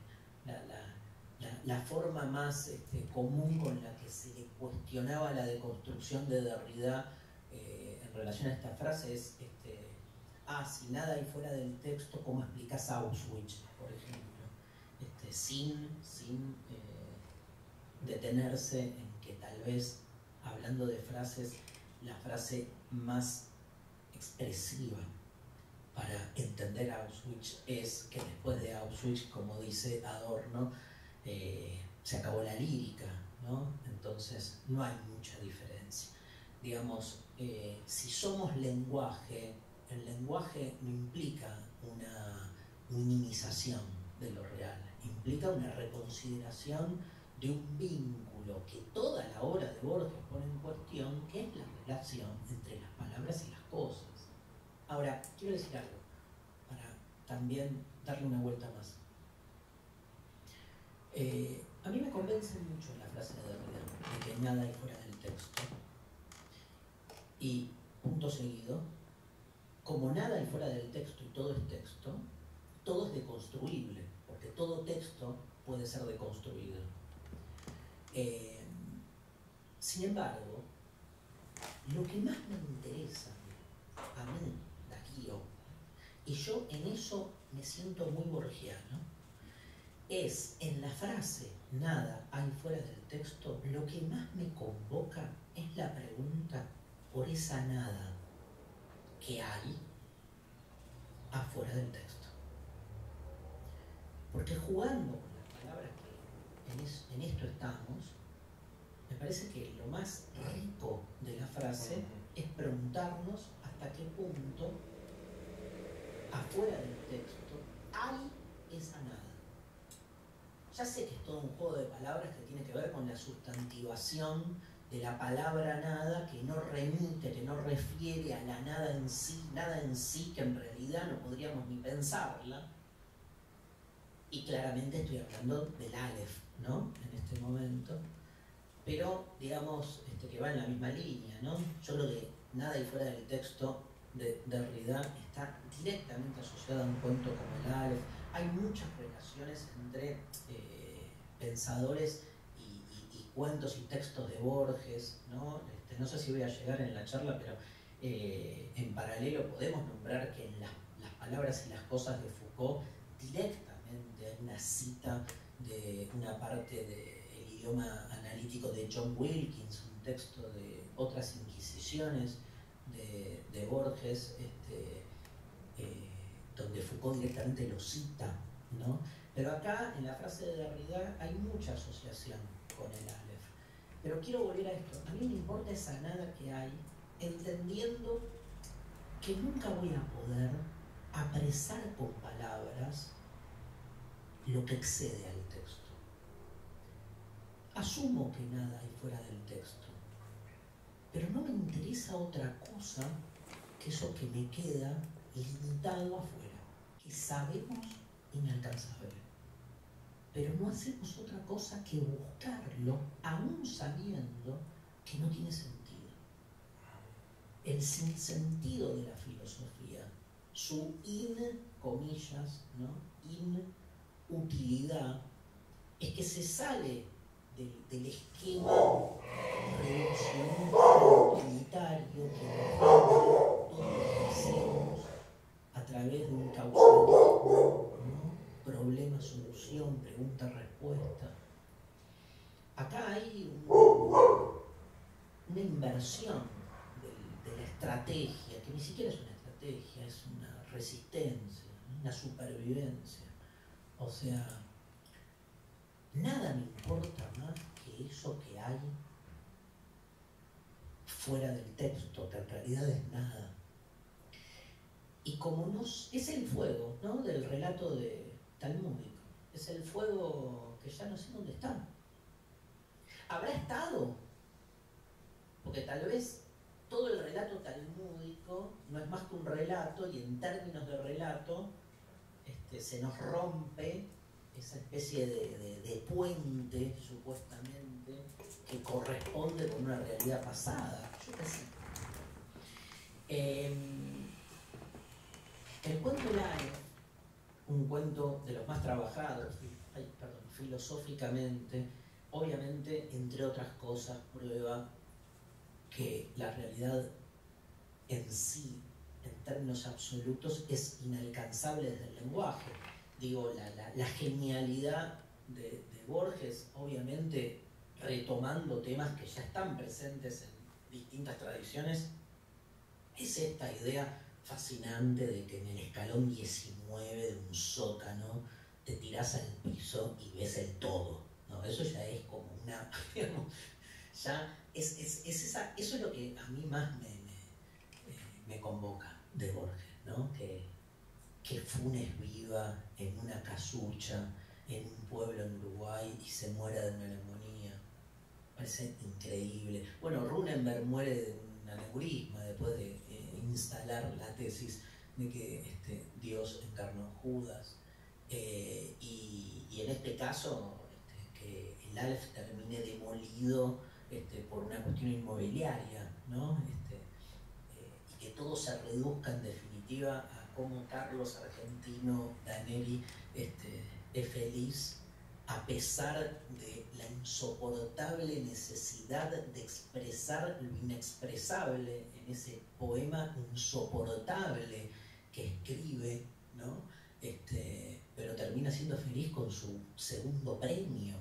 La forma más común con la que se le cuestionaba la deconstrucción de Derrida en relación a esta frase es si nada hay fuera del texto, ¿cómo explicas Auschwitz, por ejemplo? Sin detenerse en que tal vez, hablando de frases, la frase más expresiva para entender Auschwitz es que después de Auschwitz, como dice Adorno, se acabó la lírica, ¿no? Entonces no hay mucha diferencia. Digamos, si somos lenguaje, el lenguaje no implica una minimización de lo real, implica una reconsideración de un vínculo que toda la obra de Borges pone en cuestión, que es la relación entre las palabras y las cosas. Ahora, quiero decir algo, para también darle una vuelta más. A mí me convence mucho la frase de Derrida, de que nada hay fuera del texto. Y, punto seguido, como nada hay fuera del texto y todo es texto, todo es deconstruible, porque todo texto puede ser deconstruido. Sin embargo, lo que más me interesa a mí, Darío, y yo en eso me siento muy borgiano, es en la frase nada hay fuera del texto, lo que más me convoca es la pregunta por esa nada que hay afuera del texto. Porque jugando con las palabras que en esto estamos, me parece que lo más rico de la frase es preguntarnos hasta qué punto afuera del texto hay esa nada. Ya sé que es todo un juego de palabras que tiene que ver con la sustantivación de la palabra nada, que no remite, que no refiere a la nada en sí que en realidad no podríamos ni pensarla. Y claramente estoy hablando del Aleph, ¿no? En este momento. Pero, digamos, que va en la misma línea, ¿no? Yo creo que nada ahí fuera del texto de Derrida está directamente asociado a un cuento como el Aleph. Hay muchas relaciones entre pensadores y cuentos y textos de Borges, ¿no? No sé si voy a llegar en la charla, pero en paralelo podemos nombrar que en las palabras y las cosas de Foucault directamente hay una cita de una parte del idioma analítico de John Wilkins, un texto de Otras Inquisiciones de Borges, donde Foucault directamente lo cita, ¿no? Pero acá, en la frase de Derrida, hay mucha asociación con el Aleph. Pero quiero volver a esto. A mí me importa esa nada que hay, entendiendo que nunca voy a poder apresar con palabras lo que excede al texto. Asumo que nada hay fuera del texto, pero no me interesa otra cosa que eso que me queda limitado afuera, que sabemos inalcanzable. Pero no hacemos otra cosa que buscarlo, aún sabiendo que no tiene sentido. El sinsentido de la filosofía, su comillas, ¿no? Inutilidad, es que se sale del esquema reduccionista utilitario que todo lo que hacemos a través de un causalismo, ¿no? Problema, solución, pregunta, respuesta. acá hay una inversión de la estrategia, que ni siquiera es una estrategia, es una resistencia, una supervivencia. O sea, nada me importa más que eso que hay fuera del texto, que en realidad es nada. Y como es el fuego, ¿no?, del relato de talmúdico, es el fuego que ya no sé dónde está. ¿Habrá estado? Porque tal vez todo el relato talmúdico no es más que un relato, y en términos de relato se nos rompe esa especie de puente, supuestamente, que corresponde con una realidad pasada. Yo qué sé. El cuento Live, un cuento de los más trabajados, filosóficamente, obviamente, entre otras cosas, prueba que la realidad en sí, en términos absolutos, es inalcanzable desde el lenguaje. Digo, la genialidad de Borges, obviamente, retomando temas que ya están presentes en distintas tradiciones, es esta idea fascinante de que en el escalón 19 de un sótano te tirás al piso y ves el todo, ¿no? Eso ya es como una, digamos, ya eso es lo que a mí más me convoca de Borges, ¿no? Que Funes viva en una casucha en un pueblo en Uruguay y se muera de una neumonía. Parece increíble. Bueno, Runenberg muere de un aneurisma después de instalar la tesis de que Dios encarnó en Judas. Y en este caso, que el Aleph termine demolido por una cuestión inmobiliaria, ¿no? Y que todo se reduzca en definitiva a cómo Carlos Argentino Daneri es feliz a pesar de la insoportable necesidad de expresar lo inexpresable en ese poema insoportable que escribe, ¿no? Pero termina siendo feliz con su segundo premio.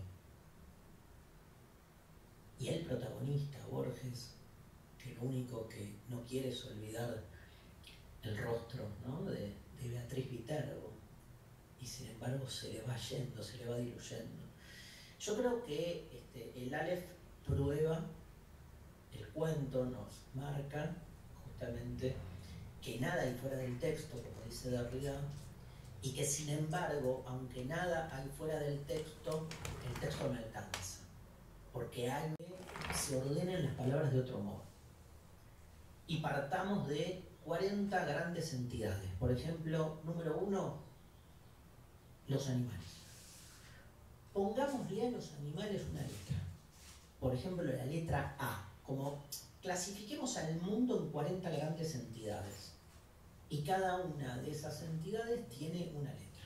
Y el protagonista, Borges, que lo único que no quiere es olvidar el rostro, ¿no?, de Beatriz Viterbo, y sin embargo se le va yendo, se le va diluyendo. Yo creo que el Aleph prueba, el cuento nos marca justamente que nada hay fuera del texto, como dice Derrida, y que sin embargo, aunque nada hay fuera del texto, el texto no alcanza, porque hay que se ordenen las palabras de otro modo. Y partamos de 40 grandes entidades. Por ejemplo, número 1, los animales. Pongámosle a los animales una letra. Por ejemplo, la letra A. Como clasifiquemos al mundo en 40 grandes entidades. Y cada una de esas entidades tiene una letra.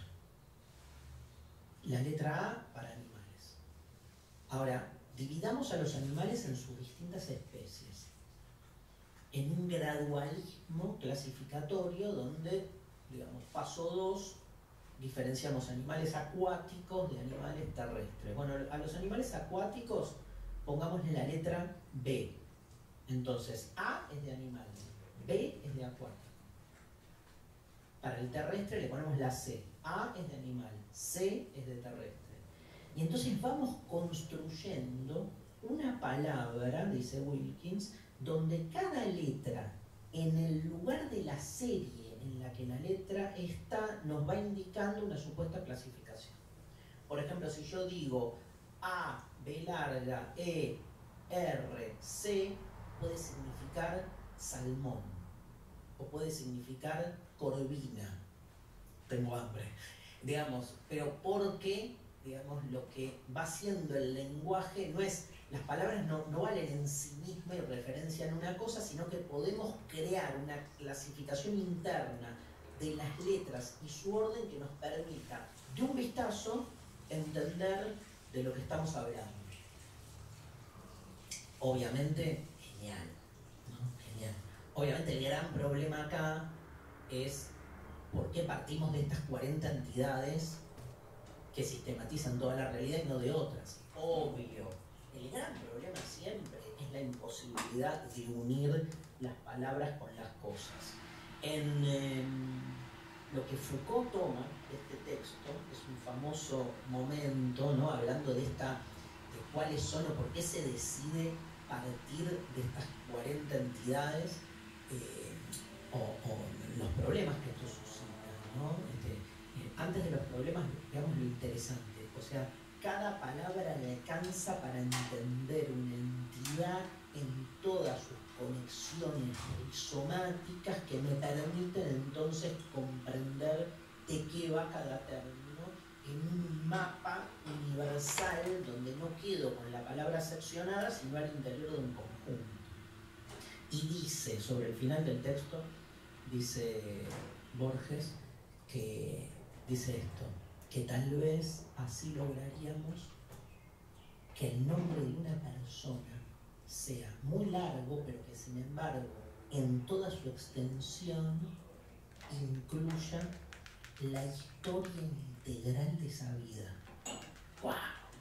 La letra A para animales. Ahora, dividamos a los animales en sus distintas especies. En un gradualismo clasificatorio donde, digamos, paso 2, diferenciamos animales acuáticos de animales terrestres. Bueno, a los animales acuáticos pongámosle la letra B. Entonces, A es de animal, B es de acuático. Para el terrestre le ponemos la C. A es de animal, C es de terrestre. Y entonces vamos construyendo una palabra, dice Wilkins, donde cada letra en el lugar de la serie en la que la letra está nos va indicando una supuesta clasificación. Por ejemplo, si yo digo A, B larga, E, R, C, puede significar salmón o puede significar corvina. Tengo hambre, digamos, pero porque, digamos, lo que va haciendo el lenguaje no es, las palabras no valen en sí mismas y referencian una cosa, sino que podemos crear una clasificación interna de las letras y su orden que nos permita, de un vistazo, entender de lo que estamos hablando. Obviamente, genial, ¿no? Genial. Obviamente el gran problema acá es por qué partimos de estas 40 entidades que sistematizan toda la realidad y no de otras. Obvio, El gran problema siempre es la imposibilidad de unir las palabras con las cosas. En lo que Foucault toma de este texto es un famoso momento, ¿no? Hablando de cuáles son o por qué se decide partir de estas 40 entidades o los problemas que esto suscita, ¿no? Antes de los problemas, veamos lo interesante, o sea, cada palabra le alcanza para entender una entidad en todas sus conexiones rizomáticas que me permiten entonces comprender de qué va cada término en un mapa universal donde no quedo con la palabra seccionada, sino al interior de un conjunto. Y dice, sobre el final del texto, dice Borges, que dice esto, que tal vez así lograríamos que el nombre de una persona sea muy largo, pero que sin embargo en toda su extensión incluya la historia integral de esa vida. ¡Wow!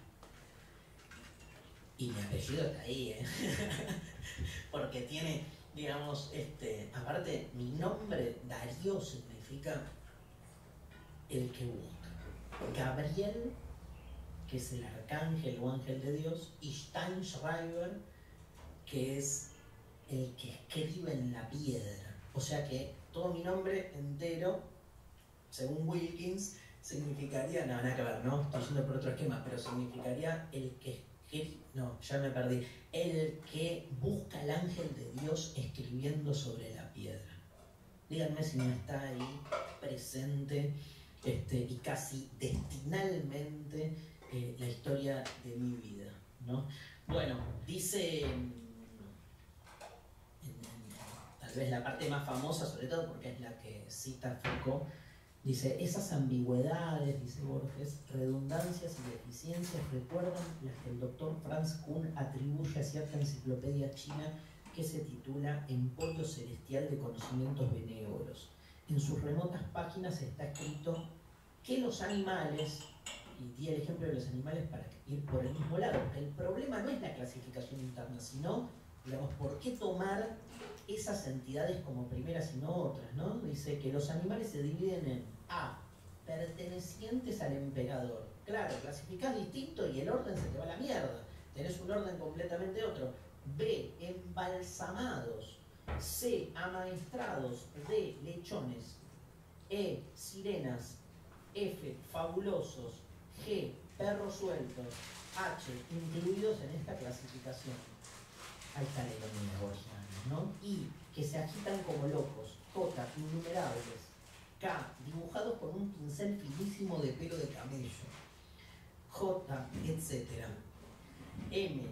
Y mi apellido está ahí, ¿eh? Porque tiene, digamos, aparte mi nombre, Darío, significa el que busca. Gabriel, que es el arcángel o ángel de Dios, y Steinschreiber, que es el que escribe en la piedra. O sea que todo mi nombre entero, según Wilkins, significaría, no, nada que ver, ¿no? Estoy yendo por otro esquema, pero significaría el que escribe, no, ya me perdí, el que busca al ángel de Dios escribiendo sobre la piedra. Díganme si no está ahí presente y casi destinalmente la historia de mi vida, ¿no? Bueno, dice tal vez la parte más famosa, sobre todo porque es la que cita Foucault, dice, esas ambigüedades, dice Borges, redundancias y deficiencias recuerdan las que el doctor Franz Kuhn atribuye a cierta enciclopedia china que se titula Emporio Celestial de Conocimientos Benévolos. En sus remotas páginas está escrito que los animales, y di el ejemplo de los animales para ir por el mismo lado, el problema no es la clasificación interna, sino, digamos, por qué tomar esas entidades como primeras y no otras, ¿no? Dice que los animales se dividen en A, pertenecientes al emperador. Claro, clasificás distinto y el orden se te va a la mierda. Tenés un orden completamente otro. B, embalsamados. C, amaestrados. D, lechones. E, sirenas. F, fabulosos. G, perros sueltos. H, incluidos en esta clasificación. Ahí está la ironía gorgiana, ¿no? I, que se agitan como locos. J, innumerables. K, dibujados con un pincel finísimo de pelo de camello. J, etc. M,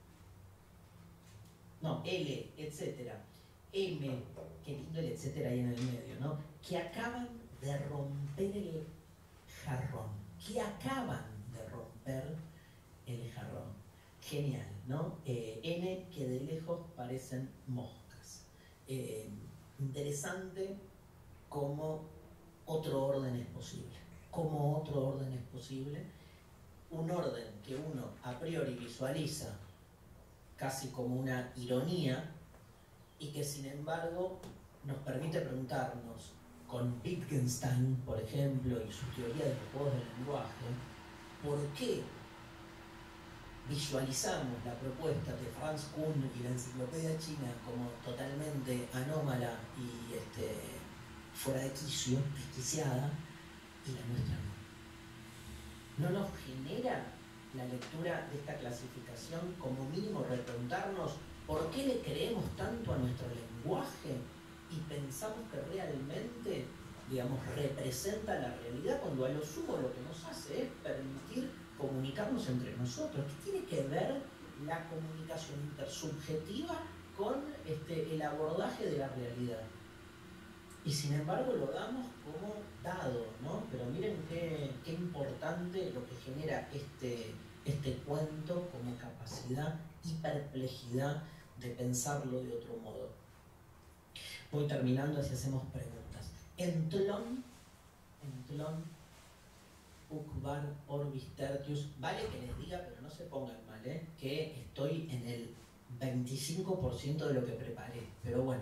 no, L, etc. M, qué lindo el etcétera ahí en el medio, ¿no? Que acaban de romper el jarrón. Que acaban de romper el jarrón. Genial, ¿no? N, que de lejos parecen moscas. Interesante cómo otro orden es posible. Cómo otro orden es posible. Un orden que uno a priori visualiza casi como una ironía y que sin embargo nos permite preguntarnos, con Wittgenstein, por ejemplo, y su teoría de los juegos del lenguaje, ¿por qué visualizamos la propuesta de Franz Kuhn y la enciclopedia china como totalmente anómala y fuera de quicio, desquiciada, y la nuestra no? ¿No nos genera la lectura de esta clasificación como mínimo repreguntarnos por qué le creemos tanto a nuestro lenguaje y pensamos que realmente, digamos, representa la realidad, cuando a lo sumo lo que nos hace es permitir comunicarnos entre nosotros? ¿Qué tiene que ver la comunicación intersubjetiva con el abordaje de la realidad? Y sin embargo lo damos como dado, ¿no? Pero miren qué importante lo que genera este cuento como capacidad y perplejidad de pensarlo de otro modo. Voy terminando, así hacemos preguntas. Entlón Huc var orbis tertius. Vale que les diga, pero no se pongan mal, que estoy en el 25% de lo que preparé. Pero bueno,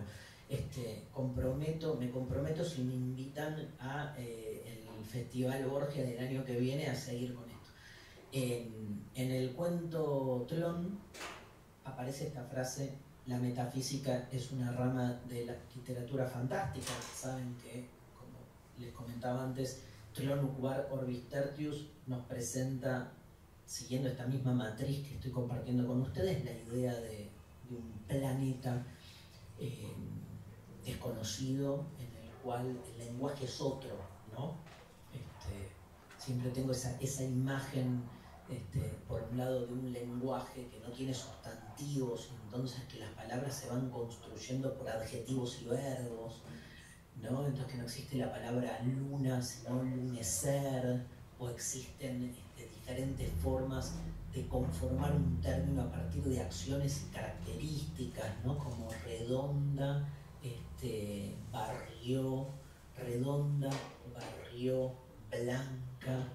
me comprometo si me invitan a el Festival Borgia del año que viene a seguir con esto. En el cuento Tlön aparece esta frase: la metafísica es una rama de la literatura fantástica. Saben que, como les comentaba antes, Tlön huc var orbis tertius nos presenta, siguiendo esta misma matriz que estoy compartiendo con ustedes, la idea de un planeta desconocido en el cual el lenguaje es otro, ¿no? Siempre tengo esa imagen, por un lado, de un lenguaje que no tiene sustantivos, entonces que las palabras se van construyendo por adjetivos y verbos, ¿no? Entonces que no existe la palabra luna, sino lunecer, o existen diferentes formas de conformar un término a partir de acciones y características, ¿no? Como redonda, barrió, redonda, barrió, blanca,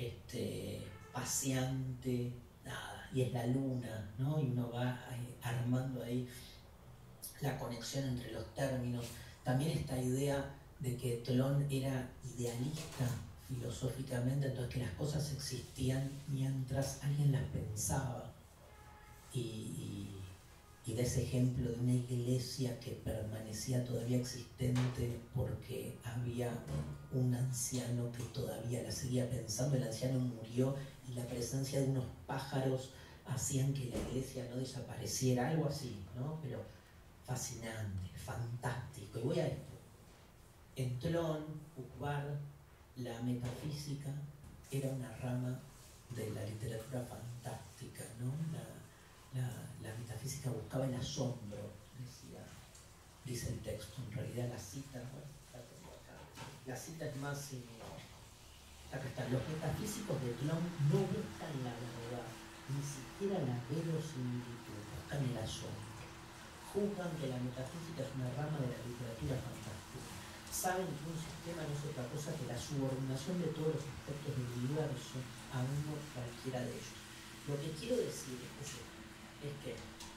paseante, nada, y es la luna, ¿no? Y uno va armando ahí la conexión entre los términos. También esta idea de que Tlön era idealista filosóficamente, entonces que las cosas existían mientras alguien las pensaba, y de ese ejemplo de una iglesia que permanecía todavía existente porque había un anciano que todavía la seguía pensando. El anciano murió y la presencia de unos pájaros hacían que la iglesia no desapareciera, algo así, ¿no? Pero fascinante, fantástico. Y voy a esto. En Tlön huc var, la metafísica era una rama de la literatura fantástica, ¿no? La metafísica buscaba el asombro, dice el texto. En realidad la cita, bueno, la cita es más... acá está: los metafísicos de Tlön no buscan la verdad, ni siquiera la verosimilitud, buscan el asombro. Juzgan que la metafísica es una rama de la literatura fantástica. Saben que un sistema no es otra cosa que la subordinación de todos los aspectos del universo a uno cualquiera de ellos. Lo que quiero decir es que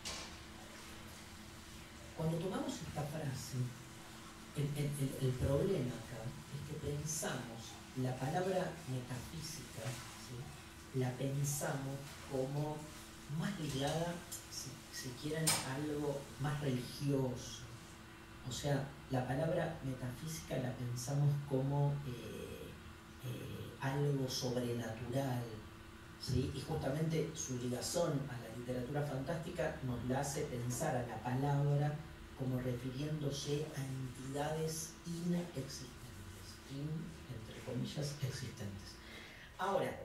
cuando tomamos esta frase, el problema acá es que pensamos la palabra metafísica, ¿sí? La pensamos como más ligada, si quieren, a algo más religioso. O sea, la palabra metafísica la pensamos como algo sobrenatural, ¿sí? Y justamente su ligación a la literatura fantástica nos la hace pensar a la palabra como refiriéndose a entidades inexistentes, entre comillas, existentes. Ahora,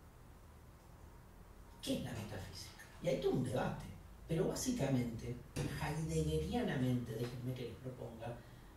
¿qué es la metafísica? Y hay todo un debate, pero básicamente, heideggerianamente, déjenme que les proponga,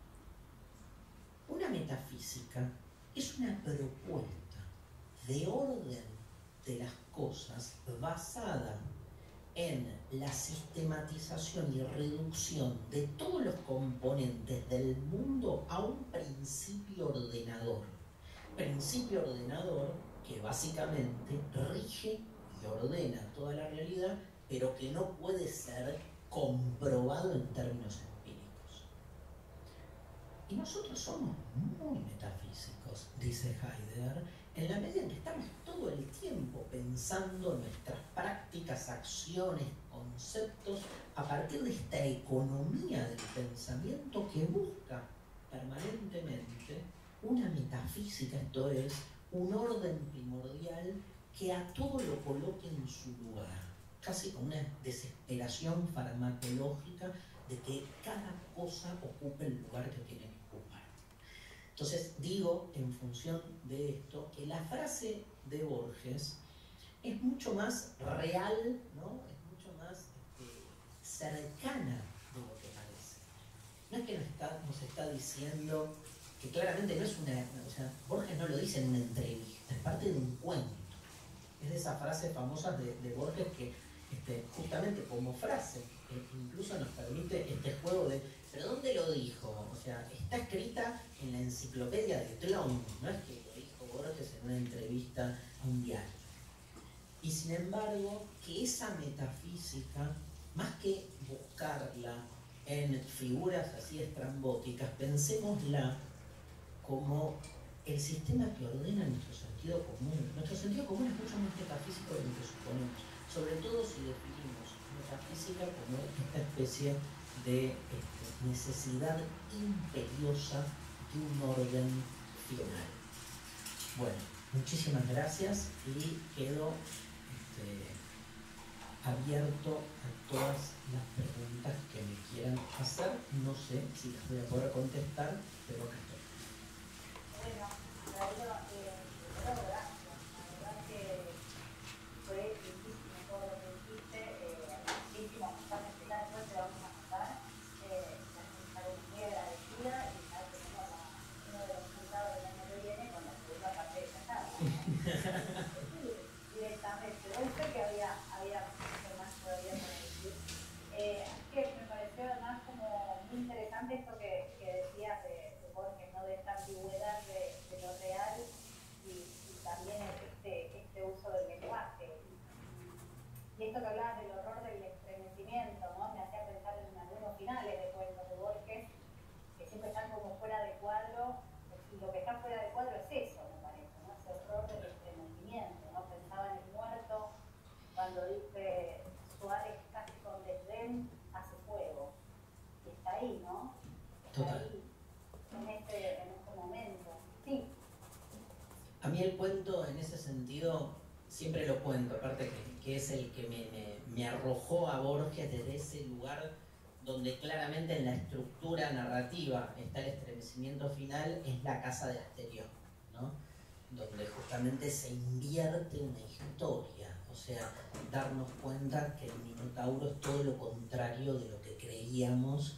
una metafísica es una propuesta de orden de las cosas basada en la sistematización y reducción de todos los componentes del mundo a un principio ordenador. Principio ordenador que básicamente rige y ordena toda la realidad, pero que no puede ser comprobado en términos empíricos. Y nosotros somos muy metafísicos, dice Heidegger, en la medida en que estamos todo el tiempo pensando nuestras prácticas, acciones, conceptos, a partir de esta economía del pensamiento que busca permanentemente una metafísica, esto es, un orden primordial que a todo lo coloque en su lugar, casi con una desesperación farmacológica de que cada cosa ocupe el lugar que tiene que ocupar. Entonces digo, en función de esto, que la frase de Borges es mucho más real, ¿no? Es mucho más cercana de lo que parece. No es que nos está diciendo, que claramente no es una... O sea, Borges no lo dice en una entrevista, es parte de un cuento. Es de esas frases famosas de Borges que justamente como frase incluso nos permite este juego de ¿pero dónde lo dijo? O sea, está escrita en la enciclopedia de Tlön, no es que lo dijo Borges en una entrevista a un diario. Y sin embargo, que esa metafísica, más que buscarla en figuras así estrambóticas, pensémosla como el sistema que ordena nuestro sentido común. Nuestro sentido común es mucho más metafísico de lo que suponemos, sobre todo si definimos metafísica como esta especie de necesidad imperiosa de un orden final. Bueno, muchísimas gracias y quedo abierto a todas las preguntas que me quieran hacer. No sé si las voy a poder contestar, pero acá estoy. Bueno, Darío, primero gracias. La verdad que fue muchísimo todo lo que dijiste, muchísimos mensajes que ya después te vamos a mandar. Estaré muy agradecida y ya tenemos uno de los resultados del año que viene con la segunda parte de esta charla. Directamente. Pensé que había mucho más todavía para decir. Así que me pareció además como muy interesante esto que decías de Borges, ¿no? De esta ambigüedad de lo real y también este uso del lenguaje. Y esto que hablabas del horror del estremecimiento, ¿no? Me hacía pensar en algunos finales de cuentos de Borges que siempre están como fuera de cuadro, y lo que está fuera de cuadro es eso, me parece, ¿no? Ese horror del estremecimiento, ¿no? Pensaba en el muerto cuando dice Suárez casi con desdén hace fuego. Y está ahí, ¿no? Está Total. ahí, en este momento. Sí. A mí el cuento en ese sentido siempre lo cuento, aparte que es el que me arrojó a Borges desde ese lugar donde claramente en la estructura narrativa está el estremecimiento final, es La casa de Asterión, ¿no? Donde justamente se invierte una historia, o sea, darnos cuenta que el Minotauro es todo lo contrario de lo que creíamos.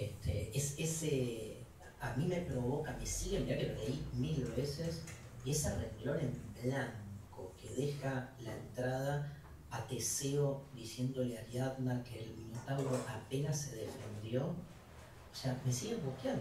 A mí me provoca, me sigue, mirá que lo leí 1000 veces, y ese renglón en blanco que deja la entrada a Teseo diciéndole a Ariadna que el Minotauro apenas se defendió, o sea, me siguen angustiando.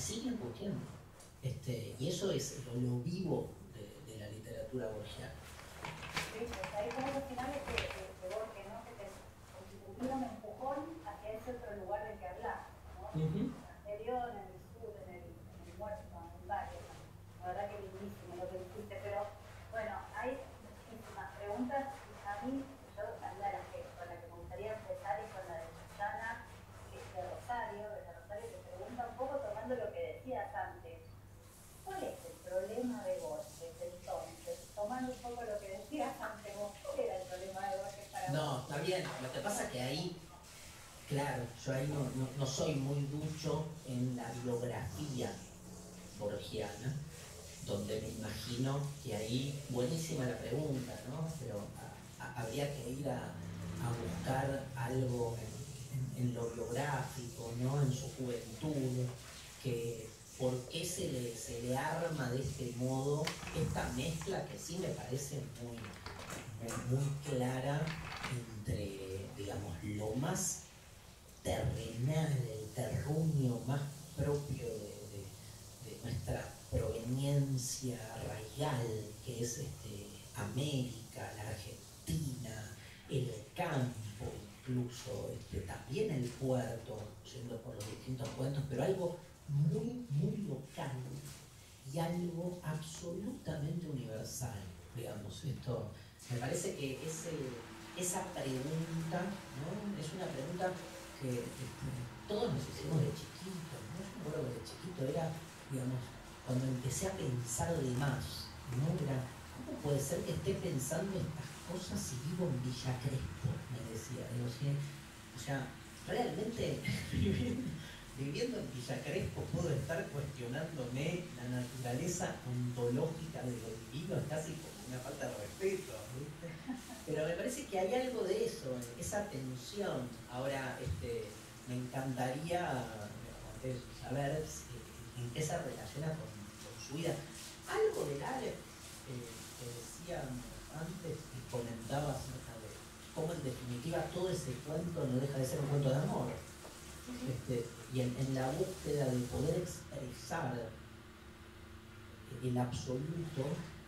Y eso es lo vivo de la literatura borgiana. Sí, pues hay como los finales de Borges, ¿no? Que te constituyeron un empujón hacia ese otro lugar del que hablas, ¿no? En Asterión, en el sur, en el muerto, en varios. La verdad que lindísimo lo que dijiste, pero bueno, hay muchísimas preguntas y a mí, con la que me gustaría empezar y con la de Susana, que es de Rosario, que pregunta un poco tomando lo que decías antes. ¿Cuál es el problema de Borges entonces? Tomando un poco lo que decías antes, ¿cuál era el problema de Borges para vos? No, está bien, lo que pasa es que ahí, claro, yo ahí no soy muy ducho en la biografía borgiana, donde me imagino que ahí, buenísima la pregunta, ¿no? Pero habría que ir a buscar algo en lo biográfico, ¿no? En su juventud, que por qué se le arma de este modo esta mezcla que sí me parece muy clara entre, digamos, lo más terrenal, el terruño más propio de nuestra proveniencia raigal, que es América, la Argentina, el campo incluso, también el puerto, yendo por los distintos cuentos, pero algo muy local y algo absolutamente universal, digamos. Esto me parece que esa pregunta, ¿no? Es una pregunta que todos nos hicimos de chiquitos, ¿no? Yo me acuerdo que de chiquito era, digamos, cuando empecé a pensar de más, ¿no? Era, ¿cómo puede ser que esté pensando estas cosas si vivo en Villa Crespo? Me decía. Digo, ¿sí? O sea, realmente viviendo en Villa Crespo puedo estar cuestionándome la naturaleza ontológica de lo divino, es casi como una falta de respeto, ¿viste? Pero me parece que hay algo de eso, esa tensión. Ahora, me encantaría saber en qué se relaciona con su vida. Algo del Aleph que decía antes y comentaba acerca de cómo en definitiva todo ese cuento no deja de ser un cuento de amor. Y en la búsqueda de poder expresar el absoluto,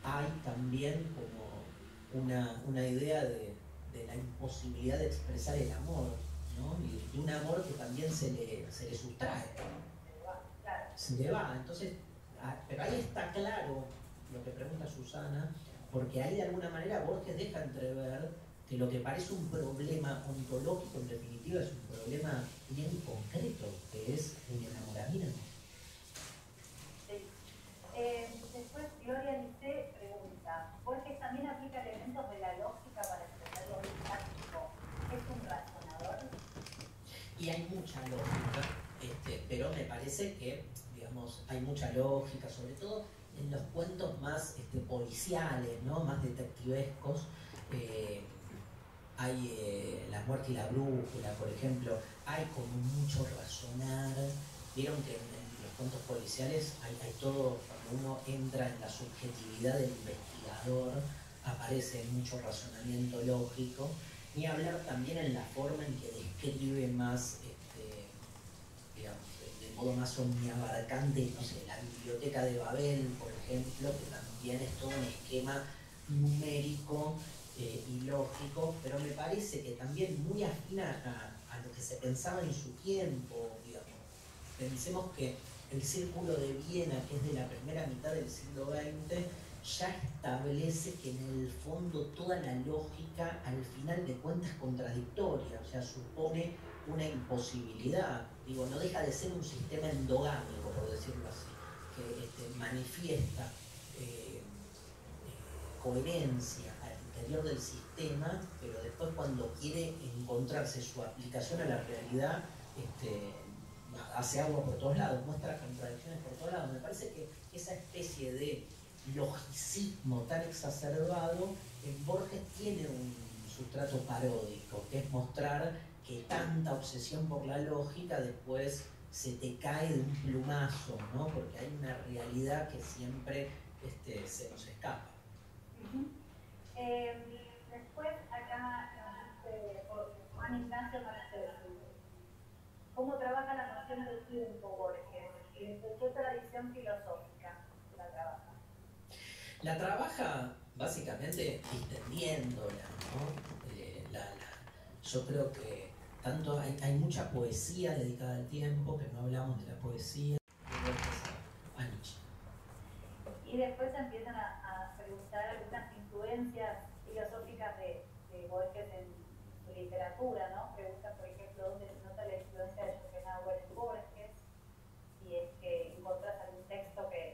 hay también como una idea de la imposibilidad de expresar el amor, ¿no? Y un amor que también se le sustrae, se le va. Entonces, pero ahí está claro lo que pregunta Susana, porque ahí de alguna manera Borges deja entrever que lo que parece un problema ontológico en definitiva es un problema bien concreto, que es el enamoramiento. Sí. Después Gloria Lice pregunta, ¿Borges también aplica elementos de la lógica para expresar lo práctico? ¿Es un razonador? Y hay mucha lógica, pero me parece que, digamos, hay mucha lógica, sobre todo en los cuentos más policiales, ¿no? Más detectivescos. Hay La muerte y la brújula, por ejemplo, hay como mucho razonar. Vieron que en los cuentos policiales hay todo, cuando uno entra en la subjetividad del investigador, aparece mucho razonamiento lógico. Ni hablar también en la forma en que describe más, digamos, de modo más omniabarcante, no sé, la biblioteca de Babel, por ejemplo, que también es todo un esquema numérico y lógico, pero me parece que también muy afín a lo que se pensaba en su tiempo, digamos. Pensemos que el Círculo de Viena, que es de la primera mitad del siglo XX, ya establece que en el fondo toda la lógica al final de cuentas es contradictoria, o sea, supone una imposibilidad. Digo, no deja de ser un sistema endogámico, por decirlo así, que manifiesta coherencia al interior del sistema, pero después cuando quiere encontrarse su aplicación a la realidad, hace agua por todos lados, muestra contradicciones por todos lados. Me parece que esa especie de logicismo tan exacerbado en Borges tiene un sustrato paródico, que es mostrar que tanta obsesión por la lógica después se te cae de un plumazo, ¿no? Porque hay una realidad que siempre se nos escapa. Después acá Juan Ignacio Marcelo. ¿Cómo trabaja la noción del tiempo Borges? ¿Y desde qué tradición filosófica la trabaja? La trabaja básicamente distendiéndola, ¿no? Yo creo que tanto hay mucha poesía dedicada al tiempo, que no hablamos de la poesía a Nietzsche. Y después empiezan a preguntar algunas influencias filosóficas de Borges en su literatura, ¿no? Preguntan, por ejemplo, dónde se nota la influencia de Schopenhauer en Borges, si es que encontrás algún texto que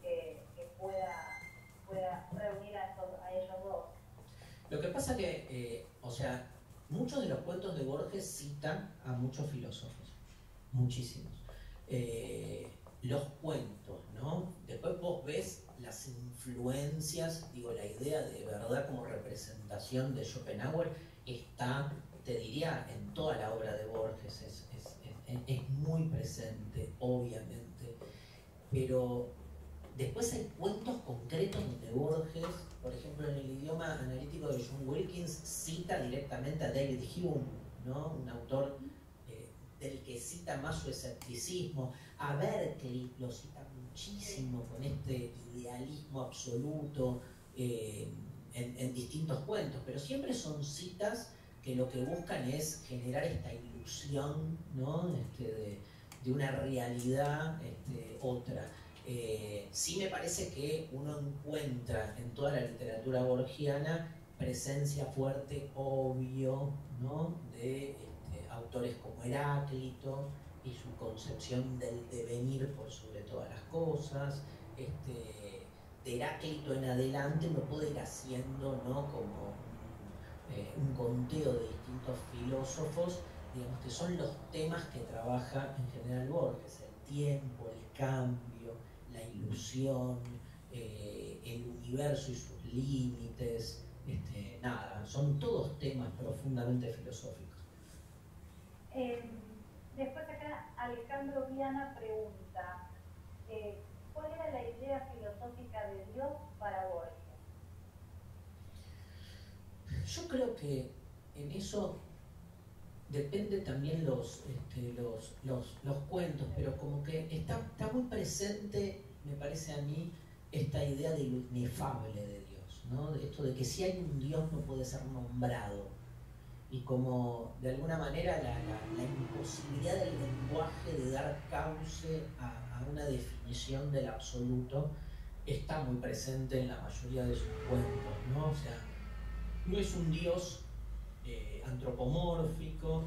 pueda reunir a ellos dos. Lo que pasa que, o sea, muchos de los cuentos de Borges citan a muchos filósofos, muchísimos. Los cuentos, ¿no? Después vos ves las influencias, digo, la idea de verdad como representación de Schopenhauer está, te diría, en toda la obra de Borges, es muy presente, obviamente, pero después hay cuentos concretos donde Borges, por ejemplo, en el idioma analítico de John Wilkins, cita directamente a David Hume, ¿no? Un autor del que cita más su escepticismo. A Berkeley lo cita muchísimo con este idealismo absoluto en distintos cuentos, pero siempre son citas que lo que buscan es generar esta ilusión, ¿no? de una realidad otra. Sí me parece que uno encuentra en toda la literatura borgiana presencia fuerte, obvio, ¿no? de autores como Heráclito y su concepción del devenir por sobre todas las cosas. De Heráclito en adelante uno puede ir haciendo, ¿no? como un conteo de distintos filósofos, digamos, que son los temas que trabaja en general Borges: el tiempo, el cambio, la ilusión, el universo y sus límites. Nada, son todos temas profundamente filosóficos. Después acá Alejandro Viana pregunta, ¿cuál era la idea filosófica de Dios para Borges? Yo creo que en eso depende también los cuentos, pero como que está muy presente, me parece a mí, esta idea de lo inefable de Dios, ¿no? De esto de que si hay un Dios no puede ser nombrado. Y como de alguna manera la imposibilidad del lenguaje de dar cauce a una definición del absoluto está muy presente en la mayoría de sus cuentos, ¿no? O sea, no es un Dios antropomórfico,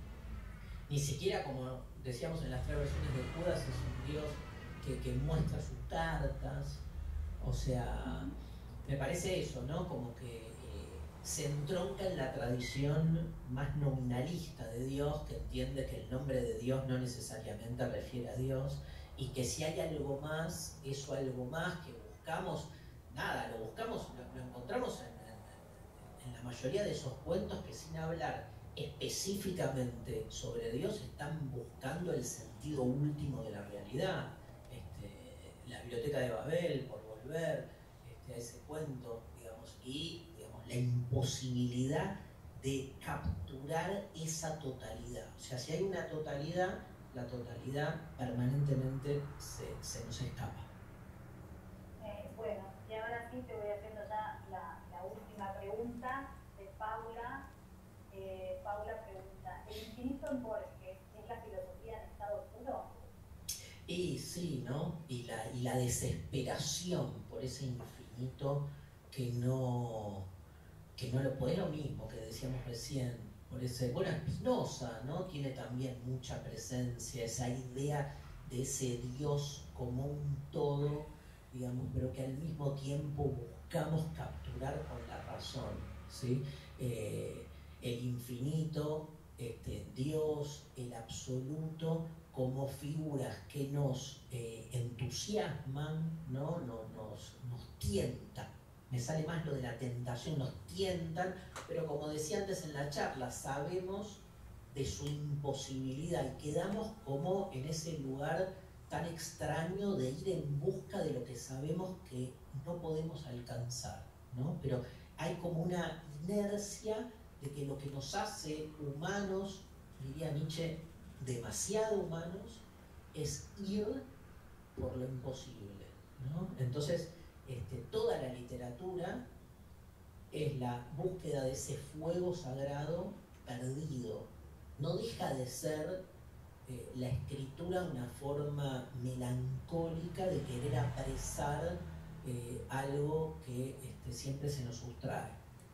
ni siquiera, como decíamos en las 3 versiones de Judas, es un Dios que muestra sus cartas. O sea, me parece eso, ¿no? Como que se entronca en la tradición más nominalista de Dios, que entiende que el nombre de Dios no necesariamente refiere a Dios, y que si hay algo más, eso algo más que buscamos, nada, lo buscamos, lo encontramos en la mayoría de esos cuentos que, sin hablar específicamente sobre Dios, están buscando el sentido último de la realidad. La biblioteca de Babel, por volver a ese cuento, digamos, y digamos, la imposibilidad de capturar esa totalidad. O sea, si hay una totalidad, la totalidad permanentemente se nos escapa. Bueno, y ahora sí te voy haciendo ya la última pregunta de Paula. Paula pregunta, ¿el infinito en Borges es la filosofía en estado puro? Y sí, ¿no? Y la desesperación por ese infinito que no lo puede, lo mismo que decíamos recién, por ese, bueno, Spinoza, ¿no? Tiene también mucha presencia, esa idea de ese Dios como un todo, digamos, pero que al mismo tiempo buscamos capturar con la razón, ¿sí? El infinito, Dios, el absoluto, como figuras que nos entusiasman, ¿no? Nos tientan. Me sale más lo de la tentación, nos tientan, pero como decía antes en la charla, sabemos de su imposibilidad y quedamos como en ese lugar tan extraño de ir en busca de lo que sabemos que no podemos alcanzar, ¿no? Pero hay como una inercia de que lo que nos hace humanos, diría Nietzsche, demasiado humanos, es ir por lo imposible, ¿no? Entonces, toda la literatura es la búsqueda de ese fuego sagrado perdido. No deja de ser la escritura una forma melancólica de querer apresar algo que siempre se nos sustrae.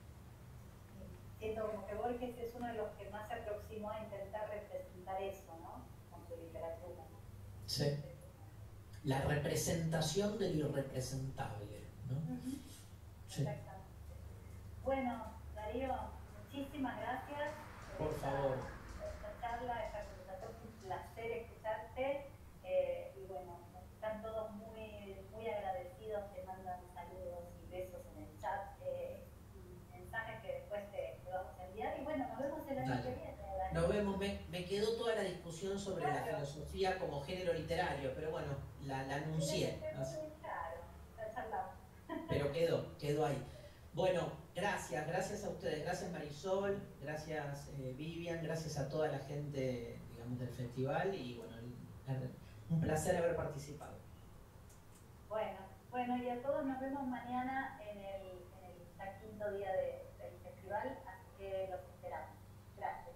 Siento como que Borges es uno de los que más se aproximó a intentar representar eso, ¿no? Con su literatura. Sí. La representación del irrepresentable, ¿no? Sí. Exactamente. Bueno, Darío, muchísimas gracias por favor. Esta charla, esta conversación, fue un placer escucharte. Y bueno, están todos muy, muy agradecidos, te mandan saludos y besos en el chat, mensajes que después te vamos a enviar. Y bueno, nos vemos el año que viene. Nos vemos, me quedó toda la discusión sobre la filosofía como género literario, pero bueno, la anuncié. Pero quedó ahí. Bueno, gracias a ustedes, gracias Marisol, gracias Vivian, gracias a toda la gente, digamos, del festival y bueno, un placer haber participado. Bueno, y a todos nos vemos mañana en el ya 5º día del festival, así que los esperamos. Gracias.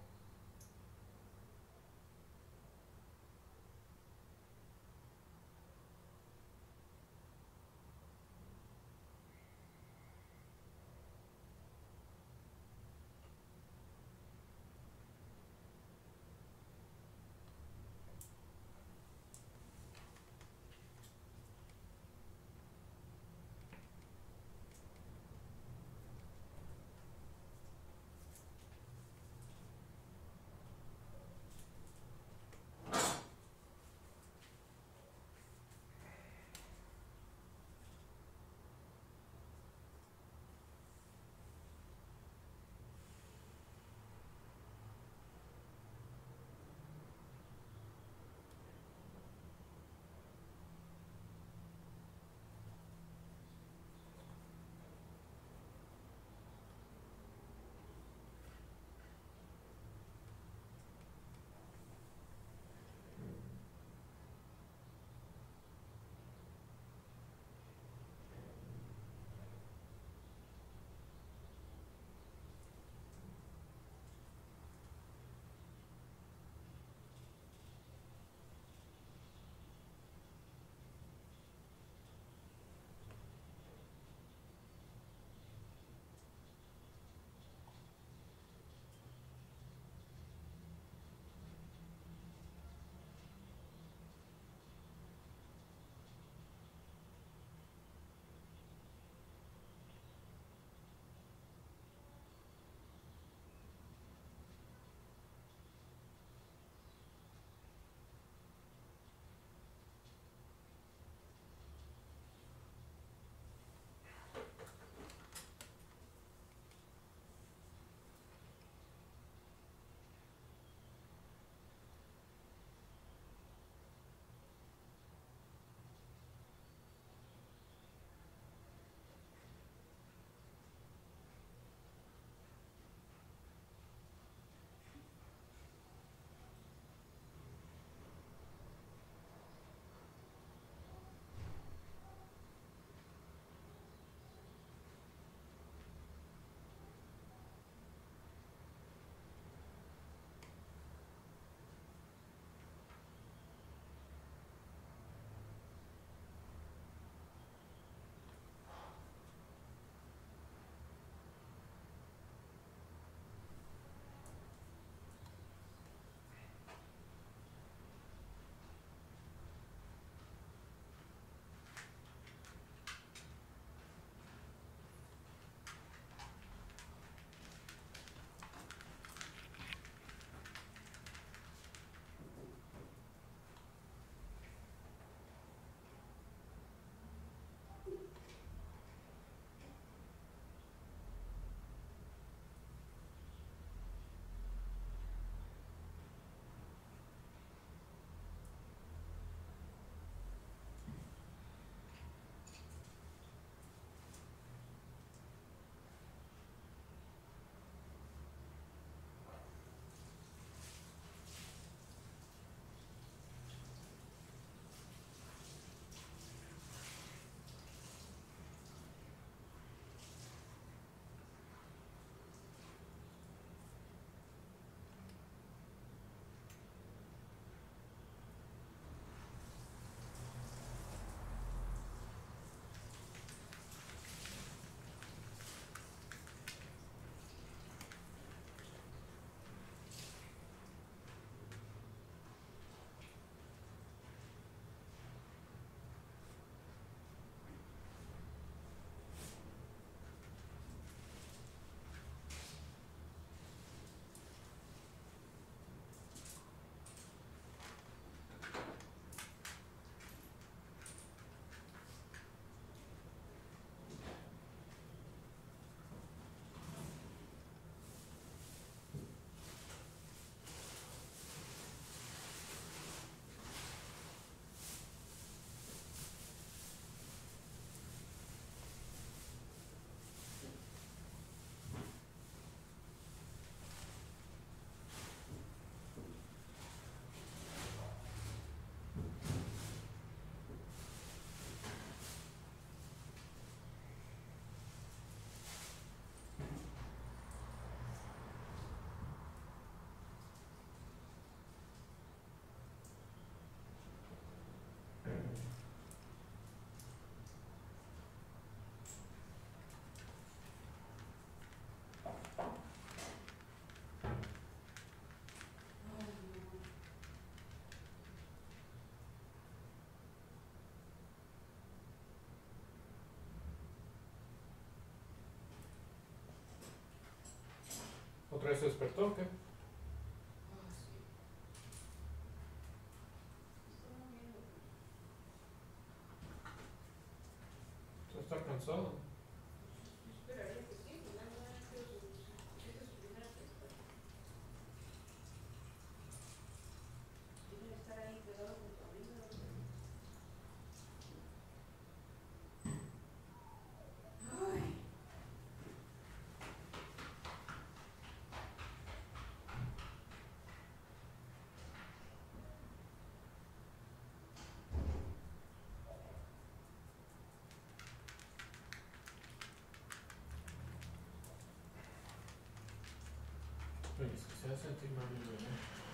se despertó o qué? Está cansado. Oye, es que se hace sentir mal el bebé.